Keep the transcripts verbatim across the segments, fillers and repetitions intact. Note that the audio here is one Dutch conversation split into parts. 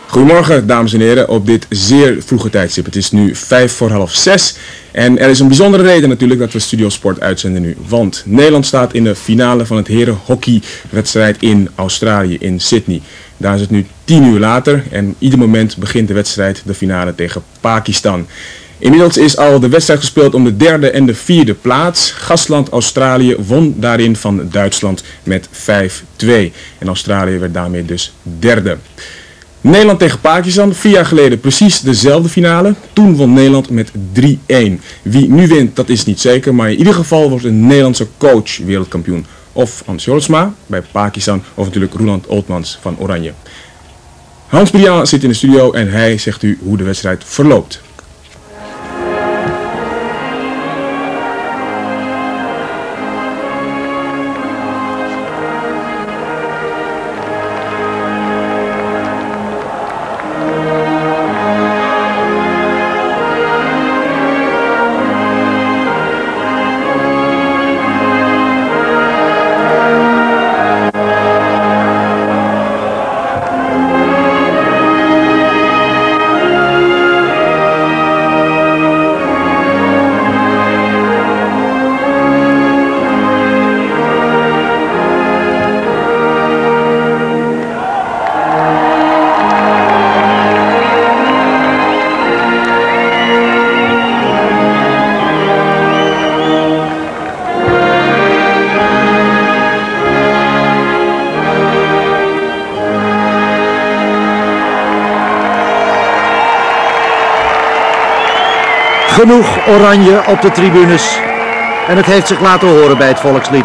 Goedemorgen dames en heren op dit zeer vroege tijdstip. Het is nu vijf voor half zes en er is een bijzondere reden natuurlijk dat we Studio Sport uitzenden nu. Want Nederland staat in de finale van het herenhockeywedstrijd in Australië, in Sydney. Daar is het nu tien uur later en ieder moment begint de wedstrijd, de finale tegen Pakistan. Inmiddels is al de wedstrijd gespeeld om de derde en de vierde plaats. Gastland Australië won daarin van Duitsland met vijf twee. En Australië werd daarmee dus derde. Nederland tegen Pakistan, vier jaar geleden precies dezelfde finale. Toen won Nederland met drie een. Wie nu wint, dat is niet zeker, maar in ieder geval wordt een Nederlandse coach wereldkampioen. Of Hans Jorritsma bij Pakistan, of natuurlijk Roeland Oltmans van Oranje. Hans Briand zit in de studio en hij zegt u hoe de wedstrijd verloopt. Genoeg oranje op de tribunes en het heeft zich laten horen bij het volkslied.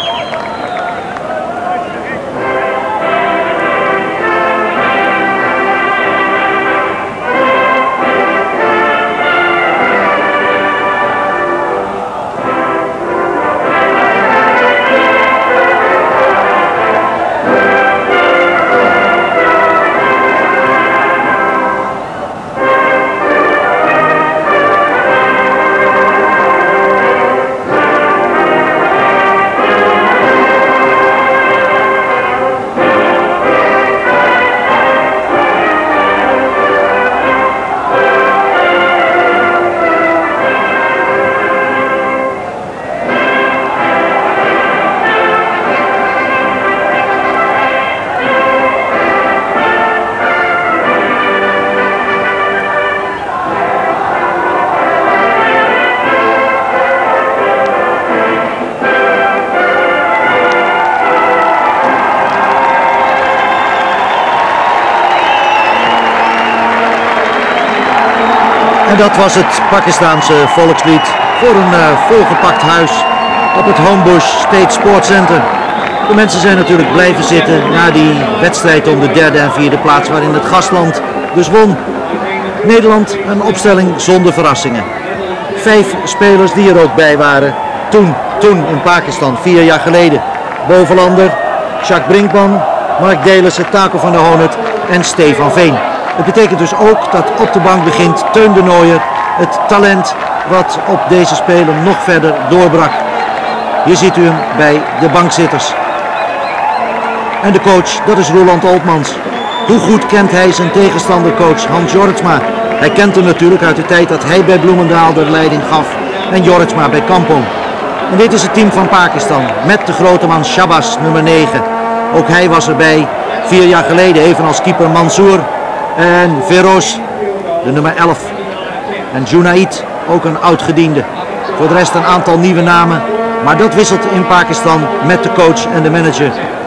En dat was het Pakistaanse volkslied voor een uh, volgepakt huis op het Homebush State Sports Center. De mensen zijn natuurlijk blijven zitten na die wedstrijd om de derde en vierde plaats waarin het gastland dus won. Nederland een opstelling zonder verrassingen. Vijf spelers die er ook bij waren toen, toen in Pakistan, vier jaar geleden. Bovelander, Jacques Brinkman, Mark Delissen, Taco van der Honert en Stefan Veen. Het betekent dus ook dat op de bank begint Teun de Nooijer, het talent wat op deze speler nog verder doorbrak. Hier ziet u hem bij de bankzitters. En de coach, dat is Roeland Oltmans. Hoe goed kent hij zijn tegenstandercoach Hans Jorritsma? Hij kent hem natuurlijk uit de tijd dat hij bij Bloemendaal de leiding gaf en Jorritsma bij Kampong. En dit is het team van Pakistan met de grote man Shabazz, nummer negen. Ook hij was erbij vier jaar geleden, evenals keeper Mansour. En Feroz, de nummer elf. En Junaid, ook een oud-gediende. Voor de rest een aantal nieuwe namen. Maar dat wisselt in Pakistan met de coach en de manager.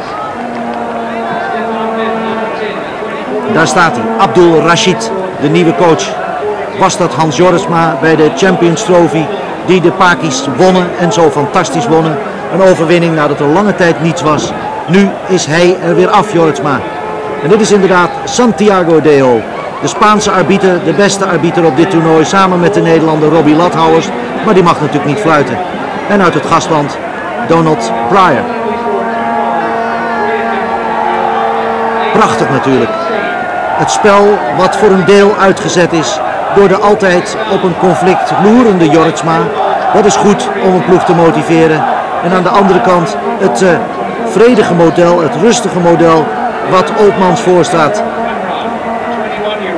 Daar staat hij, Abdul Rashid, de nieuwe coach. Was dat Hans Jorritsma bij de Champions Trophy die de Pakis wonnen en zo fantastisch wonnen. Een overwinning nadat er lange tijd niets was. Nu is hij er weer af, Jorritsma. En dit is inderdaad Santiago Deo, de Spaanse arbiter, de beste arbiter op dit toernooi, samen met de Nederlander Robbie Lathouwers, maar die mag natuurlijk niet fluiten. En uit het gastland Donald Pryor. Prachtig natuurlijk. Het spel wat voor een deel uitgezet is door de altijd op een conflict loerende Jorritsma. Dat is goed om een ploeg te motiveren. En aan de andere kant het uh, vredige model, het rustige model wat Oltmans voorstaat.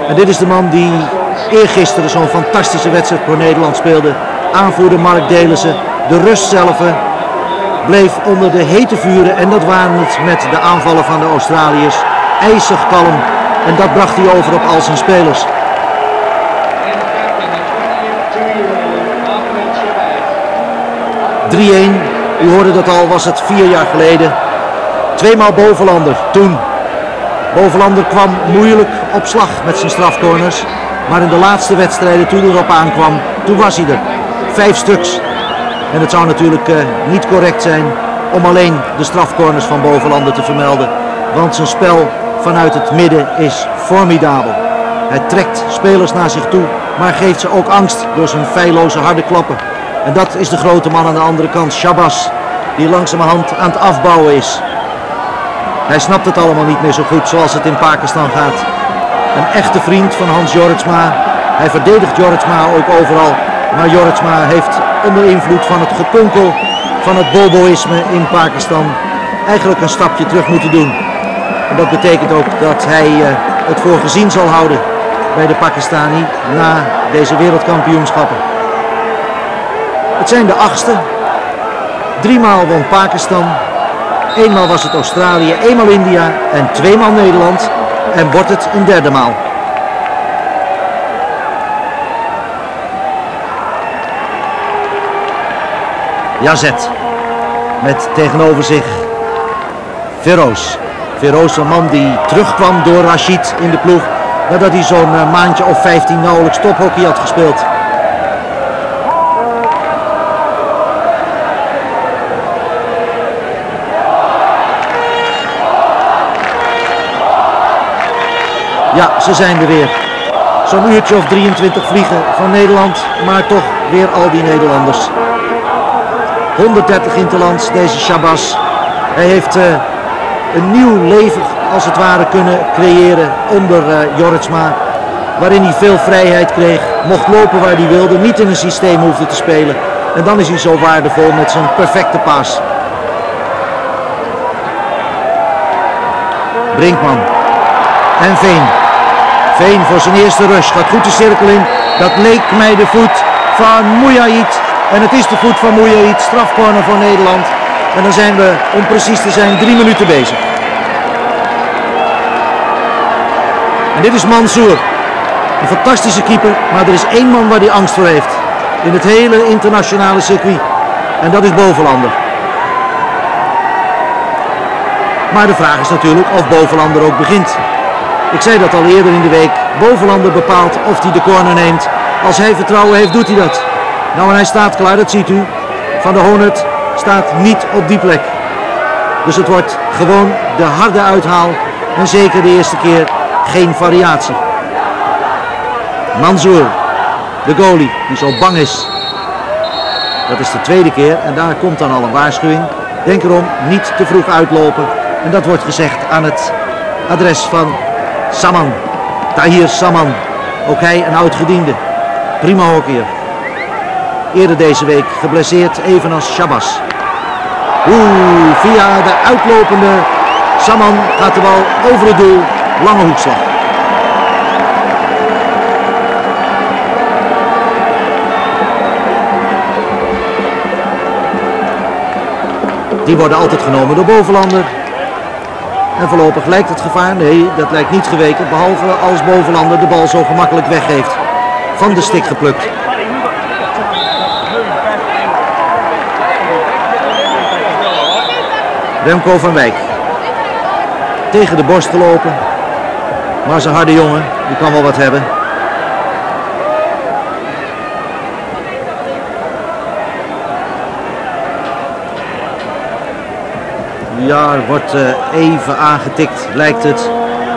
En dit is de man die eergisteren zo'n fantastische wedstrijd voor Nederland speelde. Aanvoerder Mark Delissen. De rust zelf bleef onder de hete vuren en dat waren het met de aanvallen van de Australiërs. IJzig kalm en dat bracht hij over op al zijn spelers. drie-een, u hoorde dat al, was het vier jaar geleden. Tweemaal Bovenlander, toen. Bovenlander kwam moeilijk op slag met zijn strafcorners. Maar in de laatste wedstrijden, toen erop aankwam, toen was hij er. Vijf stuks. En het zou natuurlijk uh, niet correct zijn om alleen de strafcorners van Bovenlander te vermelden. Want zijn spel vanuit het midden is formidabel. Hij trekt spelers naar zich toe, maar geeft ze ook angst door zijn feilloze harde klappen. En dat is de grote man aan de andere kant, Shabazz, die langzamerhand aan het afbouwen is. Hij snapt het allemaal niet meer zo goed zoals het in Pakistan gaat. Een echte vriend van Hans Jorritsma. Hij verdedigt Jorritsma ook overal. Maar Jorritsma heeft onder invloed van het gekonkel van het boboïsme in Pakistan eigenlijk een stapje terug moeten doen. En dat betekent ook dat hij uh, het voor gezien zal houden bij de Pakistani na deze wereldkampioenschappen. Het zijn de achtste. Driemaal won Pakistan. Eenmaal was het Australië, eenmaal India en tweemaal Nederland. En wordt het een derde maal. Yazet. Met tegenover zich Feroz. Feroz, een man die terugkwam door Rashid in de ploeg. Nadat hij zo'n maandje of vijftien nauwelijks tophockey had gespeeld. Ja, ze zijn er weer. Zo'n uurtje of drieëntwintig vliegen van Nederland, maar toch weer al die Nederlanders. honderddertig interlands, deze Shabazz. Hij heeft uh, een nieuw leven als het ware kunnen creëren onder uh, Jorritsma. Waarin hij veel vrijheid kreeg, mocht lopen waar hij wilde, niet in een systeem hoefde te spelen. En dan is hij zo waardevol met zijn perfecte paas. Brinkman. En Veen. Veen voor zijn eerste rush. Gaat goed de cirkel in. Dat leek mij de voet van Mouyahid. En het is de voet van Mouyahid. Strafcorner voor Nederland. En dan zijn we, om precies te zijn, drie minuten bezig. En dit is Mansour. Een fantastische keeper. Maar er is één man waar hij angst voor heeft. In het hele internationale circuit. En dat is Bovenlander. Maar de vraag is natuurlijk of Bovenlander ook begint. Ik zei dat al eerder in de week. Bovenlander bepaalt of hij de corner neemt. Als hij vertrouwen heeft, doet hij dat. Nou, en hij staat klaar, dat ziet u. Van der Honert staat niet op die plek. Dus het wordt gewoon de harde uithaal. En zeker de eerste keer geen variatie. Mansour, de goalie, die zo bang is. Dat is de tweede keer en daar komt dan al een waarschuwing. Denk erom, niet te vroeg uitlopen. En dat wordt gezegd aan het adres van Saman, Tahir Saman. Ook hij een oud-gediende. Prima hockeyer. Eerder deze week geblesseerd, evenals Shabazz. Oeh, via de uitlopende Saman gaat de bal over het doel. Lange hoekslag. Die worden altijd genomen door Bovenlander. En voorlopig lijkt het gevaar, nee, dat lijkt niet geweken, behalve als Bovenlander de bal zo gemakkelijk weggeeft. Van de stik geplukt. Remco van Wijk. Tegen de borst gelopen. Maar zijn harde jongen, die kan wel wat hebben. Ja, er wordt uh, even aangetikt, lijkt het.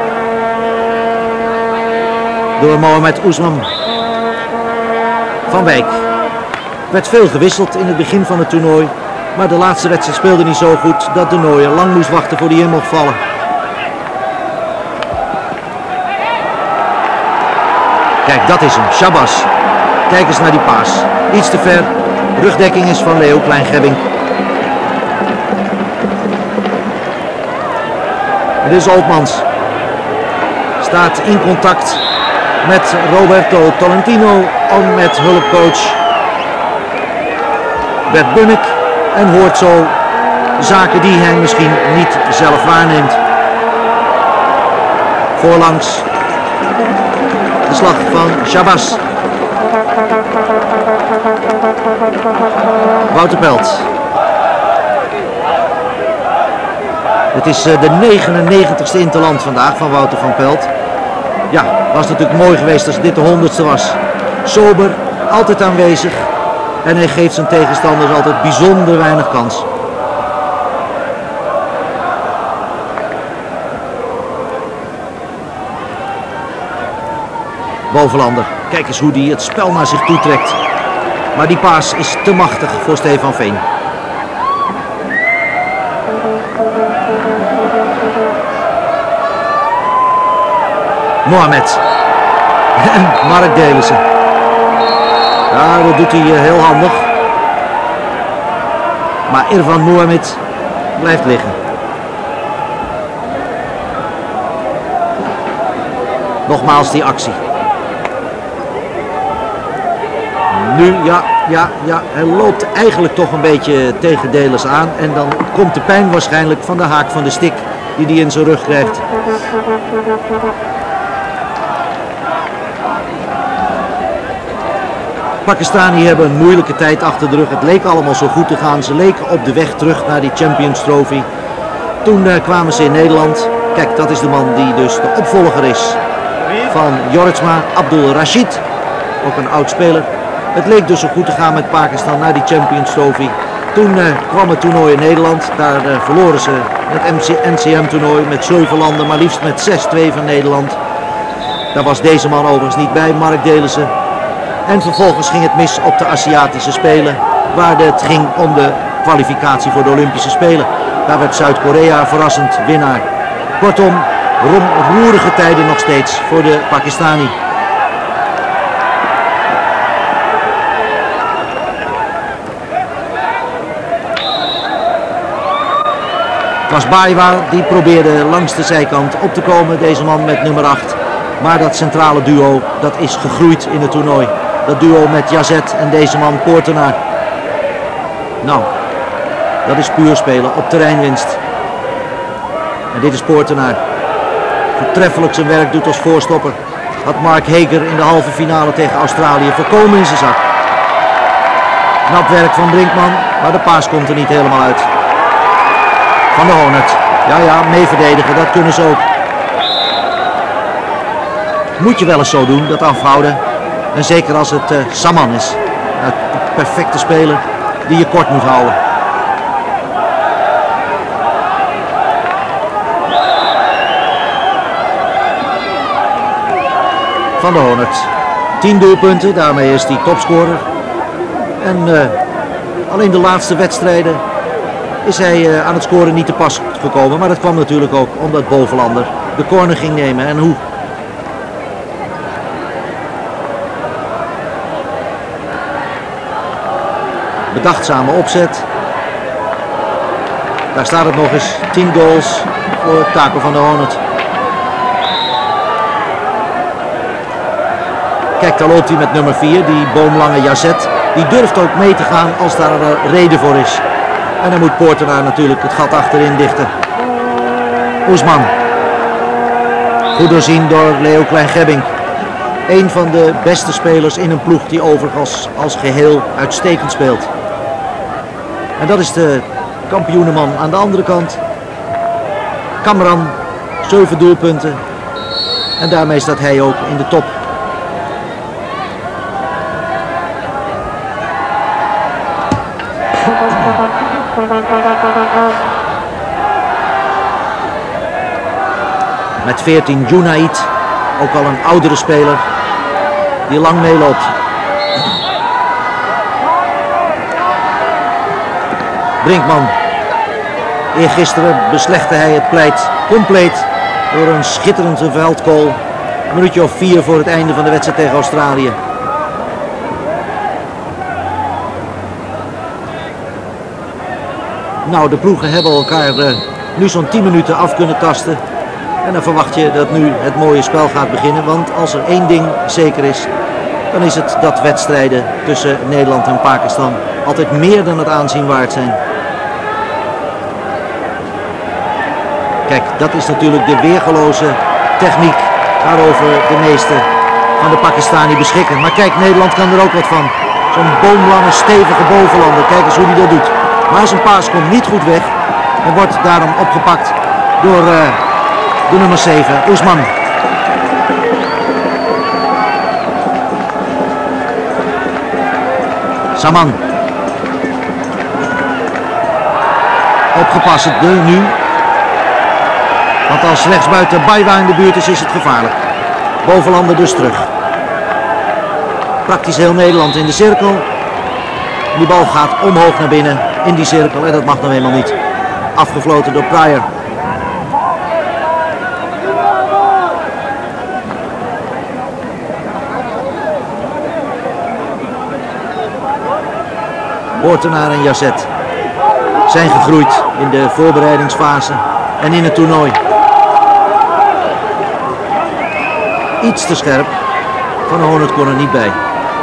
Door Mohamed Ousmane. Van Wijk. Er werd veel gewisseld in het begin van het toernooi. Maar de laatste wedstrijd speelde niet zo goed dat de Nooier lang moest wachten voor die in mocht vallen. Kijk, dat is hem. Shabazz. Kijk eens naar die paas. Iets te ver. Rugdekking is van Leo Klein-Gebbink. Dit is Oltmans. Staat in contact met Roberto Tolentino om met hulpcoach Bert Bunnik en hoort zo zaken die hij misschien niet zelf waarneemt. Voorlangs de slag van Shabazz. Wouter Pelt. Het is de negenennegentigste interland vandaag van Wouter van Pelt. Ja, was natuurlijk mooi geweest als dit de honderdste was. Sober, altijd aanwezig en hij geeft zijn tegenstanders altijd bijzonder weinig kans. Bovenlander, kijk eens hoe hij het spel naar zich toe trekt. Maar die paas is te machtig voor Stefan Veen. Mohamed. En Mark Delissen. Ja, dat doet hij heel handig. Maar Irfan Mohamed blijft liggen. Nogmaals die actie. Nu, ja, ja, ja, hij loopt eigenlijk toch een beetje tegen Delissen aan. En dan komt de pijn waarschijnlijk van de haak van de stick die hij in zijn rug krijgt. Pakistani hebben een moeilijke tijd achter de rug. Het leek allemaal zo goed te gaan. Ze leken op de weg terug naar die Champions Trophy. Toen uh, kwamen ze in Nederland. Kijk, dat is de man die dus de opvolger is van Jorritsma, Abdul Rashid. Ook een oud speler. Het leek dus zo goed te gaan met Pakistan naar die Champions Trophy. Toen uh, kwam het toernooi in Nederland. Daar uh, verloren ze het N C M toernooi met zeven landen, maar liefst met zes twee van Nederland. Daar was deze man overigens niet bij, Mark Delissen. En vervolgens ging het mis op de Aziatische Spelen, waar het ging om de kwalificatie voor de Olympische Spelen. Daar werd Zuid-Korea verrassend winnaar. Kortom, roerige tijden nog steeds voor de Pakistani. Het was Baiwa, die probeerde langs de zijkant op te komen, deze man met nummer acht. Maar dat centrale duo, dat is gegroeid in het toernooi. Dat duo met Yazet en deze man Poortenaar. Nou, dat is puur spelen op terreinwinst. En dit is Poortenaar. Voortreffelijk zijn werk doet als voorstopper. Had Mark Hager in de halve finale tegen Australië voorkomen in zijn zak. Knap werk van Brinkman, maar de paas komt er niet helemaal uit. Van der Honert. Ja, ja, mee verdedigen, dat kunnen ze ook. Moet je wel eens zo doen, dat afhouden. En zeker als het uh, Saman is. Een perfecte speler die je kort moet houden. Van der Honert. tien doelpunten, daarmee is hij topscorer. En uh, alleen de laatste wedstrijden is hij uh, aan het scoren niet te pas gekomen. Maar dat kwam natuurlijk ook omdat Bovenlander de corner ging nemen. En hoe? Bedachtzame opzet. Daar staat het nog eens. tien goals voor Taco van der Honert. Kijk, daar loopt hij met nummer vier, die boomlange Yazet. Die durft ook mee te gaan als daar een reden voor is. En dan moet Poortenaar natuurlijk het gat achterin dichten. Oesman. Goed doorzien door Leo Klein-Gebbink. Een van de beste spelers in een ploeg die overigens als geheel uitstekend speelt. En dat is de kampioenenman aan de andere kant. Kamran, zeven doelpunten. En daarmee staat hij ook in de top. Met veertien Junaid, ook al een oudere speler die lang meeloopt. Brinkman. Eergisteren beslechtte hij het pleit compleet door een schitterende veldgoal. Een minuutje of vier voor het einde van de wedstrijd tegen Australië. Nou, de ploegen hebben elkaar uh, nu zo'n tien minuten af kunnen tasten. En dan verwacht je dat nu het mooie spel gaat beginnen. Want als er één ding zeker is, dan is het dat wedstrijden tussen Nederland en Pakistan altijd meer dan het aanzien waard zijn. Kijk, dat is natuurlijk de weergeloze techniek waarover de meeste van de Pakistani beschikken. Maar kijk, Nederland kan er ook wat van. Zo'n boomlange, stevige bovenlander. Kijk eens hoe hij dat doet. Maar zijn paas komt niet goed weg en wordt daarom opgepakt door uh, de nummer zeven, Oesman. Saman. Opgepast nu. Want als rechtsbuiten Baiwa in de buurt is, is het gevaarlijk. Bovenlander dus terug. Praktisch heel Nederland in de cirkel. Die bal gaat omhoog naar binnen in die cirkel en dat mag nou helemaal niet. Afgefloten door Pryor. Poortenaar en Yazet zijn gegroeid in de voorbereidingsfase en in het toernooi. Iets te scherp. Van Honert kon er niet bij.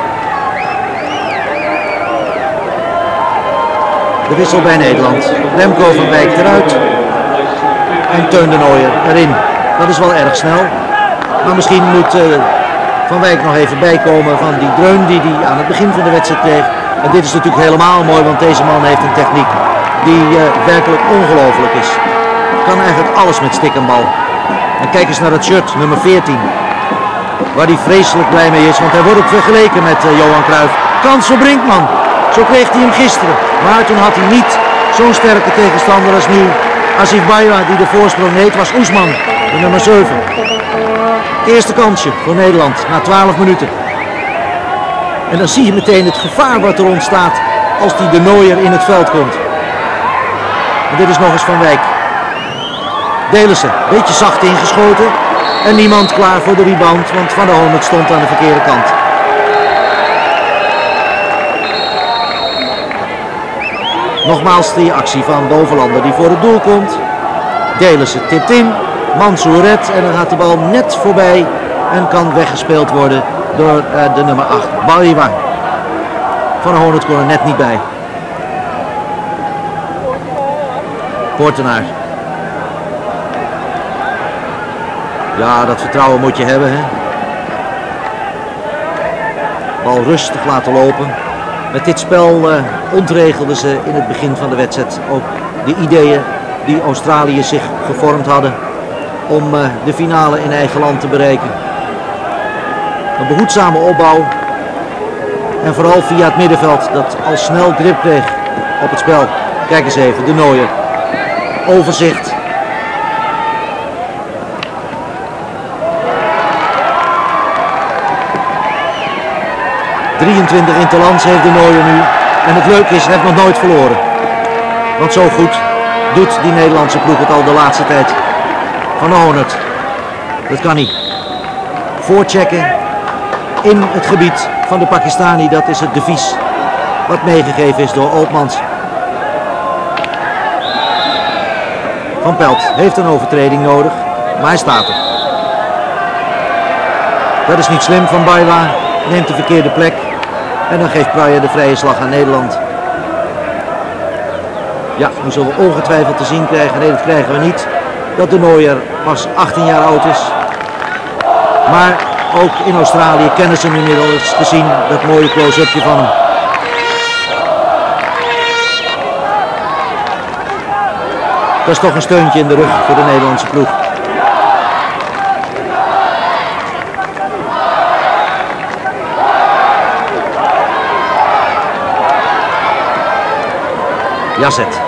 De wissel bij Nederland. Remco van Wijk eruit. En Teun de Nooijer erin. Dat is wel erg snel. Maar misschien moet uh, Van Wijk nog even bijkomen van die dreun die hij aan het begin van de wedstrijd kreeg. En dit is natuurlijk helemaal mooi, want deze man heeft een techniek die uh, werkelijk ongelooflijk is. Kan eigenlijk alles met stik en bal. En kijk eens naar het shirt, nummer veertien. Waar hij vreselijk blij mee is, want hij wordt ook vergeleken met uh, Johan Cruijff. Kans voor Brinkman. Zo kreeg hij hem gisteren. Maar toen had hij niet zo'n sterke tegenstander als nu. Asif Baiwa die de voorsprong neemt, was Oesman, de nummer zeven. Het eerste kansje voor Nederland na twaalf minuten. En dan zie je meteen het gevaar wat er ontstaat als die de Nooijer in het veld komt. En dit is nog eens Van Wijk. Delissen, beetje zacht ingeschoten. En niemand klaar voor de rebound, want Van der Honert stond aan de verkeerde kant. Nogmaals die actie van Bovenlander die voor het doel komt. Delissen tipt in, Mansour redt en dan gaat de bal net voorbij en kan weggespeeld worden door uh, de nummer acht, Baiwa. Van der Honert kon er net niet bij. Poortenaar. Ja, dat vertrouwen moet je hebben, hè. Bal rustig laten lopen. Met dit spel uh, ontregelden ze in het begin van de wedstrijd ook de ideeën die Australië zich gevormd hadden om uh, de finale in eigen land te bereiken. Een behoedzame opbouw en vooral via het middenveld dat al snel grip kreeg op het spel. Kijk eens even, de Nooijer. Overzicht. drieëntwintig interlands heeft de Nooijer nu. En het leuke is, hij heeft nog nooit verloren. Want zo goed doet die Nederlandse ploeg het al de laatste tijd. Van Honert. Dat kan niet. Voorchecken in het gebied van de Pakistani, dat is het devies wat meegegeven is door Oltmans. Van Pelt heeft een overtreding nodig, maar hij staat er. Dat is niet slim van Baiwa, neemt de verkeerde plek en dan geeft Pryor de vrije slag aan Nederland. Ja, nu zullen we ongetwijfeld te zien krijgen, nee dat krijgen we niet, dat de Nooijer pas achttien jaar oud is. Maar ook in Australië kennen ze hem inmiddels gezien, dat mooie close-upje van hem. Dat is toch een steuntje in de rug voor de Nederlandse ploeg. Yazet.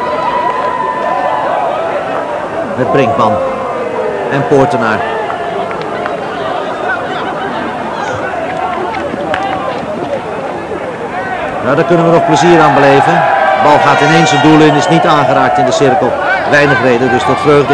Met Brinkman. En Poortenaar. Nou, daar kunnen we nog plezier aan beleven. De bal gaat ineens het doel in, is niet aangeraakt in de cirkel. Weinig reden, dus tot vreugde.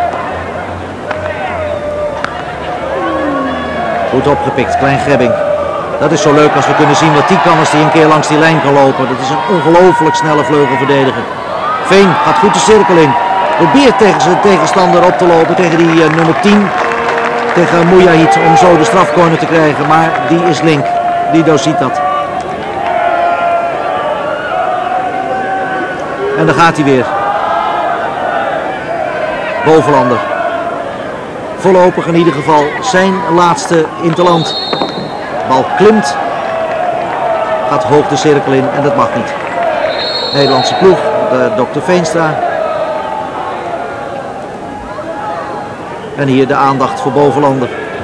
Goed opgepikt, Klein Gebbing. Dat is zo leuk als we kunnen zien wat die kan als hij een keer langs die lijn kan lopen. Dat is een ongelooflijk snelle vleugelverdediger. Veen gaat goed de cirkel in. probeert tegen zijn tegenstander op te lopen, tegen die uh, nummer tien, tegen Mujahid, om zo de strafcorner te krijgen, maar die is link. Lido ziet dat. En dan gaat hij weer. Bovenlander. Voorlopig in ieder geval zijn laatste interland. Bal klimt. Gaat hoog de cirkel in en dat mag niet. Nederlandse ploeg, de dokter Veenstra. En hier de aandacht voor Bovenlander.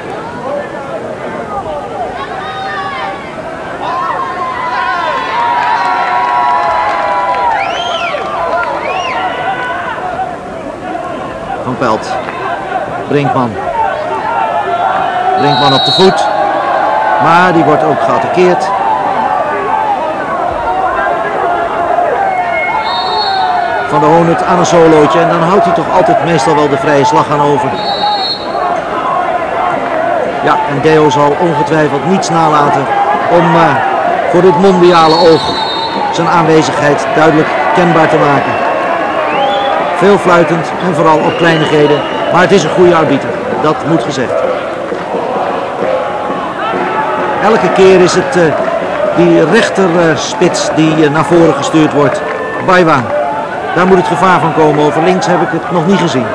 Van Pelt. Brinkman. Brinkman op de voet. Maar die wordt ook geattaqueerd. Van der Honert aan een solootje. En dan houdt hij toch altijd meestal wel de vrije slag aan over. Ja, en Deo zal ongetwijfeld niets nalaten om uh, voor dit mondiale oog zijn aanwezigheid duidelijk kenbaar te maken. Veel fluitend en vooral op kleinigheden. Maar het is een goede arbiter, dat moet gezegd. Elke keer is het uh, die rechterspits uh, die uh, naar voren gestuurd wordt. Baiwa. Daar moet het gevaar van komen. Over links heb ik het nog niet gezien.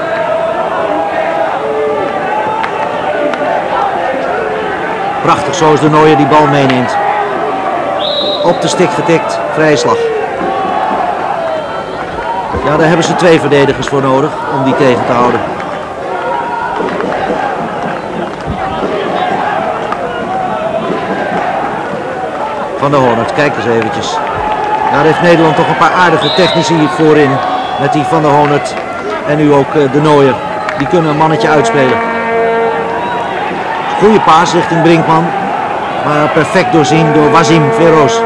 Prachtig zoals de Nooijer die bal meeneemt. Op de stik getikt, vrije slag. Ja, daar hebben ze twee verdedigers voor nodig om die tegen te houden. Van der Honert, kijk eens eventjes. Daar heeft Nederland toch een paar aardige technici voorin. Met die Van der Honert en nu ook uh, de Nooijer. Die kunnen een mannetje uitspelen. Goede paas richting Brinkman. Maar perfect doorzien door Wasim Feroz.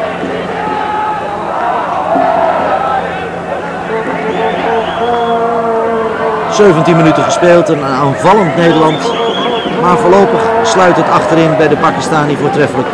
zeventien minuten gespeeld, een aanvallend Nederland. Maar voorlopig sluit het achterin bij de Pakistani voortreffelijk.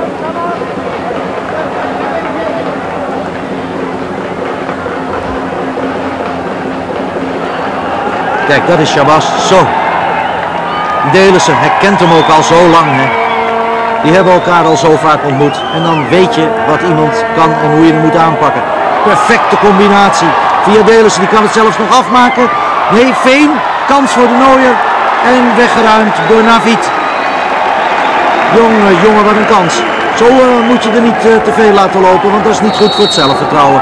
Kijk, dat is Shabazz. Zo. Delissen, hij kent hem ook al zo lang. Hè. Die hebben elkaar al zo vaak ontmoet. En dan weet je wat iemand kan en hoe je hem moet aanpakken. Perfecte combinatie. Via Delissen, die kan het zelfs nog afmaken. Nee, Veen, kans voor de Nooijer. En weggeruimd door Navid. Jongen, jongen, wat een kans. Zo uh, moet je er niet uh, te veel laten lopen, want dat is niet goed voor het zelfvertrouwen.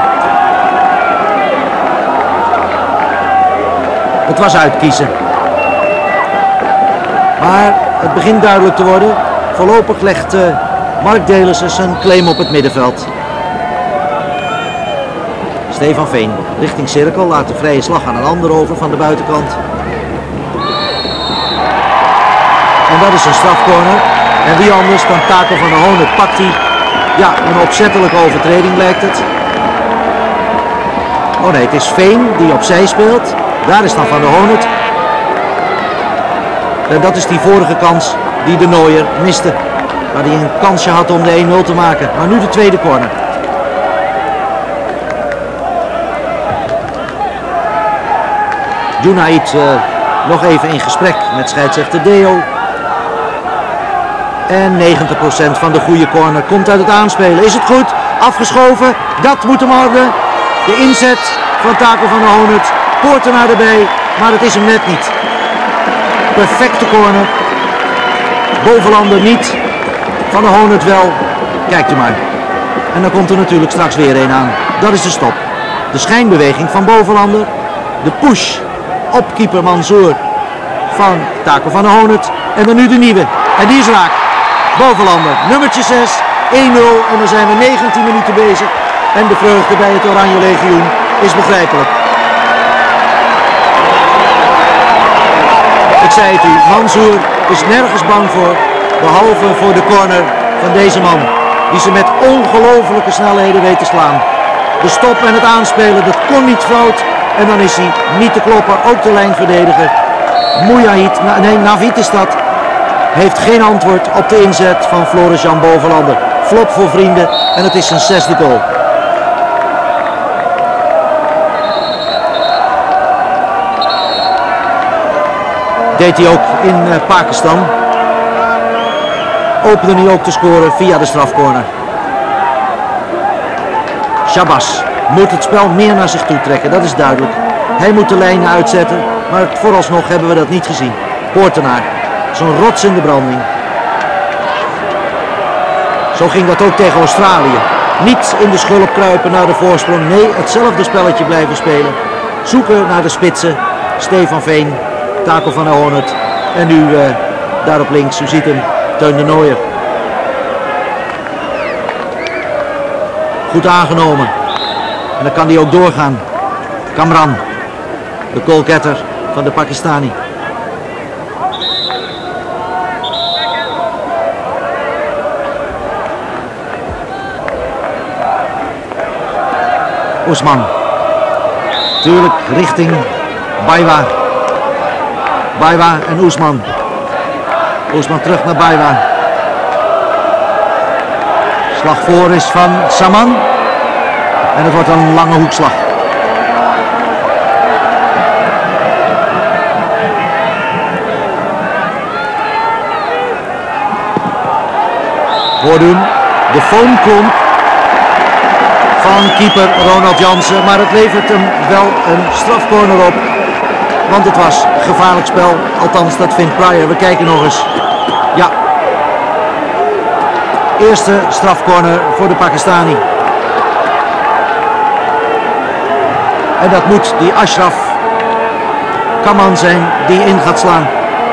Het was uitkiezen. Maar het begint duidelijk te worden. Voorlopig legt uh, Mark Delissen zijn claim op het middenveld. Stefan Veen richting cirkel, laat de vrije slag aan een ander over van de buitenkant. En dat is een strafcorner. En wie anders dan Taco van der Honert pakt hij. Ja, een opzettelijke overtreding lijkt het. Oh nee, het is Veen die opzij speelt. Daar is dan Van der Honert. En dat is die vorige kans die de Nooijer miste. Waar hij een kansje had om de één nul te maken. Maar nu de tweede corner. Junaid uh, nog even in gesprek met scheidsrechter Deo. En negentig procent van de goede corner komt uit het aanspelen. Is het goed? Afgeschoven. Dat moet hem worden. De inzet van Taco van der Honert. Poortenaar erbij, maar het is hem net niet. Perfecte corner. Bovenlander niet. Van der Honert wel. Kijkt u maar. En dan komt er natuurlijk straks weer een aan. Dat is de stop. De schijnbeweging van Bovenlander. De push op keeper Mansour van Taco van der Honert. En dan nu de nieuwe. En die is raak. Bovenlander, nummertje zes. één nul en dan zijn we negentien minuten bezig. En de vreugde bij het Oranje Legioen is begrijpelijk. Ik zei het u, Mansour is nergens bang voor, behalve voor de corner van deze man. Die ze met ongelofelijke snelheden weet te slaan. De stop en het aanspelen, dat kon niet fout. En dan is hij niet te kloppen, ook de lijnverdediger. Mujahid, nee, Navid is dat. Heeft geen antwoord op de inzet van Floris-Jan Bovenlander. Flop voor vrienden en het is zijn zesde goal. Deed hij ook in uh, Pakistan. Opende hij ook te scoren via de strafcorner. Shabazz moet het spel meer naar zich toe trekken, dat is duidelijk. Hij moet de lijnen uitzetten, maar vooralsnog hebben we dat niet gezien. Poortenaar, zo'n rots in de branding. Zo ging dat ook tegen Australië. Niet in de schulp kruipen naar de voorsprong. Nee, hetzelfde spelletje blijven spelen. Zoeken naar de spitsen. Stefan Veen, Taco van der Honert. En nu uh, daar op links, u ziet hem, Teun de Nooijer. Goed aangenomen. En dan kan hij ook doorgaan. Kamran, de goalgetter van de Pakistani. Oesman. Tuurlijk richting Baiwa. Baiwa en Oesman. Oesman terug naar Baiwa. Slag voor is van Saman. En het wordt een lange hoekslag. Voordoen. De foamklomp van keeper Ronald Jansen, maar het levert hem wel een strafcorner op, want het was gevaarlijk spel, althans dat vindt Pryor. We kijken nog eens. Ja, eerste strafcorner voor de Pakistani. En dat moet die Ashraf Kaman zijn die in gaat slaan.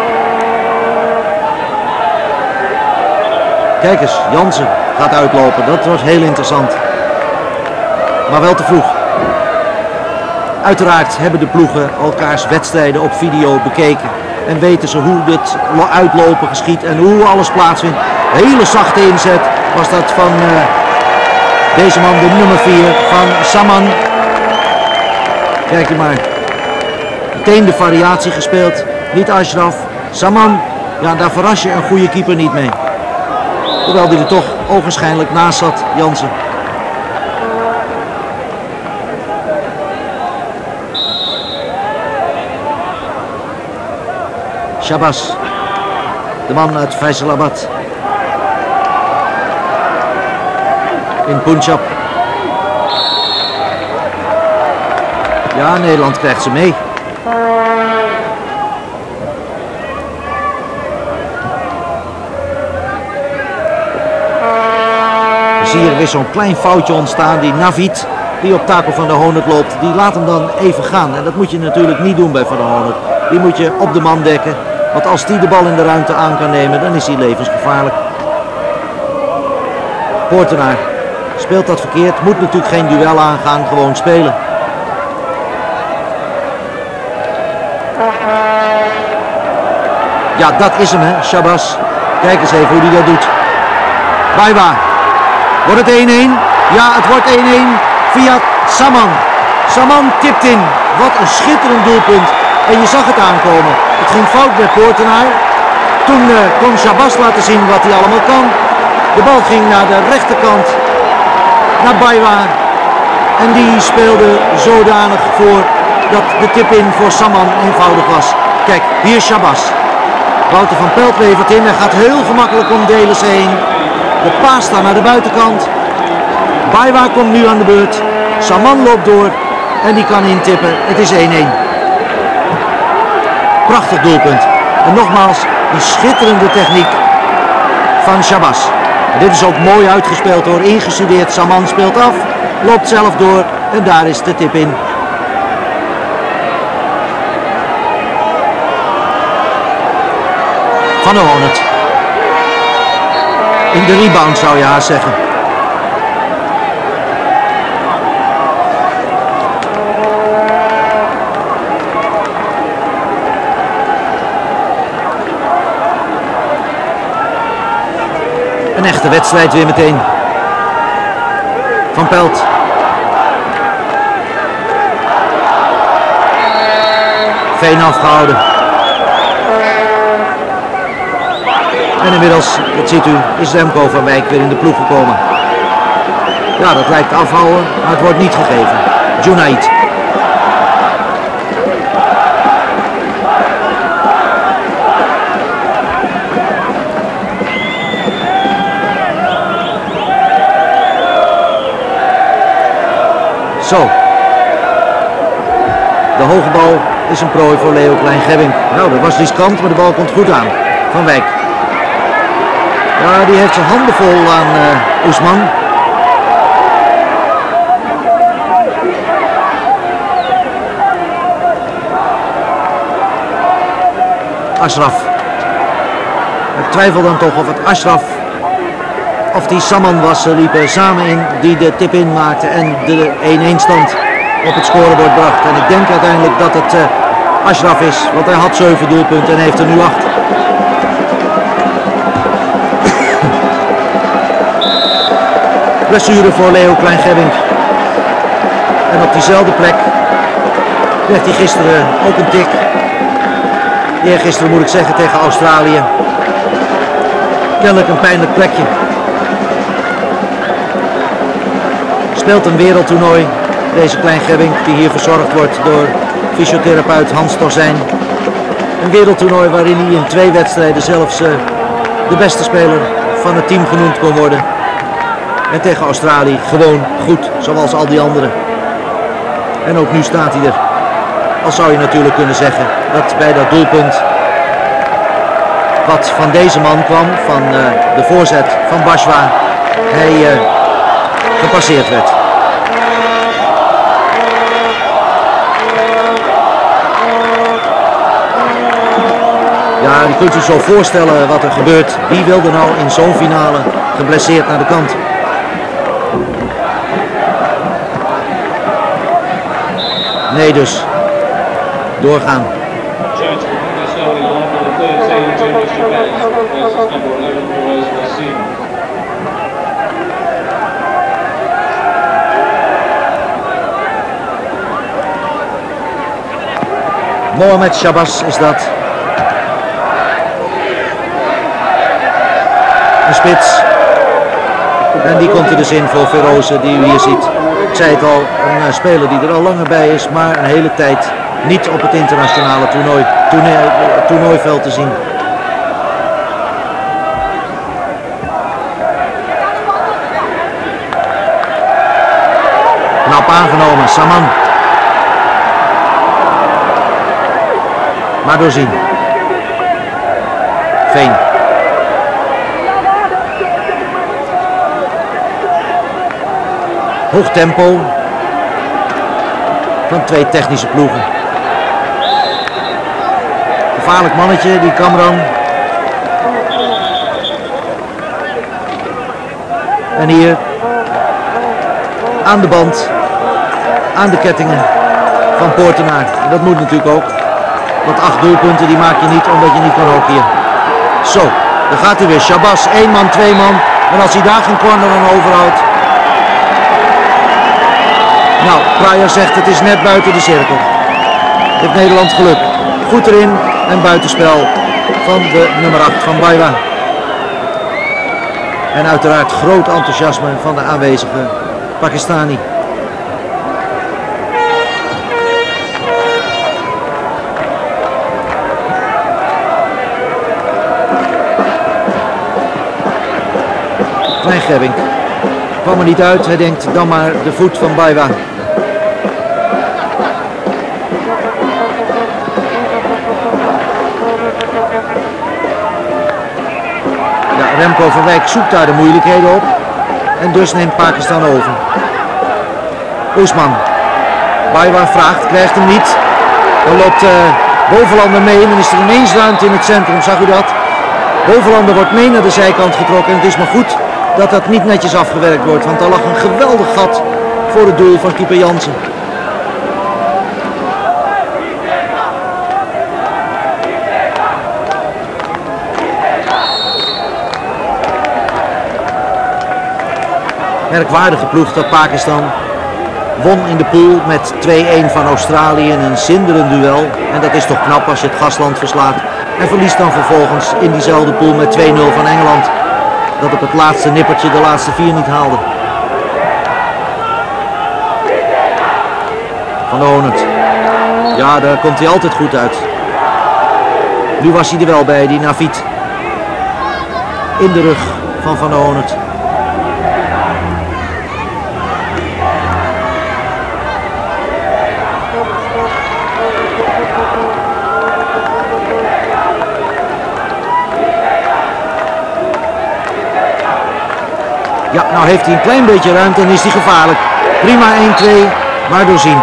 Kijk eens, Jansen gaat uitlopen, dat wordt heel interessant. Maar wel te vroeg. Uiteraard hebben de ploegen elkaars wedstrijden op video bekeken. En weten ze hoe dit uitlopen geschiet en hoe alles plaatsvindt. Hele zachte inzet was dat van uh, deze man, de nummer vier van Saman. Kijk je maar. Meteen de variatie gespeeld. Niet Ashraf. Saman, ja, daar verras je een goede keeper niet mee. Hoewel die er toch ogenschijnlijk naast zat, Jansen. Shabazz, de man uit Faisalabad in Punjab. Ja, Nederland krijgt ze mee. Dan zie je er weer zo'n klein foutje ontstaan. Die Navid, die op Taco van der Honert loopt, die laat hem dan even gaan. En dat moet je natuurlijk niet doen bij Van der Honert. Die moet je op de man dekken. Want als die de bal in de ruimte aan kan nemen, dan is hij levensgevaarlijk. Poortenaar speelt dat verkeerd. Moet natuurlijk geen duel aangaan, gewoon spelen. Ja, dat is hem, hè, Shabazz. Kijk eens even hoe hij dat doet. Baiwa. Wordt het één-één? Ja, het wordt één-één via Saman. Saman tipt in. Wat een schitterend doelpunt. En je zag het aankomen. Het ging fout bij Poortenaar. Toen uh, kon Shabazz laten zien wat hij allemaal kan. De bal ging naar de rechterkant. Naar Baiwa. En die speelde zodanig voor dat de tip-in voor Saman eenvoudig was. Kijk, hier Shabazz. Wouter van Pelt levert in. Hij gaat heel gemakkelijk om Delissen heen. De paas staat naar de buitenkant. Baiwa komt nu aan de beurt. Saman loopt door. En die kan intippen. Het is één-één. Prachtig doelpunt. En nogmaals, die schitterende techniek van Shabazz. En dit is ook mooi uitgespeeld hoor. Ingestudeerd. Saman speelt af. Loopt zelf door. En daar is de tip in. Van der Honert. In de rebound zou je haast zeggen. Een echte wedstrijd weer meteen. Van Pelt. Veen afgehouden. En inmiddels, dat ziet u, is Remco van Wijk weer in de ploeg gekomen. Ja, dat lijkt afhouden, maar het wordt niet gegeven. Junaid. Zo. De hoge bal is een prooi voor Leo Klein-Gebbink. Nou, dat was riskant, maar de bal komt goed aan. Van Wijk. Ja, die heeft zijn handen vol aan uh, Oesman. Ashraf. Ik twijfel dan toch of het Ashraf of die Saman was. Ze liepen samen in die de tip in maakte en de één-één stand op het scorebord bracht. En ik denk uiteindelijk dat het uh, Ashraf is, want hij had zeven doelpunten en heeft er nu acht. Blessure voor Leo Klein-Gebbink. En op diezelfde plek kreeg hij gisteren ook een tik. Eergisteren moet ik zeggen tegen Australië. Kennelijk een pijnlijk plekje. Speelt een wereldtoernooi. Deze Klein-Gebbink die hier verzorgd wordt door fysiotherapeut Hans Torzijn. Een wereldtoernooi waarin hij in twee wedstrijden zelfs uh, de beste speler van het team genoemd kon worden. En tegen Australië gewoon goed, zoals al die anderen. En ook nu staat hij er. Al zou je natuurlijk kunnen zeggen dat bij dat doelpunt wat van deze man kwam, van uh, de voorzet van Bashwa, hij uh, gepasseerd werd. Ja, je kunt je zo voorstellen wat er gebeurt. Wie wilde nou in zo'n finale geblesseerd naar de kant? Nee dus. Doorgaan. Mohamed Shabazz is dat. Een spits. En die komt er dus in voor Feroze, die u hier ziet. Ik zei het al, een uh, speler die er al langer bij is, maar een hele tijd niet op het internationale toernooi, toernooi, toernooiveld te zien. Knap aangenomen, Saman. Maar doorzien. Veen. Hoog tempo van twee technische ploegen. Gevaarlijk mannetje, die Kamran. En hier aan de band, aan de kettingen van Poortenaar. En dat moet natuurlijk ook. Want acht doelpunten die maak je niet omdat je niet kan hockeyen. Zo, daar gaat hij weer. Shabazz, één man, twee man. En als hij daar geen corner aan overhoudt. Nou, Pryor zegt het is net buiten de cirkel. Heeft Nederland geluk. Goed erin en buitenspel van de nummer acht van Baiwa. En uiteraard groot enthousiasme van de aanwezige Pakistani. Klein-Gebbink kwam er niet uit, hij denkt dan maar de voet van Baiwa. Ja, Remco van Wijk zoekt daar de moeilijkheden op en dus neemt Pakistan over. Oesman. Baiwa vraagt, krijgt hem niet. Dan loopt uh, Bovenlander mee en dan is er ineens ruimte in het centrum, zag u dat? Bovenlander wordt mee naar de zijkant getrokken en het is maar goed dat dat niet netjes afgewerkt wordt, want er lag een geweldig gat voor het doel van keeper Jansen. Merkwaardige ploeg dat Pakistan won in de pool met twee-één van Australië in een zinderend duel. En dat is toch knap als je het gastland verslaat. En verliest dan vervolgens in diezelfde pool met twee nul van Engeland. Dat op het laatste nippertje de laatste vier niet haalde. Van de Honert. Ja, daar komt hij altijd goed uit. Nu was hij er wel bij, die Navid. In de rug van Van de Ja, nou heeft hij een klein beetje ruimte en is hij gevaarlijk. Prima één twee, maar doorzien.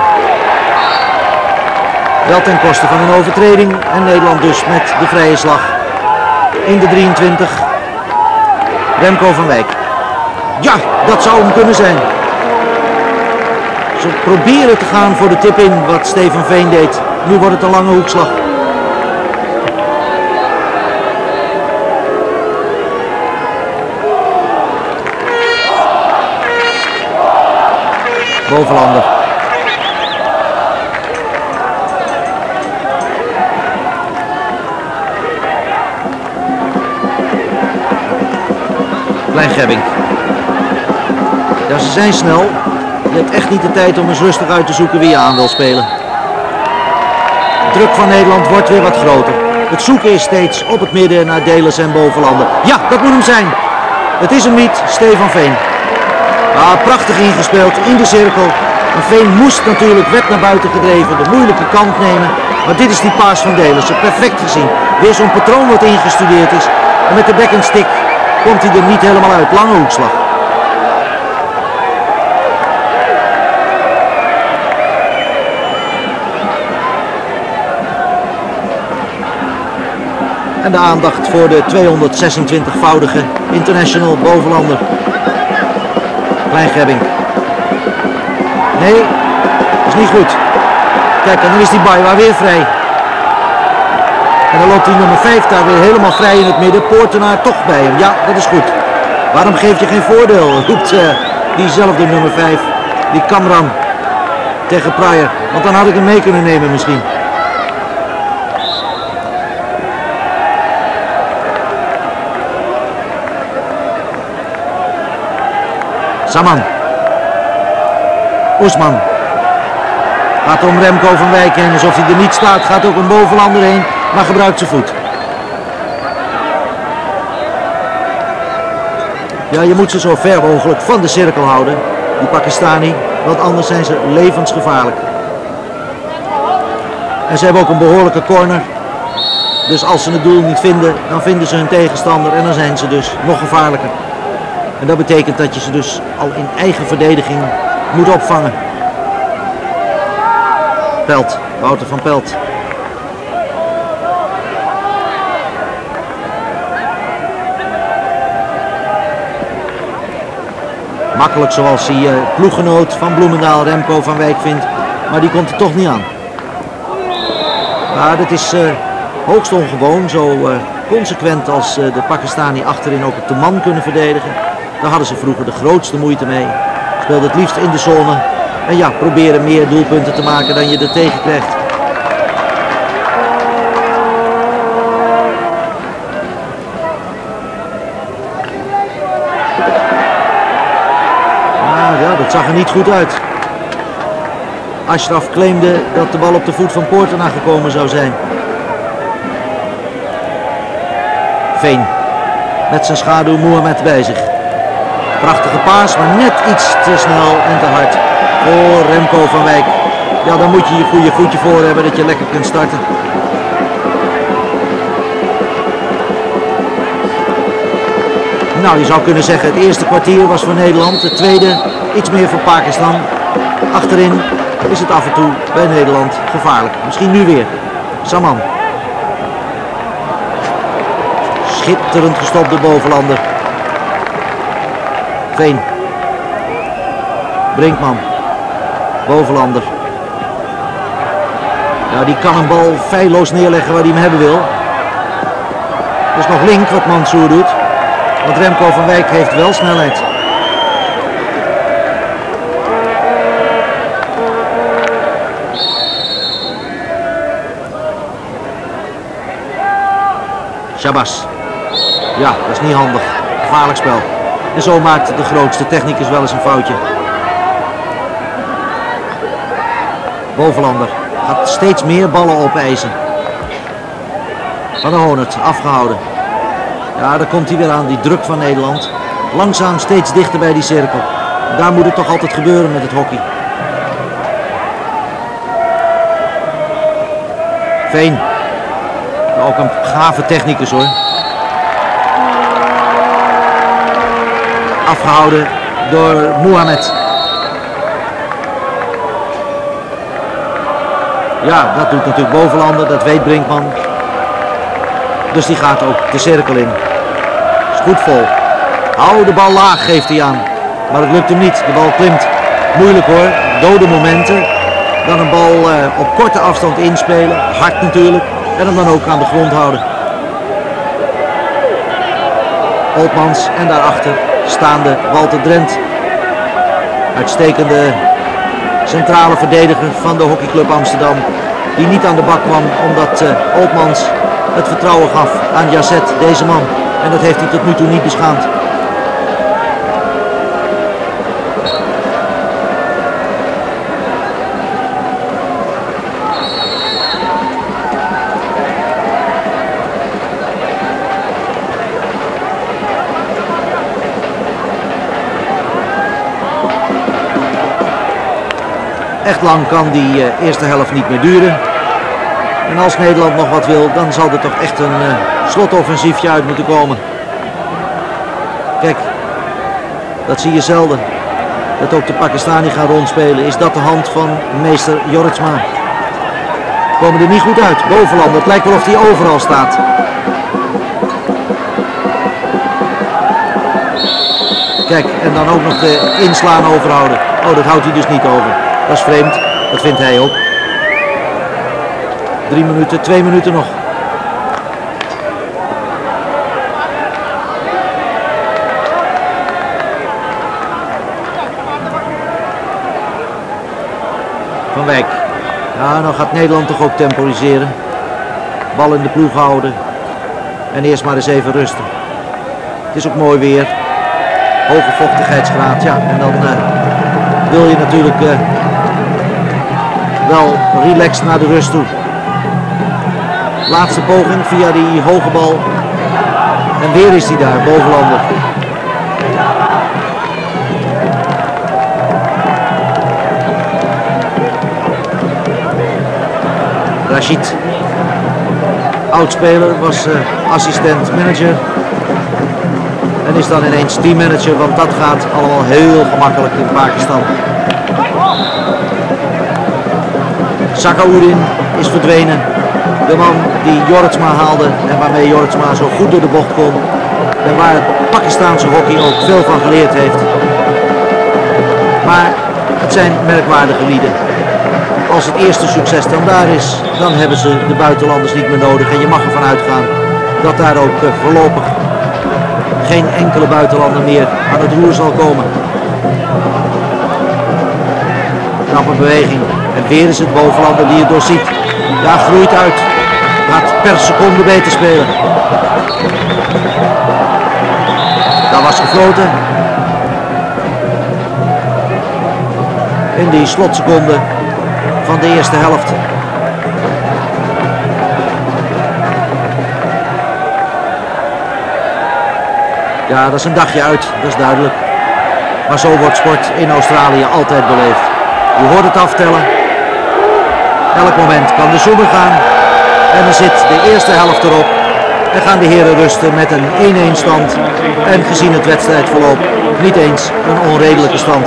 Wel ten koste van een overtreding en Nederland dus met de vrije slag. In de drieëntwintig. Remco van Wijk. Ja, dat zou hem kunnen zijn. Ze proberen te gaan voor de tip-in wat Stefan Veen deed. Nu wordt het een lange hoekslag. Bovenlander. Klein-Gebbink. Ja, ze zijn snel. Je hebt echt niet de tijd om eens rustig uit te zoeken wie je aan wil spelen. De druk van Nederland wordt weer wat groter. Het zoeken is steeds op het midden naar Delers en Bovenlander. Ja, dat moet hem zijn. Het is hem niet, Stefan Veen. Ja, prachtig ingespeeld in de cirkel. En Veen moest natuurlijk, werd naar buiten gedreven, de moeilijke kant nemen. Maar dit is die paas van Delers, perfect gezien. Weer zo'n patroon wat ingestudeerd is. En met de backhand stick komt hij er niet helemaal uit. Lange hoekslag. En de aandacht voor de tweehonderdzesentwintig-voudige international Bovenlander. Klein-Gebbink. Nee, is niet goed. Kijk, en dan is die Baiwa weer vrij. En dan loopt die nummer vijf daar weer helemaal vrij in het midden. Poortenaar toch bij hem. Ja, dat is goed. Waarom geef je geen voordeel? Roept uh, diezelfde nummer vijf. Die Kamran. Tegen Pryor. Want dan had ik hem mee kunnen nemen misschien. Saman. Oesman. Gaat om Remco van Wijk heen. Alsof hij er niet staat. Gaat ook een Bovenlander heen. Maar gebruikt zijn voet. Ja, je moet ze zo ver mogelijk van de cirkel houden. Die Pakistani. Want anders zijn ze levensgevaarlijk. En ze hebben ook een behoorlijke corner. Dus als ze het doel niet vinden, dan vinden ze hun tegenstander. En dan zijn ze dus nog gevaarlijker. En dat betekent dat je ze dus al in eigen verdediging moet opvangen. Pelt, Wouter van Pelt. Makkelijk zoals hij uh, ploeggenoot van Bloemendaal, Remco van Wijk, vindt. Maar die komt er toch niet aan. Maar dat is uh, hoogst ongewoon. Zo uh, consequent als uh, de Pakistani achterin ook op de man kunnen verdedigen. Daar hadden ze vroeger de grootste moeite mee. Speelde het liefst in de zone. En ja, proberen meer doelpunten te maken dan je er tegen krijgt. Ah, ja, dat zag er niet goed uit. Ashraf claimde dat de bal op de voet van Poortenaar gekomen zou zijn. Veen. Met zijn schaduw Mohamed bij zich. Prachtige paas, maar net iets te snel en te hard voor Remco van Wijk. Ja, dan moet je je goede voetje voor hebben dat je lekker kunt starten. Nou, je zou kunnen zeggen het eerste kwartier was voor Nederland. Het tweede iets meer voor Pakistan. Achterin is het af en toe bij Nederland gevaarlijk. Misschien nu weer. Saman. Schitterend gestopt de Bovenlander. Veen. Brinkman. Bovenlander. Ja, die kan een bal feilloos neerleggen waar hij hem hebben wil. Dat is nog link wat Mansour doet. Want Remco van Wijk heeft wel snelheid. Shabazz. Ja, dat is niet handig. Gevaarlijk spel. En zo maakt de grootste technicus wel eens een foutje. Bovenlander gaat steeds meer ballen opeisen. Van der Honert afgehouden. Ja, daar komt hij weer aan, die druk van Nederland. Langzaam steeds dichter bij die cirkel. Daar moet het toch altijd gebeuren met het hockey. Veen. Ook een gave technicus hoor. afgehouden door Mohamed. Ja, dat doet natuurlijk Bovenlander, dat weet Brinkman. Dus die gaat ook de cirkel in. Is goed vol. Hou de bal laag, geeft hij aan. Maar het lukt hem niet. De bal klimt. Moeilijk hoor. Dode momenten. Dan een bal uh, op korte afstand inspelen. Hard natuurlijk. En hem dan ook aan de grond houden. Oltmans en daarachter staande Walter Drent. Uitstekende centrale verdediger van de hockeyclub Amsterdam. Die niet aan de bak kwam omdat uh, Oltmans het vertrouwen gaf aan Jazet, deze man. En dat heeft hij tot nu toe niet beschaamd. Echt lang kan die uh, eerste helft niet meer duren. En als Nederland nog wat wil, dan zal er toch echt een uh, slotoffensiefje uit moeten komen. Kijk, dat zie je zelden. Dat ook de Pakistani gaan rondspelen. Is dat de hand van meester Jorritsma? Komen er niet goed uit. Bovenlander, het lijkt wel of hij overal staat. Kijk, en dan ook nog de inslaan overhouden. Oh, dat houdt hij dus niet over. Dat is vreemd, dat vindt hij ook. Drie minuten, twee minuten nog. Van Wijk. Ja, nou gaat Nederland toch ook temporiseren. Bal in de ploeg houden. En eerst maar eens even rusten. Het is ook mooi weer. Hoge vochtigheidsgraad, ja. En dan uh, wil je natuurlijk uh, wel relaxed naar de rust toe. Laatste poging via die hoge bal. En weer is hij daar, Bovenlander. Rashid. Oudspeler, was uh, assistent manager. En is dan ineens teammanager, want dat gaat allemaal heel gemakkelijk in Pakistan. Zakaurin is verdwenen. De man die Jorritsma haalde en waarmee Jorritsma zo goed door de bocht kon. En waar het Pakistaanse hockey ook veel van geleerd heeft. Maar het zijn merkwaardige lieden. Als het eerste succes dan daar is, dan hebben ze de buitenlanders niet meer nodig. En je mag ervan uitgaan dat daar ook uh, voorlopig geen enkele buitenlander meer aan het roer zal komen. Knappe beweging. En weer is het Bovenlander die het doorziet. Ja, groeit uit. Gaat per seconde beter spelen. Dat was gefloten. In die slotseconde van de eerste helft. Ja, dat is een dagje uit, dat is duidelijk. Maar zo wordt sport in Australië altijd beleefd. Je hoort het aftellen. Elk moment kan de zoemer gaan. En dan zit de eerste helft erop. En gaan de heren rusten met een één-één stand. En gezien het wedstrijdverloop niet eens een onredelijke stand.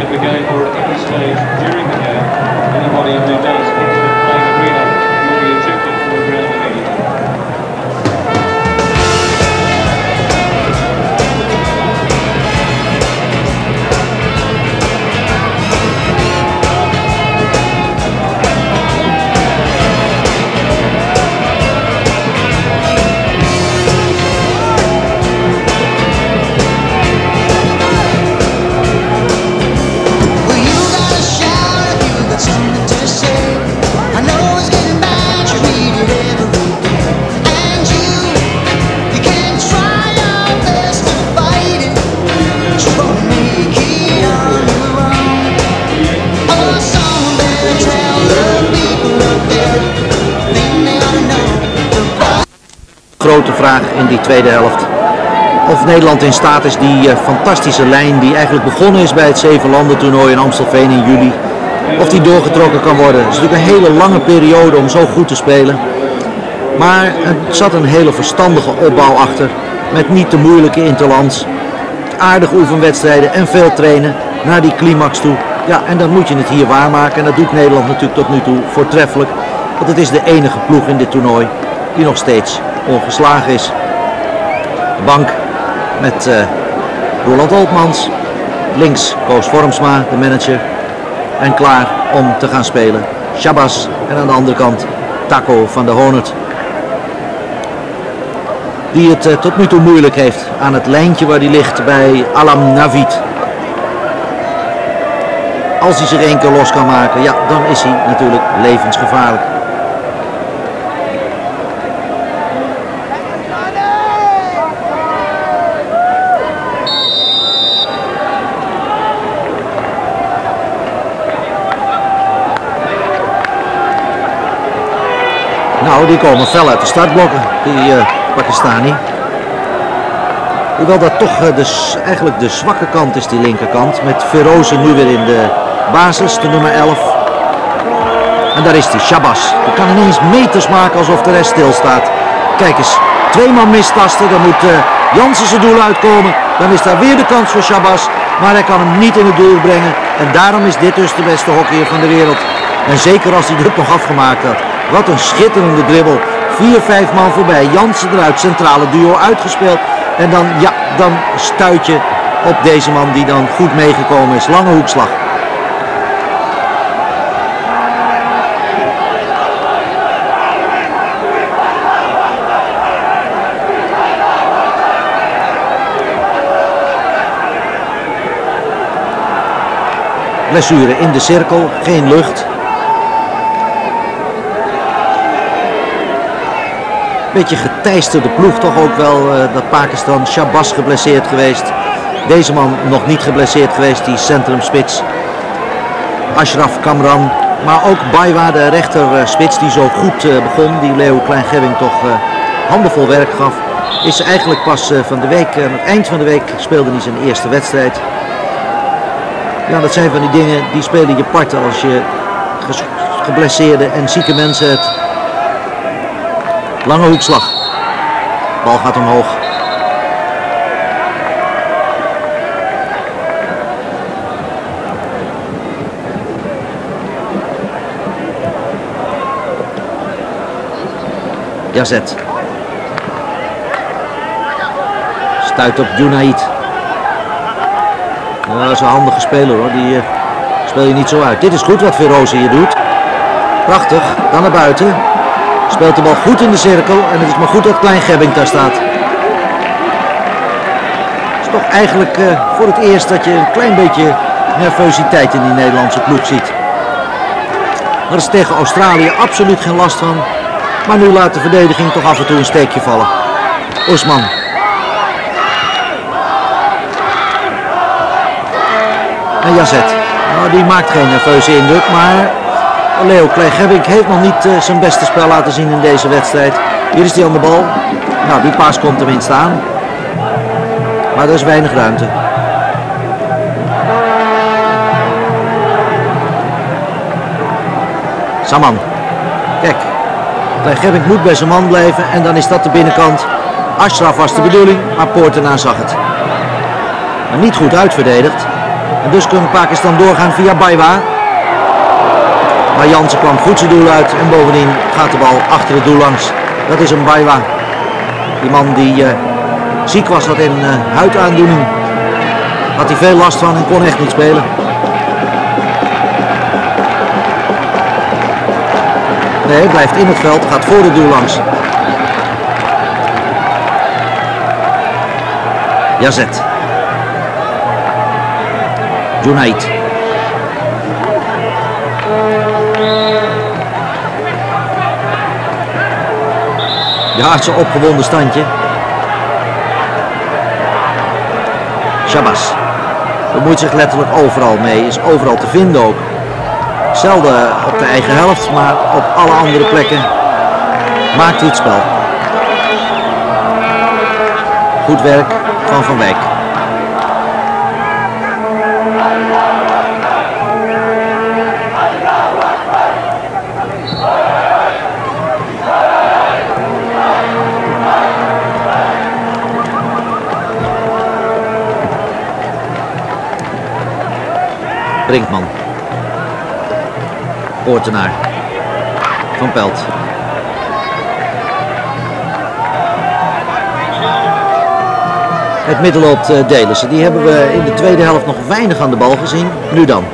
Stage during the game, anybody who does enter the playing arena will be ejected. vraag in die tweede helft. Of Nederland in staat is die uh, fantastische lijn die eigenlijk begonnen is bij het Zevenlanden-toernooi in Amstelveen in juli. Of die doorgetrokken kan worden. Het is natuurlijk een hele lange periode om zo goed te spelen. Maar er zat een hele verstandige opbouw achter. Met niet te moeilijke interlands. Aardige oefenwedstrijden en veel trainen naar die climax toe. Ja, en dan moet je het hier waarmaken. En dat doet Nederland natuurlijk tot nu toe voortreffelijk. Want het is de enige ploeg in dit toernooi die nog steeds ongeslagen is. De bank met uh, Roland Oltmans. Links Koos Vormsma, de manager. En klaar om te gaan spelen. Shabazz en aan de andere kant Taco van der Honert. Die het uh, tot nu toe moeilijk heeft aan het lijntje waar hij ligt bij Alam Navid. Als hij zich één keer los kan maken, ja, dan is hij natuurlijk levensgevaarlijk. Nou, die komen fel uit de startblokken, die uh, Pakistani. Hoewel dat toch uh, de, eigenlijk de zwakke kant is, die linkerkant. Met Feroze nu weer in de basis, de nummer elf. En daar is die Shabazz. Die kan ineens meters maken alsof de rest stilstaat. Kijk eens, twee man mistasten, dan moet uh, Jansen zijn doel uitkomen. Dan is daar weer de kans voor Shabazz. Maar hij kan hem niet in het doel brengen. En daarom is dit dus de beste hockeyer van de wereld. En zeker als hij dit nog afgemaakt had. Wat een schitterende dribbel. Vier, vijf man voorbij. Jansen eruit. Centrale duo uitgespeeld. En dan, ja, dan stuit je op deze man die dan goed meegekomen is. Lange hoekslag. Blessure in de cirkel. Geen lucht. Beetje geteisterde ploeg toch ook wel, uh, dat Pakistan. Shabazz geblesseerd geweest. Deze man nog niet geblesseerd geweest, die centrumspits. Ashraf Kamran. Maar ook Baiwa, de rechterspits, die zo goed uh, begon. Die Leo Klein-Gebbing toch uh, handenvol werk gaf. Is eigenlijk pas uh, van de week, uh, aan het eind van de week speelde hij zijn eerste wedstrijd. Ja, dat zijn van die dingen, die spelen je parten als je geblesseerde en zieke mensen hebt. Lange hoekslag. Bal gaat omhoog. Yazet. Stuit op Junaid. Ja, dat is een handige speler hoor. Die uh, speel je niet zo uit. Dit is goed wat Feroze hier doet. Prachtig. Dan naar buiten. Speelt de bal goed in de cirkel en het is maar goed dat Klein-Gebbing daar staat. Het is toch eigenlijk uh, voor het eerst dat je een klein beetje nervositeit in die Nederlandse ploeg ziet. Er is tegen Australië absoluut geen last van. Maar nu laat de verdediging toch af en toe een steekje vallen. Ousman. En Yazet. Nou, die maakt geen nerveuze indruk, maar Leo Klein-Gebbing heeft nog niet uh, zijn beste spel laten zien in deze wedstrijd. Hier is hij aan de bal. Nou, die paas komt tenminste aan. Maar er is weinig ruimte. Saman. Kijk. Klein-Gebbing moet bij zijn man blijven en dan is dat de binnenkant. Ashraf was de bedoeling, maar Poortenaar zag het. Maar niet goed uitverdedigd. En dus kan Pakistan doorgaan via Baiwa. Maar Jansen kwam goed zijn doel uit en bovendien gaat de bal achter het doel langs. Dat is een Baiwa. Die man die uh, ziek was, had een uh, huidaandoening. Had hij veel last van en kon echt niet spelen. Nee, hij blijft in het veld, gaat voor het doel langs. Yazet. Junaid. Ja, het is een opgewonden standje. Shabazz. Bemoeit zich letterlijk overal mee. Is overal te vinden ook. Zelden op de eigen helft, maar op alle andere plekken maakt hij het spel. Goed werk van Van Wijk. Brinkman. Oortenaar. Van Pelt. Het middel loopt uh, Delissen. Die hebben we in de tweede helft nog weinig aan de bal gezien. Nu dan.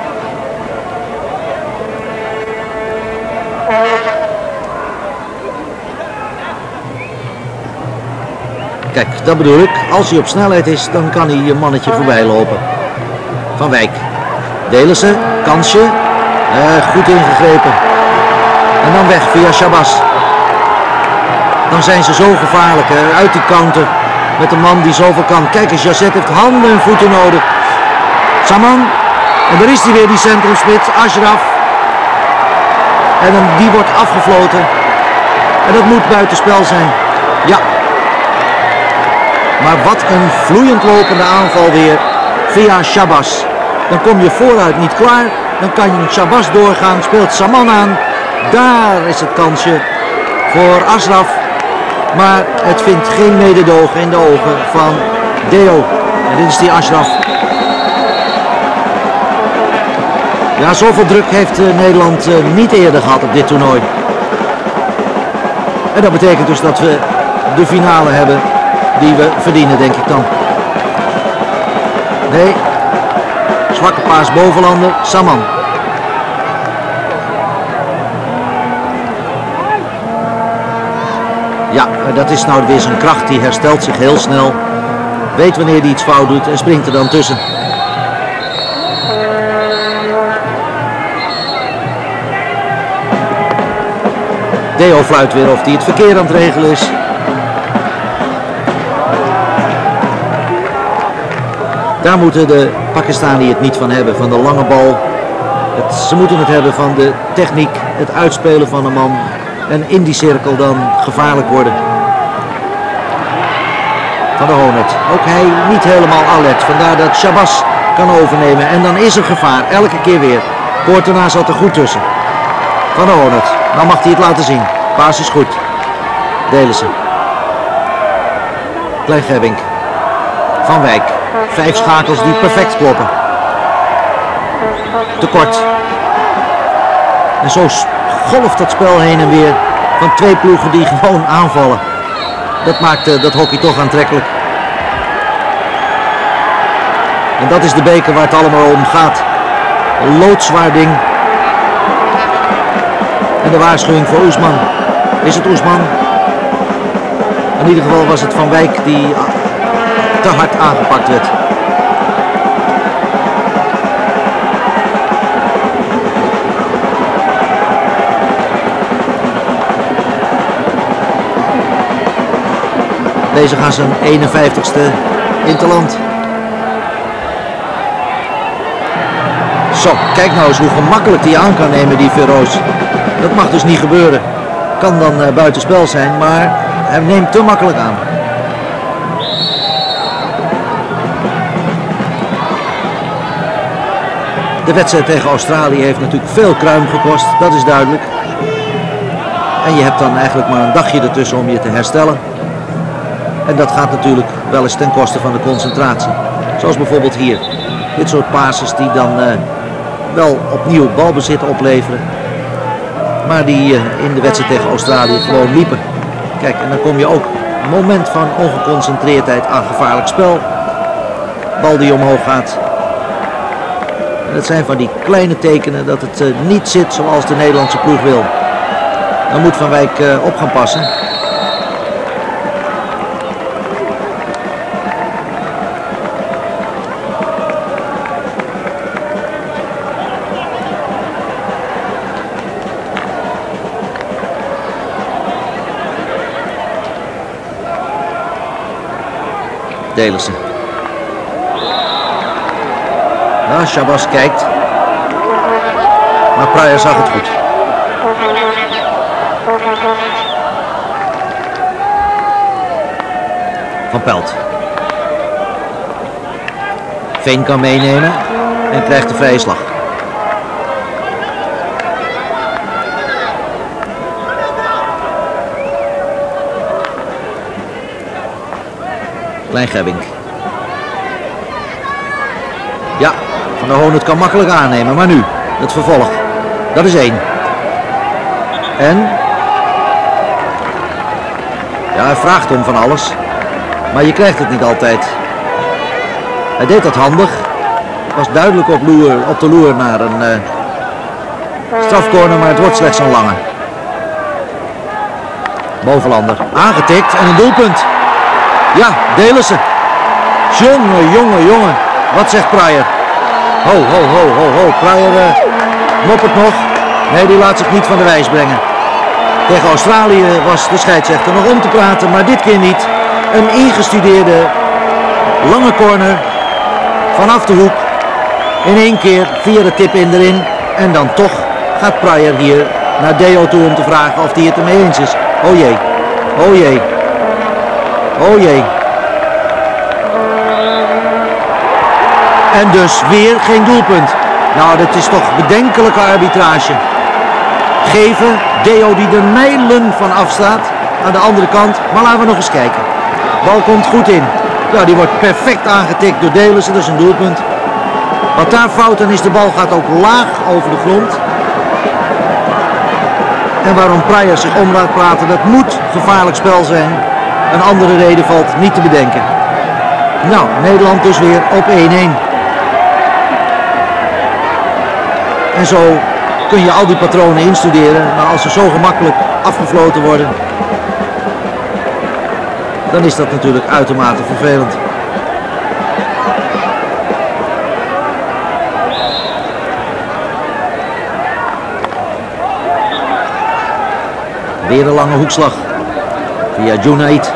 Kijk, dat bedoel ik. Als hij op snelheid is, dan kan hij een mannetje voorbij lopen. Van Wijk. Delissen, kansje. Uh, goed ingegrepen. En dan weg via Chabas. Dan zijn ze zo gevaarlijk hè, uit die counter. Met een man die zoveel kan. Kijk eens, Jazet heeft handen en voeten nodig. Saman. En daar is hij weer, die centrumspits. Ashraf. En dan, die wordt afgefloten. En dat moet buitenspel zijn. Ja. Maar wat een vloeiend lopende aanval weer. Via Chabas. Dan kom je vooruit niet klaar. Dan kan je Chabas doorgaan. Speelt Saman aan. Daar is het kansje voor Ashraf. Maar het vindt geen mededogen in de ogen van Deo. En dit is die Ashraf. Ja, zoveel druk heeft uh, Nederland uh, niet eerder gehad op dit toernooi. En dat betekent dus dat we de finale hebben die we verdienen, denk ik dan. Nee. Zwakke paas bovenlander. Saman. Ja, dat is nou weer zijn kracht. Die herstelt zich heel snel. Weet wanneer hij iets fout doet en springt er dan tussen. Deo fluit weer of hij het verkeer aan het regelen is. Daar moeten de Pakistani het niet van hebben, van de lange bal. Het, ze moeten het hebben van de techniek, het uitspelen van een man. En in die cirkel dan gevaarlijk worden. Van de Honet. Ook hij niet helemaal alert. Vandaar dat Chabas kan overnemen. En dan is er gevaar. Elke keer weer. Poortenaar zat er goed tussen. Van de Honet. Dan mag hij het laten zien. Paas is goed. Delissen. Klein Gebbink. Van Wijk. Vijf schakels die perfect kloppen. Tekort. En zo golft dat spel heen en weer van twee ploegen die gewoon aanvallen. Dat maakt uh, dat hockey toch aantrekkelijk. En dat is de beker waar het allemaal om gaat. Een loodzwaar ding. En de waarschuwing voor Oesman. Is het Oesman? In ieder geval was het Van Wijk die te hard aangepakt werd. Deze gaan zijn eenenvijftigste interland. Zo, kijk nou eens hoe gemakkelijk die aan kan nemen, die Feroz. Dat mag dus niet gebeuren. Kan dan uh, buitenspel zijn, maar hij neemt te makkelijk aan. De wedstrijd tegen Australië heeft natuurlijk veel kruim gekost, dat is duidelijk. En je hebt dan eigenlijk maar een dagje ertussen om je te herstellen. En dat gaat natuurlijk wel eens ten koste van de concentratie. Zoals bijvoorbeeld hier. Dit soort passes die dan uh, wel opnieuw balbezit opleveren. Maar die uh, in de wedstrijd tegen Australië gewoon liepen. Kijk, en dan kom je ook een moment van ongeconcentreerdheid aan gevaarlijk spel. Bal die omhoog gaat. En dat zijn van die kleine tekenen dat het uh, niet zit zoals de Nederlandse ploeg wil. Dan moet Van Wijk uh, op gaan passen. Delissen. Nou, Chabas kijkt. Maar Pryor zag het goed. Van Pelt. Veen kan meenemen en krijgt de vrije slag. Klein Gebbink. Ja, Van der Hoon het kan makkelijk aannemen, maar nu, het vervolg. Dat is één. En? Ja, hij vraagt om van alles, maar je krijgt het niet altijd. Hij deed dat handig. Was duidelijk op, loer, op de loer naar een uh, strafcorner, maar het wordt slechts een lange. Bovenlander aangetikt en een doelpunt. Ja, Delissen. Jongen, jongen, jongen. Wat zegt Pryor? Ho, ho, ho, ho, ho. Pryor uh, moppert nog. Nee, die laat zich niet van de wijs brengen. Tegen Australië was de scheidsrechter nog om te praten, maar dit keer niet. Een ingestudeerde lange corner vanaf de hoek. In één keer via de tip-in erin. En dan toch gaat Pryor hier naar Deo toe om te vragen of hij het ermee eens is. Oh jee, oh jee, oh jee. En dus weer geen doelpunt. Nou, dat is toch bedenkelijke arbitrage. Geven, Deo die er mijlen van afstaat aan de andere kant. Maar laten we nog eens kijken. Bal komt goed in. Ja, die wordt perfect aangetikt door Delissen, dat is een doelpunt. Wat daar fout aan is, de bal gaat ook laag over de grond. En waarom Pryor zich om laat praten, dat moet gevaarlijk spel zijn. Een andere reden valt niet te bedenken. Nou, Nederland dus weer op één-één. En zo kun je al die patronen instuderen, maar als ze zo gemakkelijk afgefloten worden, dan is dat natuurlijk uitermate vervelend. Weer een lange hoekslag via Junaid.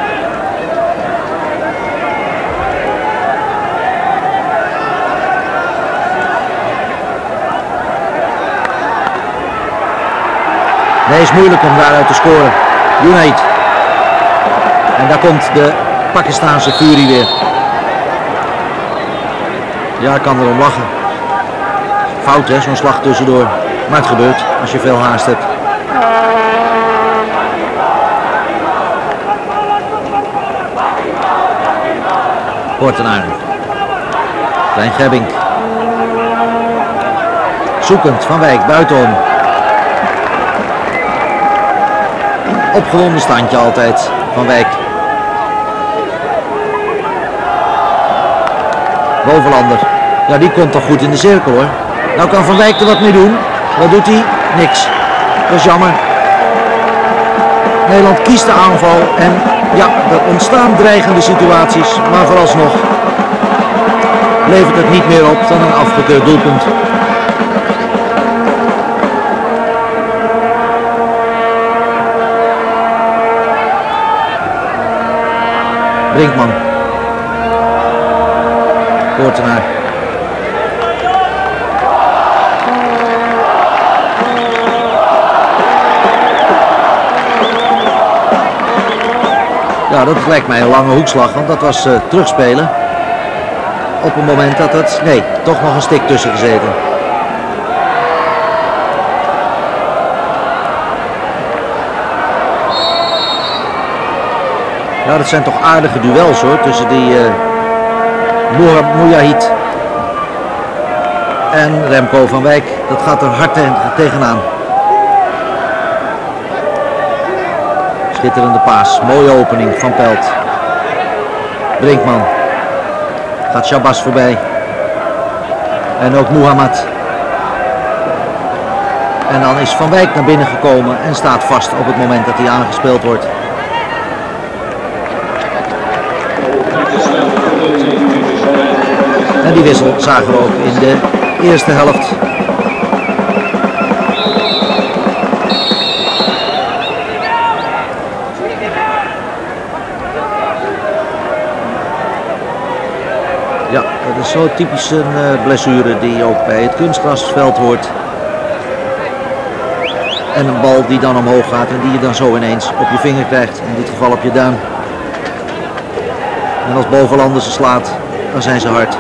Nee, is moeilijk om daaruit te scoren. Junaid. En daar komt de Pakistaanse furie weer. Ja, ik kan erom lachen. Fout hè, zo'n slag tussendoor. Maar het gebeurt als je veel haast hebt. Kortenaar. Klein Gebbink. Zoekend, Van Wijk, buitenom. Opgewonden standje altijd, Van Wijk. Bovenlander. Ja, die komt toch goed in de cirkel hoor. Nou kan Van Wijk er wat mee doen. Wat doet hij? Niks. Dat is jammer. Nederland kiest de aanval en ja, er ontstaan dreigende situaties, maar vooralsnog levert het niet meer op dan een afgekeurd doelpunt. Brinkman. Kortenaar. Ja, dat lijkt mij een lange hoekslag, want dat was uh, terugspelen. Op het moment dat het... Nee, toch nog een stik tussen gezeten. Ja, dat zijn toch aardige duels hoor, tussen die uh, Mujahid en Remco van Wijk. Dat gaat er hard te tegenaan. Schitterende paas, mooie opening van Pelt. Brinkman. Gaat Shabazz voorbij. En ook Mohamed. En dan is Van Wijk naar binnen gekomen en staat vast op het moment dat hij aangespeeld wordt. En die wissel zagen we ook in de eerste helft. Ja, dat is zo typisch een uh, blessure die ook bij het kunstgrasveld hoort. En een bal die dan omhoog gaat en die je dan zo ineens op je vinger krijgt. In dit geval op je duim. En als Bovenlander ze slaat, dan zijn ze hard.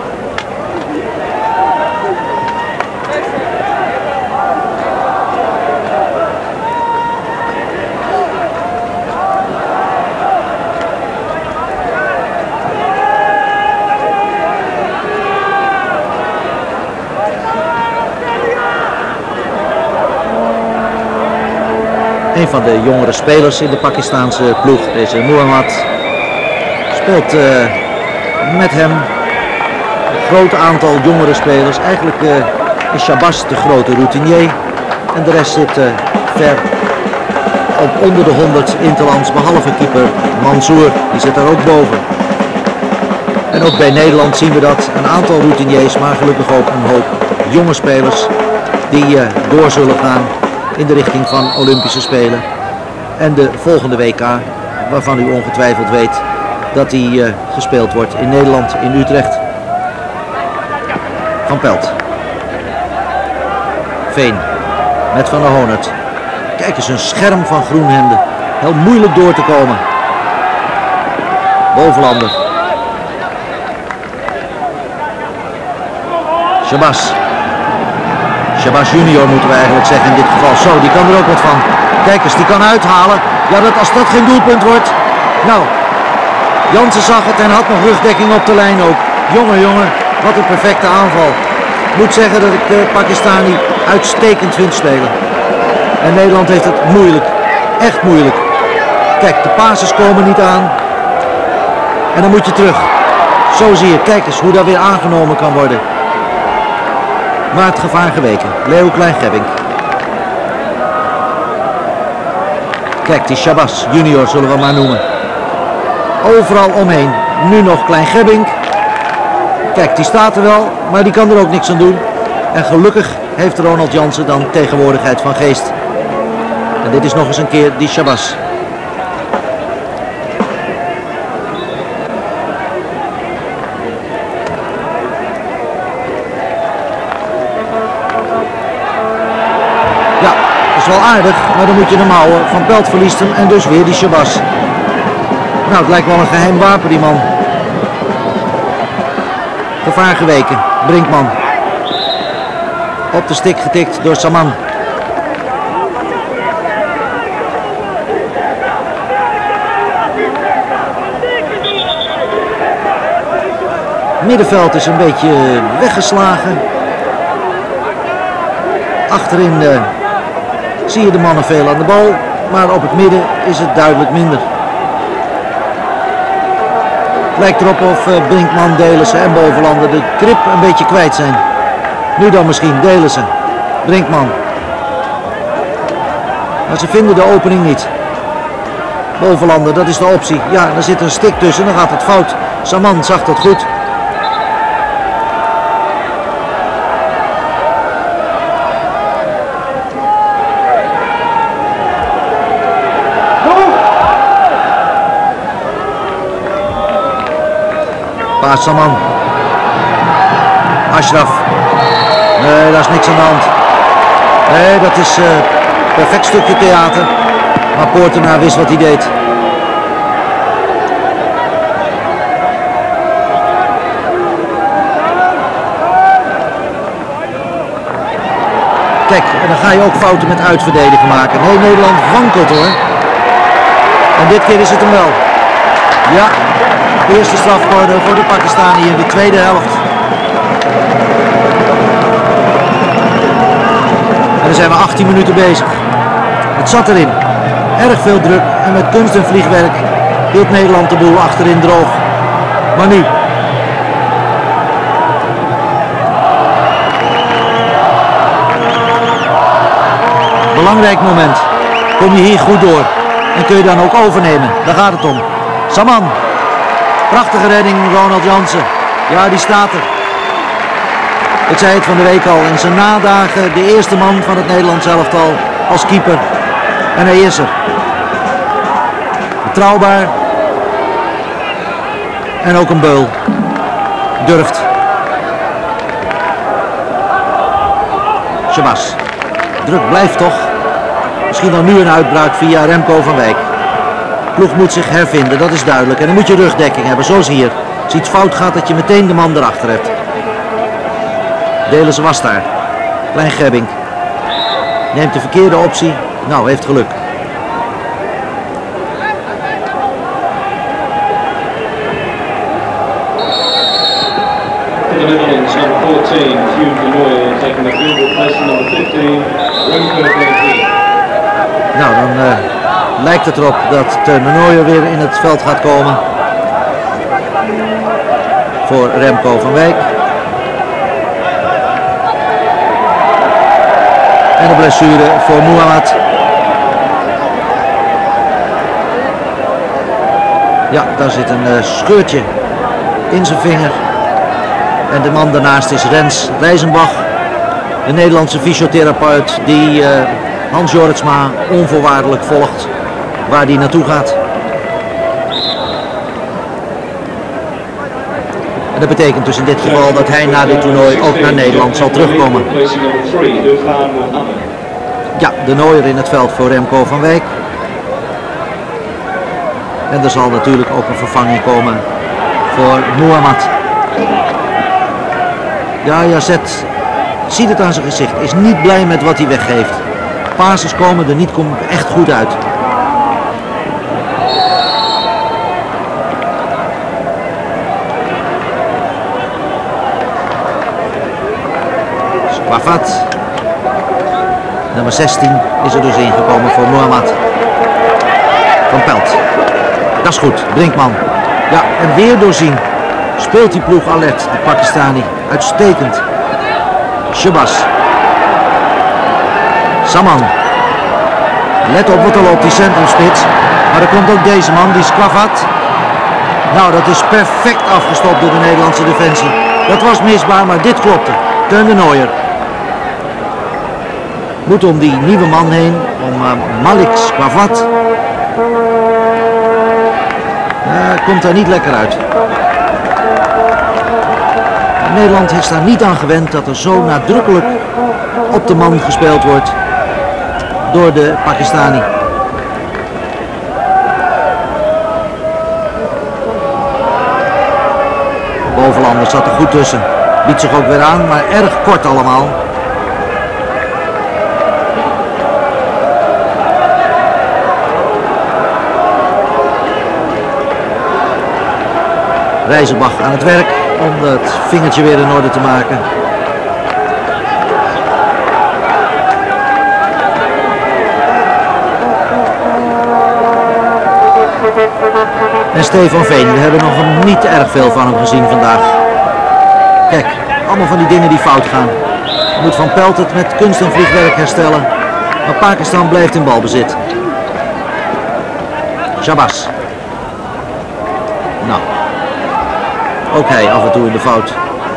Een van de jongere spelers in de Pakistaanse ploeg, deze Muhammad, speelt uh, met hem een groot aantal jongere spelers. Eigenlijk uh, is Shabazz de grote routinier en de rest zit uh, ver op onder de honderd interlands, behalve keeper Mansour, die zit daar ook boven. En ook bij Nederland zien we dat, een aantal routiniers, maar gelukkig ook een hoop jonge spelers die uh, door zullen gaan in de richting van Olympische Spelen en de volgende W K, waarvan u ongetwijfeld weet dat die uh, gespeeld wordt in Nederland, in Utrecht. Van Pelt. Veen met Van der Honert. Kijk eens, een scherm van Groenhemde. Heel moeilijk door te komen. Bovenlander. Shabazz. Shabazz junior moeten we eigenlijk zeggen in dit geval. Zo, die kan er ook wat van. Kijk eens, die kan uithalen. Ja, dat, als dat geen doelpunt wordt. Nou, Jansen zag het en had nog rugdekking op de lijn ook. Jongen, jongen, wat een perfecte aanval. Ik moet zeggen dat ik de Pakistani uitstekend vind spelen. En Nederland heeft het moeilijk. Echt moeilijk. Kijk, de passes komen niet aan. En dan moet je terug. Zo zie je, kijk eens hoe dat weer aangenomen kan worden. Maar het gevaar geweken. Leo Klein-Gebbink. Kijk, die Shabazz junior zullen we maar noemen. Overal omheen. Nu nog Klein-Gebbink. Kijk, die staat er wel, maar die kan er ook niks aan doen. En gelukkig heeft Ronald Jansen dan tegenwoordigheid van geest. En dit is nog eens een keer die Shabazz. Ja, dat is wel aardig, maar dan moet je hem houden. Van Pelt verliest hem en dus weer die Shabazz. Nou, het lijkt wel een geheim wapen, die man. Gevaar geweken. Brinkman. Op de stik getikt door Saman. Middenveld is een beetje weggeslagen. Achterin uh, zie je de mannen veel aan de bal, maar op het midden is het duidelijk minder. Het lijkt erop of uh, Brinkman, Delissen en Bovenlander de grip een beetje kwijt zijn. Nu dan misschien Delissen, Brinkman. Maar ze vinden de opening niet. Bovenlander, dat is de optie. Ja, er zit een stik tussen, dan gaat het fout. Saman zag dat goed. Paas Saman. Ashraf. Nee, daar is niks aan de hand. Nee, dat is een uh, perfect stukje theater. Maar Poortenaar wist wat hij deed. Kijk, en dan ga je ook fouten met uitverdedigen maken. Nee, Nederland wankelt hoor. En dit keer is het hem wel. Ja, de eerste strafcorner voor de Pakistani in de tweede helft. En dan zijn we achttien minuten bezig. Het zat erin. Erg veel druk en met kunst en vliegwerk hield Nederland de boel achterin droog. Maar nu. Belangrijk moment. Kom je hier goed door. En kun je dan ook overnemen. Daar gaat het om. Saman. Prachtige redding, Ronald Jansen. Ja, die staat er. Ik zei het van de week al. In zijn nadagen de eerste man van het Nederlands elftal als keeper. En hij is er. Betrouwbaar. En ook een beul. Durft. Shabazz. Druk blijft toch. Misschien dan nu een uitbraak via Remco van Wijk. ploeg moet zich hervinden, dat is duidelijk. En dan moet je rugdekking hebben, zoals hier. Als iets fout gaat, dat je meteen de man erachter hebt. Delissen was daar. Klein Gebbink. Neemt de verkeerde optie. Nou, heeft geluk. For the Netherlands, number fourteen, Hugh de Nooijer, taking the field, replacing number fifteen, Remco van Veen. Nou, dan uh, lijkt het erop dat Teun de Nooijer weer in het veld gaat komen. Voor Remco van Wijk. En de blessure voor Mohamed. Ja, daar zit een uh, scheurtje in zijn vinger. En de man daarnaast is Rens Rijzenbach, de Nederlandse fysiotherapeut die uh, Hans Jorritsma onvoorwaardelijk volgt waar hij naartoe gaat. En dat betekent dus in dit geval dat hij na dit toernooi ook naar Nederland zal terugkomen. Ja, de Nooijer in het veld voor Remco van Wijk. En er zal natuurlijk ook een vervanging komen voor Mohamed. Ja, Yazet ziet het aan zijn gezicht, is niet blij met wat hij weggeeft. Passes komen er niet echt goed uit. Squafat. Nummer zestien is er dus ingekomen voor Mohamed. Van Pelt. Dat is goed, Brinkman. Ja, en weer doorzien. Speelt die ploeg alert, de Pakistani. Uitstekend. Shabazz. Saman. Let op wat er loopt, die centrumspits. Maar er komt ook deze man, die Squafat. Nou, dat is perfect afgestopt door de Nederlandse defensie. Dat was misbaar, maar dit klopte. Teun de Nooijer. Moet om die nieuwe man heen, om uh, Malik Squafat. Uh, komt er niet lekker uit. Nederland is daar niet aan gewend dat er zo nadrukkelijk op de man gespeeld wordt door de Pakistani. Bovenlander zat er goed tussen. Biedt zich ook weer aan, maar erg kort allemaal. Rijzenbach aan het werk om het vingertje weer in orde te maken. En Stefan Veen, we hebben nog niet erg veel van hem gezien vandaag. Kijk, allemaal van die dingen die fout gaan. Moet Van Pelt het met kunst en vliegwerk herstellen. Maar Pakistan blijft in balbezit. Shabazz. Nou. Ook hij af en toe in de fout.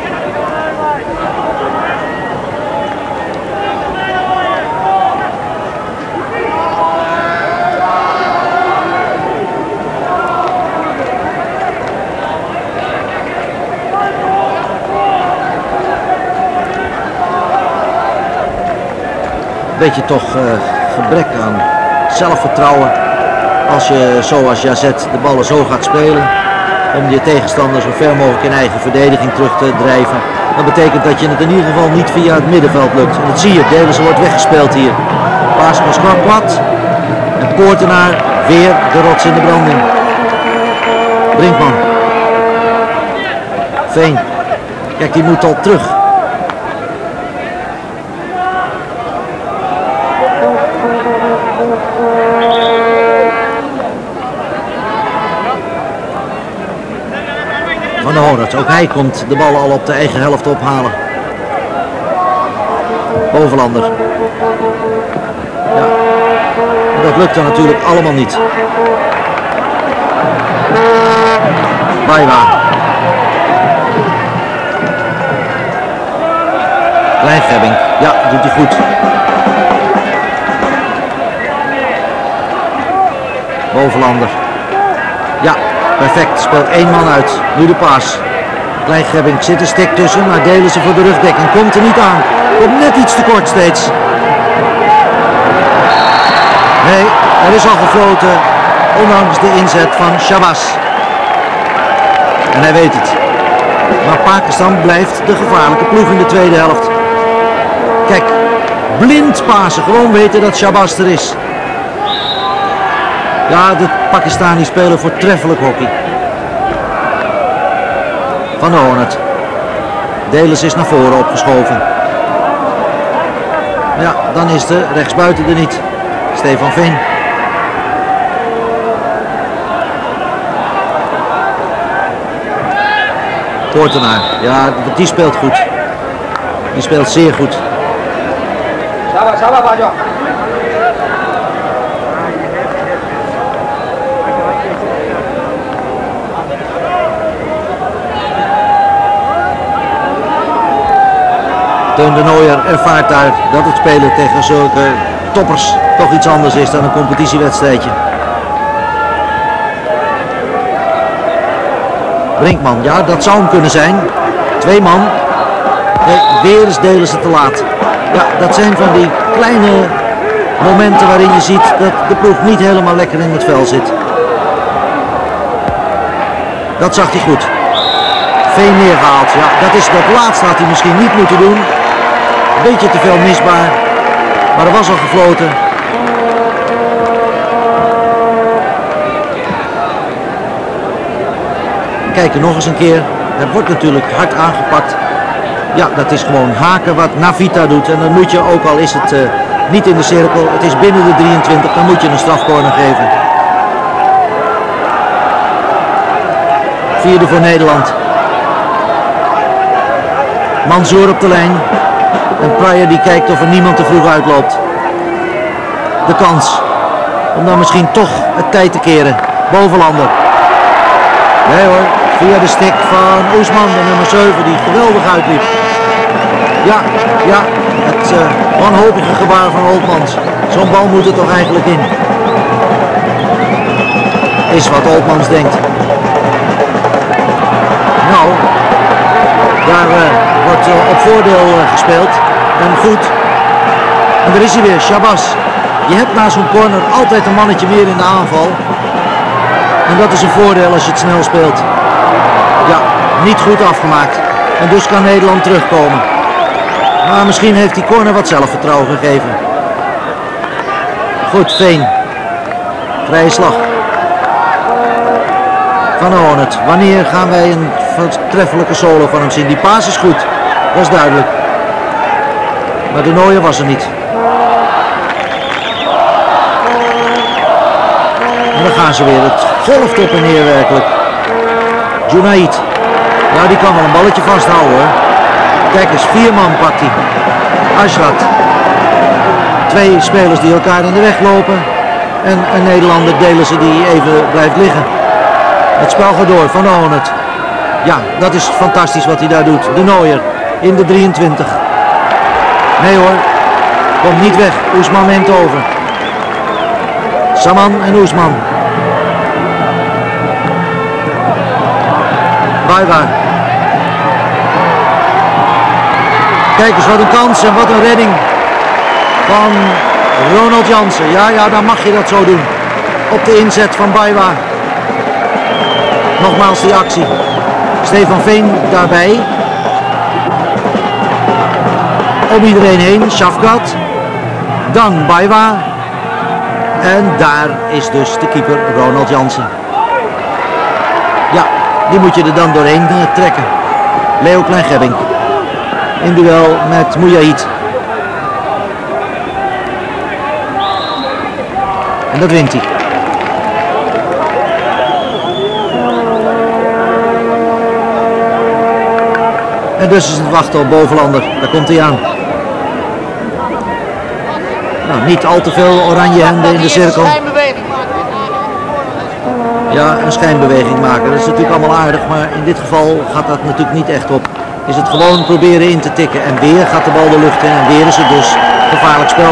Beetje toch uh, gebrek aan zelfvertrouwen als je zoals Yazet de ballen zo gaat spelen. Om je tegenstander zo ver mogelijk in eigen verdediging terug te drijven. Dat betekent dat je het in ieder geval niet via het middenveld lukt. En dat zie je, Delissen wordt weggespeeld hier. Paas van Squafat. En Poortenaar weer de rots in de branding. Brinkman. Veen. Kijk, die moet al terug. Van de Hoorns, ook hij komt de ballen al op de eigen helft ophalen. Bovenlander. Ja. Dat lukt dan natuurlijk allemaal niet. Baiwa. Klein Gebbink. Ja, doet hij goed. Bovenlander. Ja, perfect. Speelt één man uit. Nu de paas. Klein Gebbink zit een stik tussen, maar Delissen voor de rugdekking. Komt er niet aan. Komt net iets te kort steeds. Nee, er is al gefloten. Ondanks de inzet van Shabazz. En hij weet het. Maar Pakistan blijft de gevaarlijke ploeg in de tweede helft. Kijk, blind pasen. Gewoon weten dat Shabazz er is. Ja, de Pakistani spelen voortreffelijk hockey. Van Honert. Delis is naar voren opgeschoven. Ja, dan is de rechtsbuiten er niet. Stefan Veen. Kortenaar. Ja, die speelt goed. Die speelt zeer goed. Teun de Nooijer ervaart daar dat het spelen tegen zulke toppers toch iets anders is dan een competitiewedstrijdje. Brinkman, ja, dat zou hem kunnen zijn. Twee man. Nee, weer eens delen ze te laat. Ja, dat zijn van die kleine momenten waarin je ziet dat de ploeg niet helemaal lekker in het vel zit. Dat zag hij goed. Veen neergehaald. Ja, dat is dat laatste had hij misschien niet moeten doen. Een beetje te veel misbaar. Maar er was al gefloten. Kijken nog eens een keer. Er wordt natuurlijk hard aangepakt. Ja, dat is gewoon haken wat Navita doet. En dan moet je, ook al is het uh, niet in de cirkel, het is binnen de drieëntwintig, dan moet je een strafcorner geven. Vierde voor Nederland. Mansour op de lijn. En Pryor die kijkt of er niemand te vroeg uitloopt. De kans om dan misschien toch het tijd te keren. Bovenlander. Nee hoor, via de stick van Oesman, de nummer zeven, die geweldig uitliep. Ja, ja, het uh, wanhopige gebaar van Oltmans. Zo'n bal moet er toch eigenlijk in. Is wat Oltmans denkt. Nou, daar uh, wordt uh, op voordeel uh, gespeeld. En goed. En daar is hij weer, Shabazz. Je hebt na zo'n corner altijd een mannetje meer in de aanval. En dat is een voordeel als je het snel speelt. Ja, niet goed afgemaakt. En dus kan Nederland terugkomen. Maar misschien heeft die corner wat zelfvertrouwen gegeven. Goed, Veen. Vrije slag. Van Honert. Wanneer gaan wij een treffelijke solo van hem zien? Die paas is goed. Dat is duidelijk. Maar de Nooijer was er niet. En dan gaan ze weer. Het golft op en neer werkelijk. Junaid. Ja, die kan wel een balletje vasthouden hoor. Kijk eens, vier man pakt hij. Ashrat. Twee spelers die elkaar in de weg lopen. En een Nederlander delen ze die even blijft liggen. Het spel gaat door, Van Honert. Ja, dat is fantastisch wat hij daar doet. De Nooijer in de drieëntwintig. Nee hoor, komt niet weg. Oesman neemt over. Saman en Oesman. Baiwa. Kijk eens wat een kans en wat een redding van Ronald Jansen. Ja, ja, dan mag je dat zo doen. Op de inzet van Baiwa. Nogmaals die actie. Stefan Veen daarbij. Om iedereen heen, Shafkat. Dan Baiwa. En daar is dus de keeper Ronald Jansen. Ja, die moet je er dan doorheen trekken. Leo Klein-Gebbink. In duel met Mujahid. En dat wint hij. En dus is het wachten op Bovenlander. Daar komt hij aan. Nou, niet al te veel oranje hemden in de cirkel. Ja, een schijnbeweging maken. Dat is natuurlijk allemaal aardig, maar in dit geval gaat dat natuurlijk niet echt op. Is het gewoon proberen in te tikken. En weer gaat de bal de lucht in en weer is het dus gevaarlijk spel.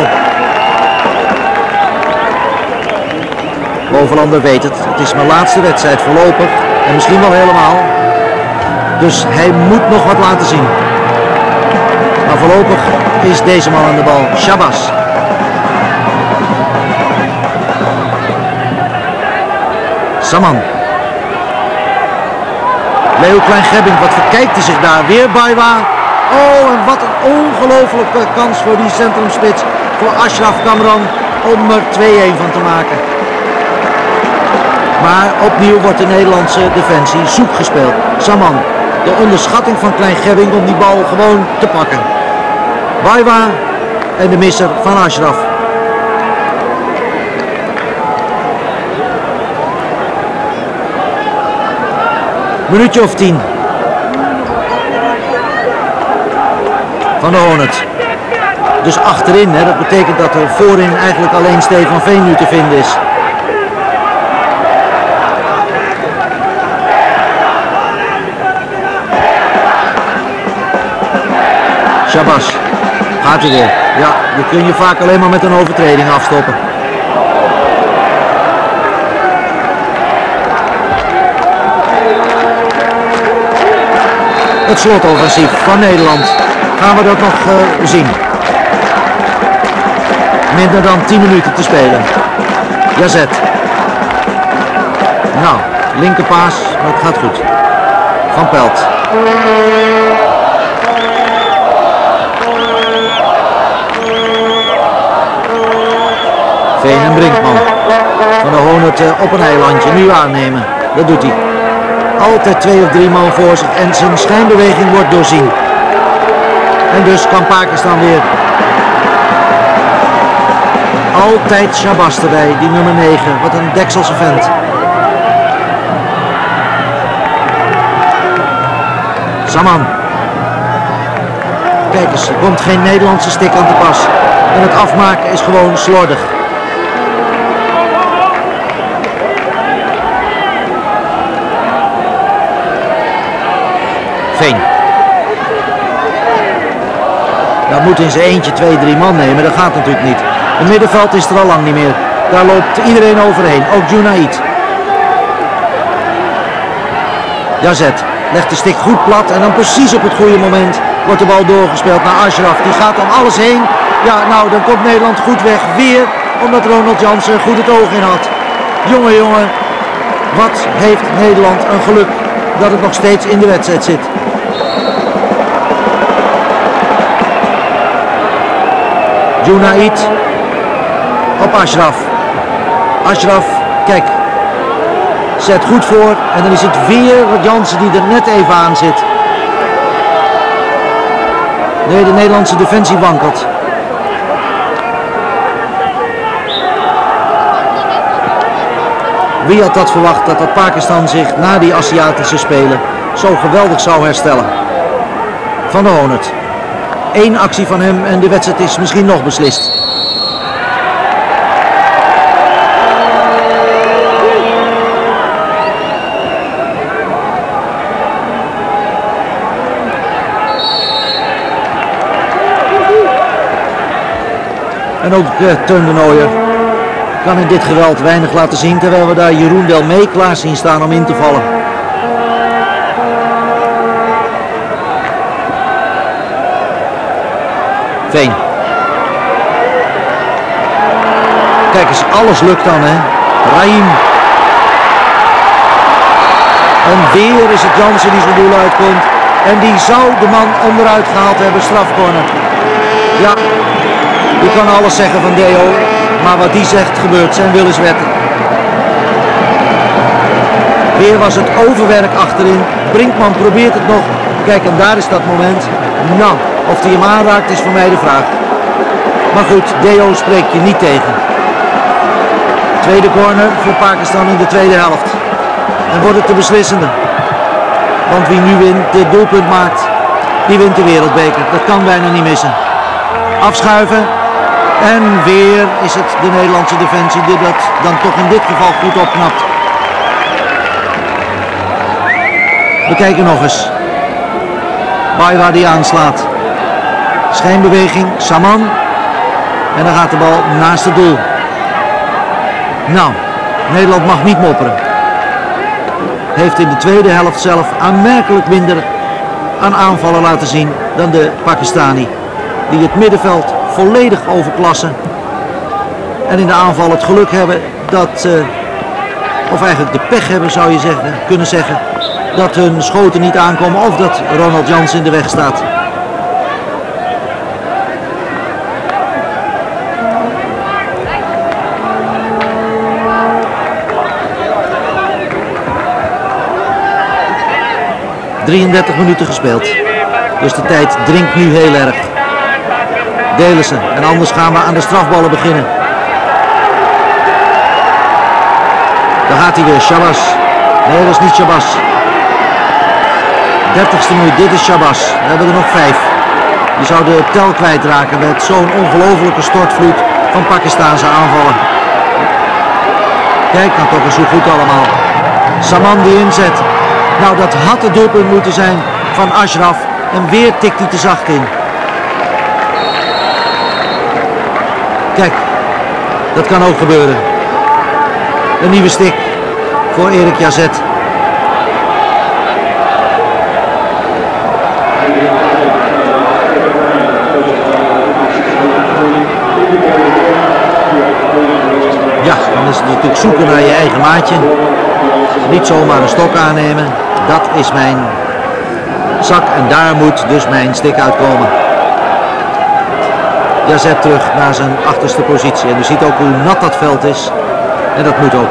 Bovenlander weet het. Het is mijn laatste wedstrijd voorlopig. En misschien wel helemaal. Dus hij moet nog wat laten zien. Maar voorlopig is deze man aan de bal. Shabazz. Saman. Leo Klein-Gebbing, wat verkijkt hij zich daar. Weer Baiwa. Oh, en wat een ongelofelijke kans voor die centrumspits. Voor Ashraf Kamran om er twee-een van te maken. Maar opnieuw wordt de Nederlandse defensie zoek gespeeld. Saman, de onderschatting van Klein-Gebbing om die bal gewoon te pakken. Baiwa en de misser van Ashraf. Minuutje of tien. Van de Hornet. Dus achterin, hè, dat betekent dat er voorin eigenlijk alleen Stefan Veen nu te vinden is. Shabazz. Gaat hij weer. Ja, die kun je vaak alleen maar met een overtreding afstoppen. Het slotoffensief van Nederland. Gaan we dat nog uh, zien. Minder dan tien minuten te spelen. Yazet. Nou, linkerpaas, maar het gaat goed. Van Pelt. Veen en Brinkman. Van de Hornet uh, op een eilandje. Nu aannemen. Dat doet hij. Altijd twee of drie man voor zich en zijn schijnbeweging wordt doorzien. En dus kan Pakistan weer. Altijd Shabazz erbij, die nummer negen. Wat een Dekselse vent. Saman. Kijk eens, er komt geen Nederlandse stick aan te pas. En het afmaken is gewoon slordig. Veen. Dat moet in zijn eentje twee, drie man nemen, dat gaat natuurlijk niet. Het middenveld is er al lang niet meer. Daar loopt iedereen overheen, ook Junaid. Yazet legt de stick goed plat en dan precies op het goede moment wordt de bal doorgespeeld naar Ashraf. Die gaat om alles heen. Ja, nou, dan komt Nederland goed weg. Weer omdat Ronald Jansen goed het oog in had. Jongen, jongen, wat heeft Nederland een geluk dat het nog steeds in de wedstrijd zit. Junaid op Ashraf. Ashraf, kijk, zet goed voor en dan is het weer Jansen die er net even aan zit. Nee, de Nederlandse defensie wankelt. Wie had dat verwacht dat dat Pakistan zich na die Aziatische Spelen zo geweldig zou herstellen. Van de Hornet. Eén actie van hem en de wedstrijd is misschien nog beslist. En ook uh, Teun de Nooijer kan in dit geweld weinig laten zien, terwijl we daar Jeroen Delmee klaar zien staan om in te vallen. Veen. Kijk eens, alles lukt dan, hè. Rahim. En weer is het Jansen die zijn doel uitkomt. En die zou de man onderuit gehaald hebben, strafcorner. Ja, je kan alles zeggen van Deo, maar wat die zegt gebeurt, zijn wil is wetten. Weer was het overwerk achterin. Brinkman probeert het nog. Kijk, en daar is dat moment. Nou, of hij hem aanraakt is voor mij de vraag. Maar goed, Deo spreekt je niet tegen. Tweede corner voor Pakistan in de tweede helft. En wordt het de beslissende. Want wie nu wint, dit doelpunt maakt, die wint de wereldbeker. Dat kan bijna niet missen. Afschuiven. En weer is het de Nederlandse defensie die dat dan toch in dit geval goed opknapt. We kijken nog eens. Baiwa die aanslaat. Schijnbeweging, Saman. En dan gaat de bal naast het doel. Nou, Nederland mag niet mopperen. Heeft in de tweede helft zelf aanmerkelijk minder aan aanvallen laten zien dan de Pakistani. Die het middenveld volledig overklassen. En in de aanval het geluk hebben dat uh, of eigenlijk de pech hebben zou je zeggen, kunnen zeggen, dat hun schoten niet aankomen of dat Ronald Jansen in de weg staat. drieëndertig minuten gespeeld. Dus de tijd dringt nu heel erg. Delissen. En anders gaan we aan de strafballen beginnen. Daar gaat hij weer. Shabazz. Nee, dat is niet Shabazz. dertigste minuut. Dit is Shabazz. We hebben er nog vijf. Je zou de tel kwijtraken met zo'n ongelofelijke stortvloed van Pakistaanse aanvallen. Kijk dan toch eens hoe goed allemaal. Saman die inzet. Nou, dat had het doelpunt moeten zijn van Ashraf. En weer tikt hij te zacht in. Kijk, dat kan ook gebeuren. Een nieuwe stik voor Erik Yazet. Ja, dan is het natuurlijk zoeken naar je eigen maatje. Niet zomaar een stok aannemen. Dat is mijn zak en daar moet dus mijn stik uitkomen. Yazet terug naar zijn achterste positie. En u ziet ook hoe nat dat veld is. En dat moet ook.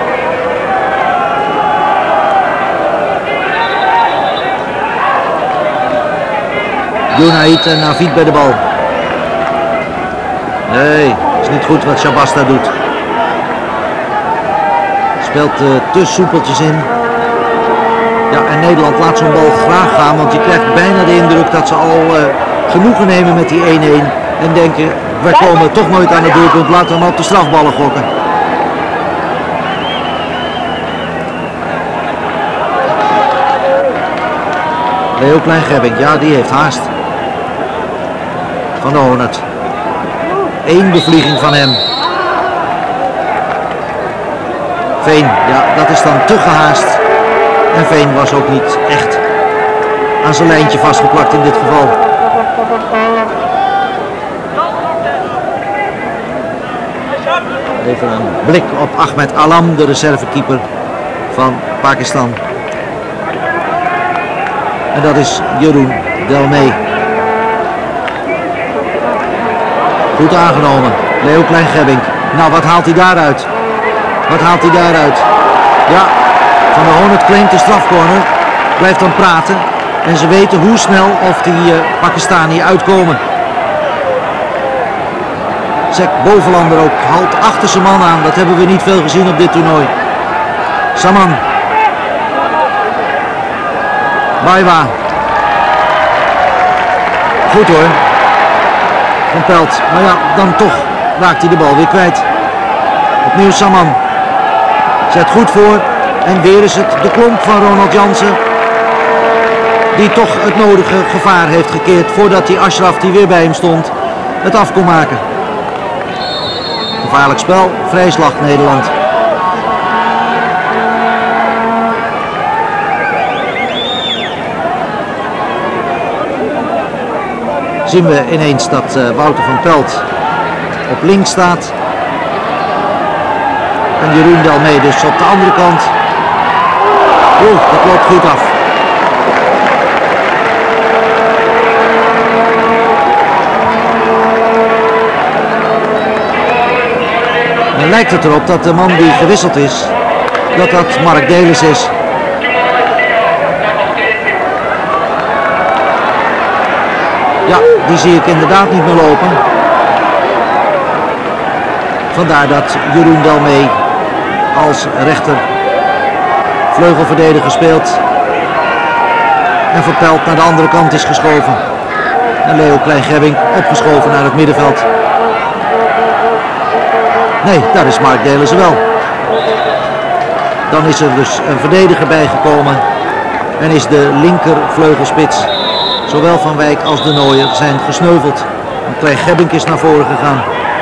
Junaid en Navid bij de bal. Nee, is niet goed wat Shabazz daar doet. Speelt uh, te soepeltjes in. Ja, en Nederland laat zo'n bal graag gaan, want je krijgt bijna de indruk dat ze al uh, genoegen nemen met die één-één. En denken, wij komen toch nooit aan het doelpunt, laten we hem op de strafballen gokken. Leo Klein-Gebbink, ja die heeft haast. Van Honert. Eén bevlieging van hem. Veen, ja dat is dan te gehaast. En Veen was ook niet echt aan zijn lijntje vastgeplakt in dit geval. Even een blik op Ahmed Alam, de reservekeeper van Pakistan. En dat is Jeroen Delmee. Goed aangenomen. Leo Klein-Gebbink. Nou, wat haalt hij daaruit? Wat haalt hij daaruit? Ja, Van der Honert claimt de strafcorner. Blijft dan praten. En ze weten hoe snel of die uh, Pakistani uitkomen. Zek Bovenlander ook. Halt achter zijn man aan. Dat hebben we niet veel gezien op dit toernooi. Saman. Baiwa. Goed hoor. Van Pelt. Maar ja, dan toch raakt hij de bal weer kwijt. Opnieuw Saman. Zet goed voor. En weer is het de klomp van Ronald Jansen. Die toch het nodige gevaar heeft gekeerd voordat die Ashraf die weer bij hem stond het af kon maken. Gevaarlijk spel. Vrije slag Nederland. Zien we ineens dat uh, Wouter van Pelt op links staat. En Jeroen Delmee dus op de andere kant. Oeh, dat loopt goed af. Dan lijkt het erop dat de man die gewisseld is, dat dat Mark Delissen is. Ja, die zie ik inderdaad niet meer lopen. Vandaar dat Jeroen Delmee als rechter vleugelverdediger speelt. En Van Pelt naar de andere kant is geschoven. En Leo Klein-Gebbink opgeschoven naar het middenveld. Nee, daar is Mark Delissen wel. Dan is er dus een verdediger bijgekomen. En is de linker vleugelspits, zowel Van Wijk als de Nooijer, zijn gesneuveld. En Klein-Gebbink is naar voren gegaan.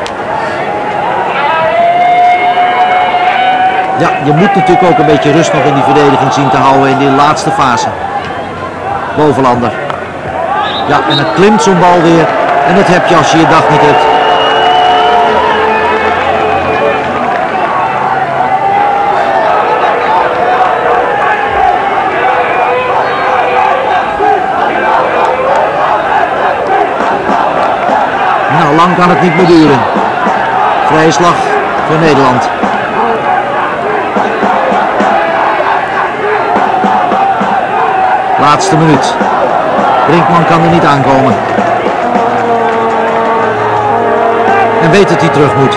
Ja, je moet natuurlijk ook een beetje rust nog in die verdediging zien te houden in die laatste fase. Bovenlander. Ja, en dan klimt zo'n bal weer. En dat heb je als je je dag niet hebt. Nou, lang kan het niet meer duren. Vrije slag voor Nederland. Laatste minuut. Brinkman kan er niet aankomen. En weet dat hij terug moet.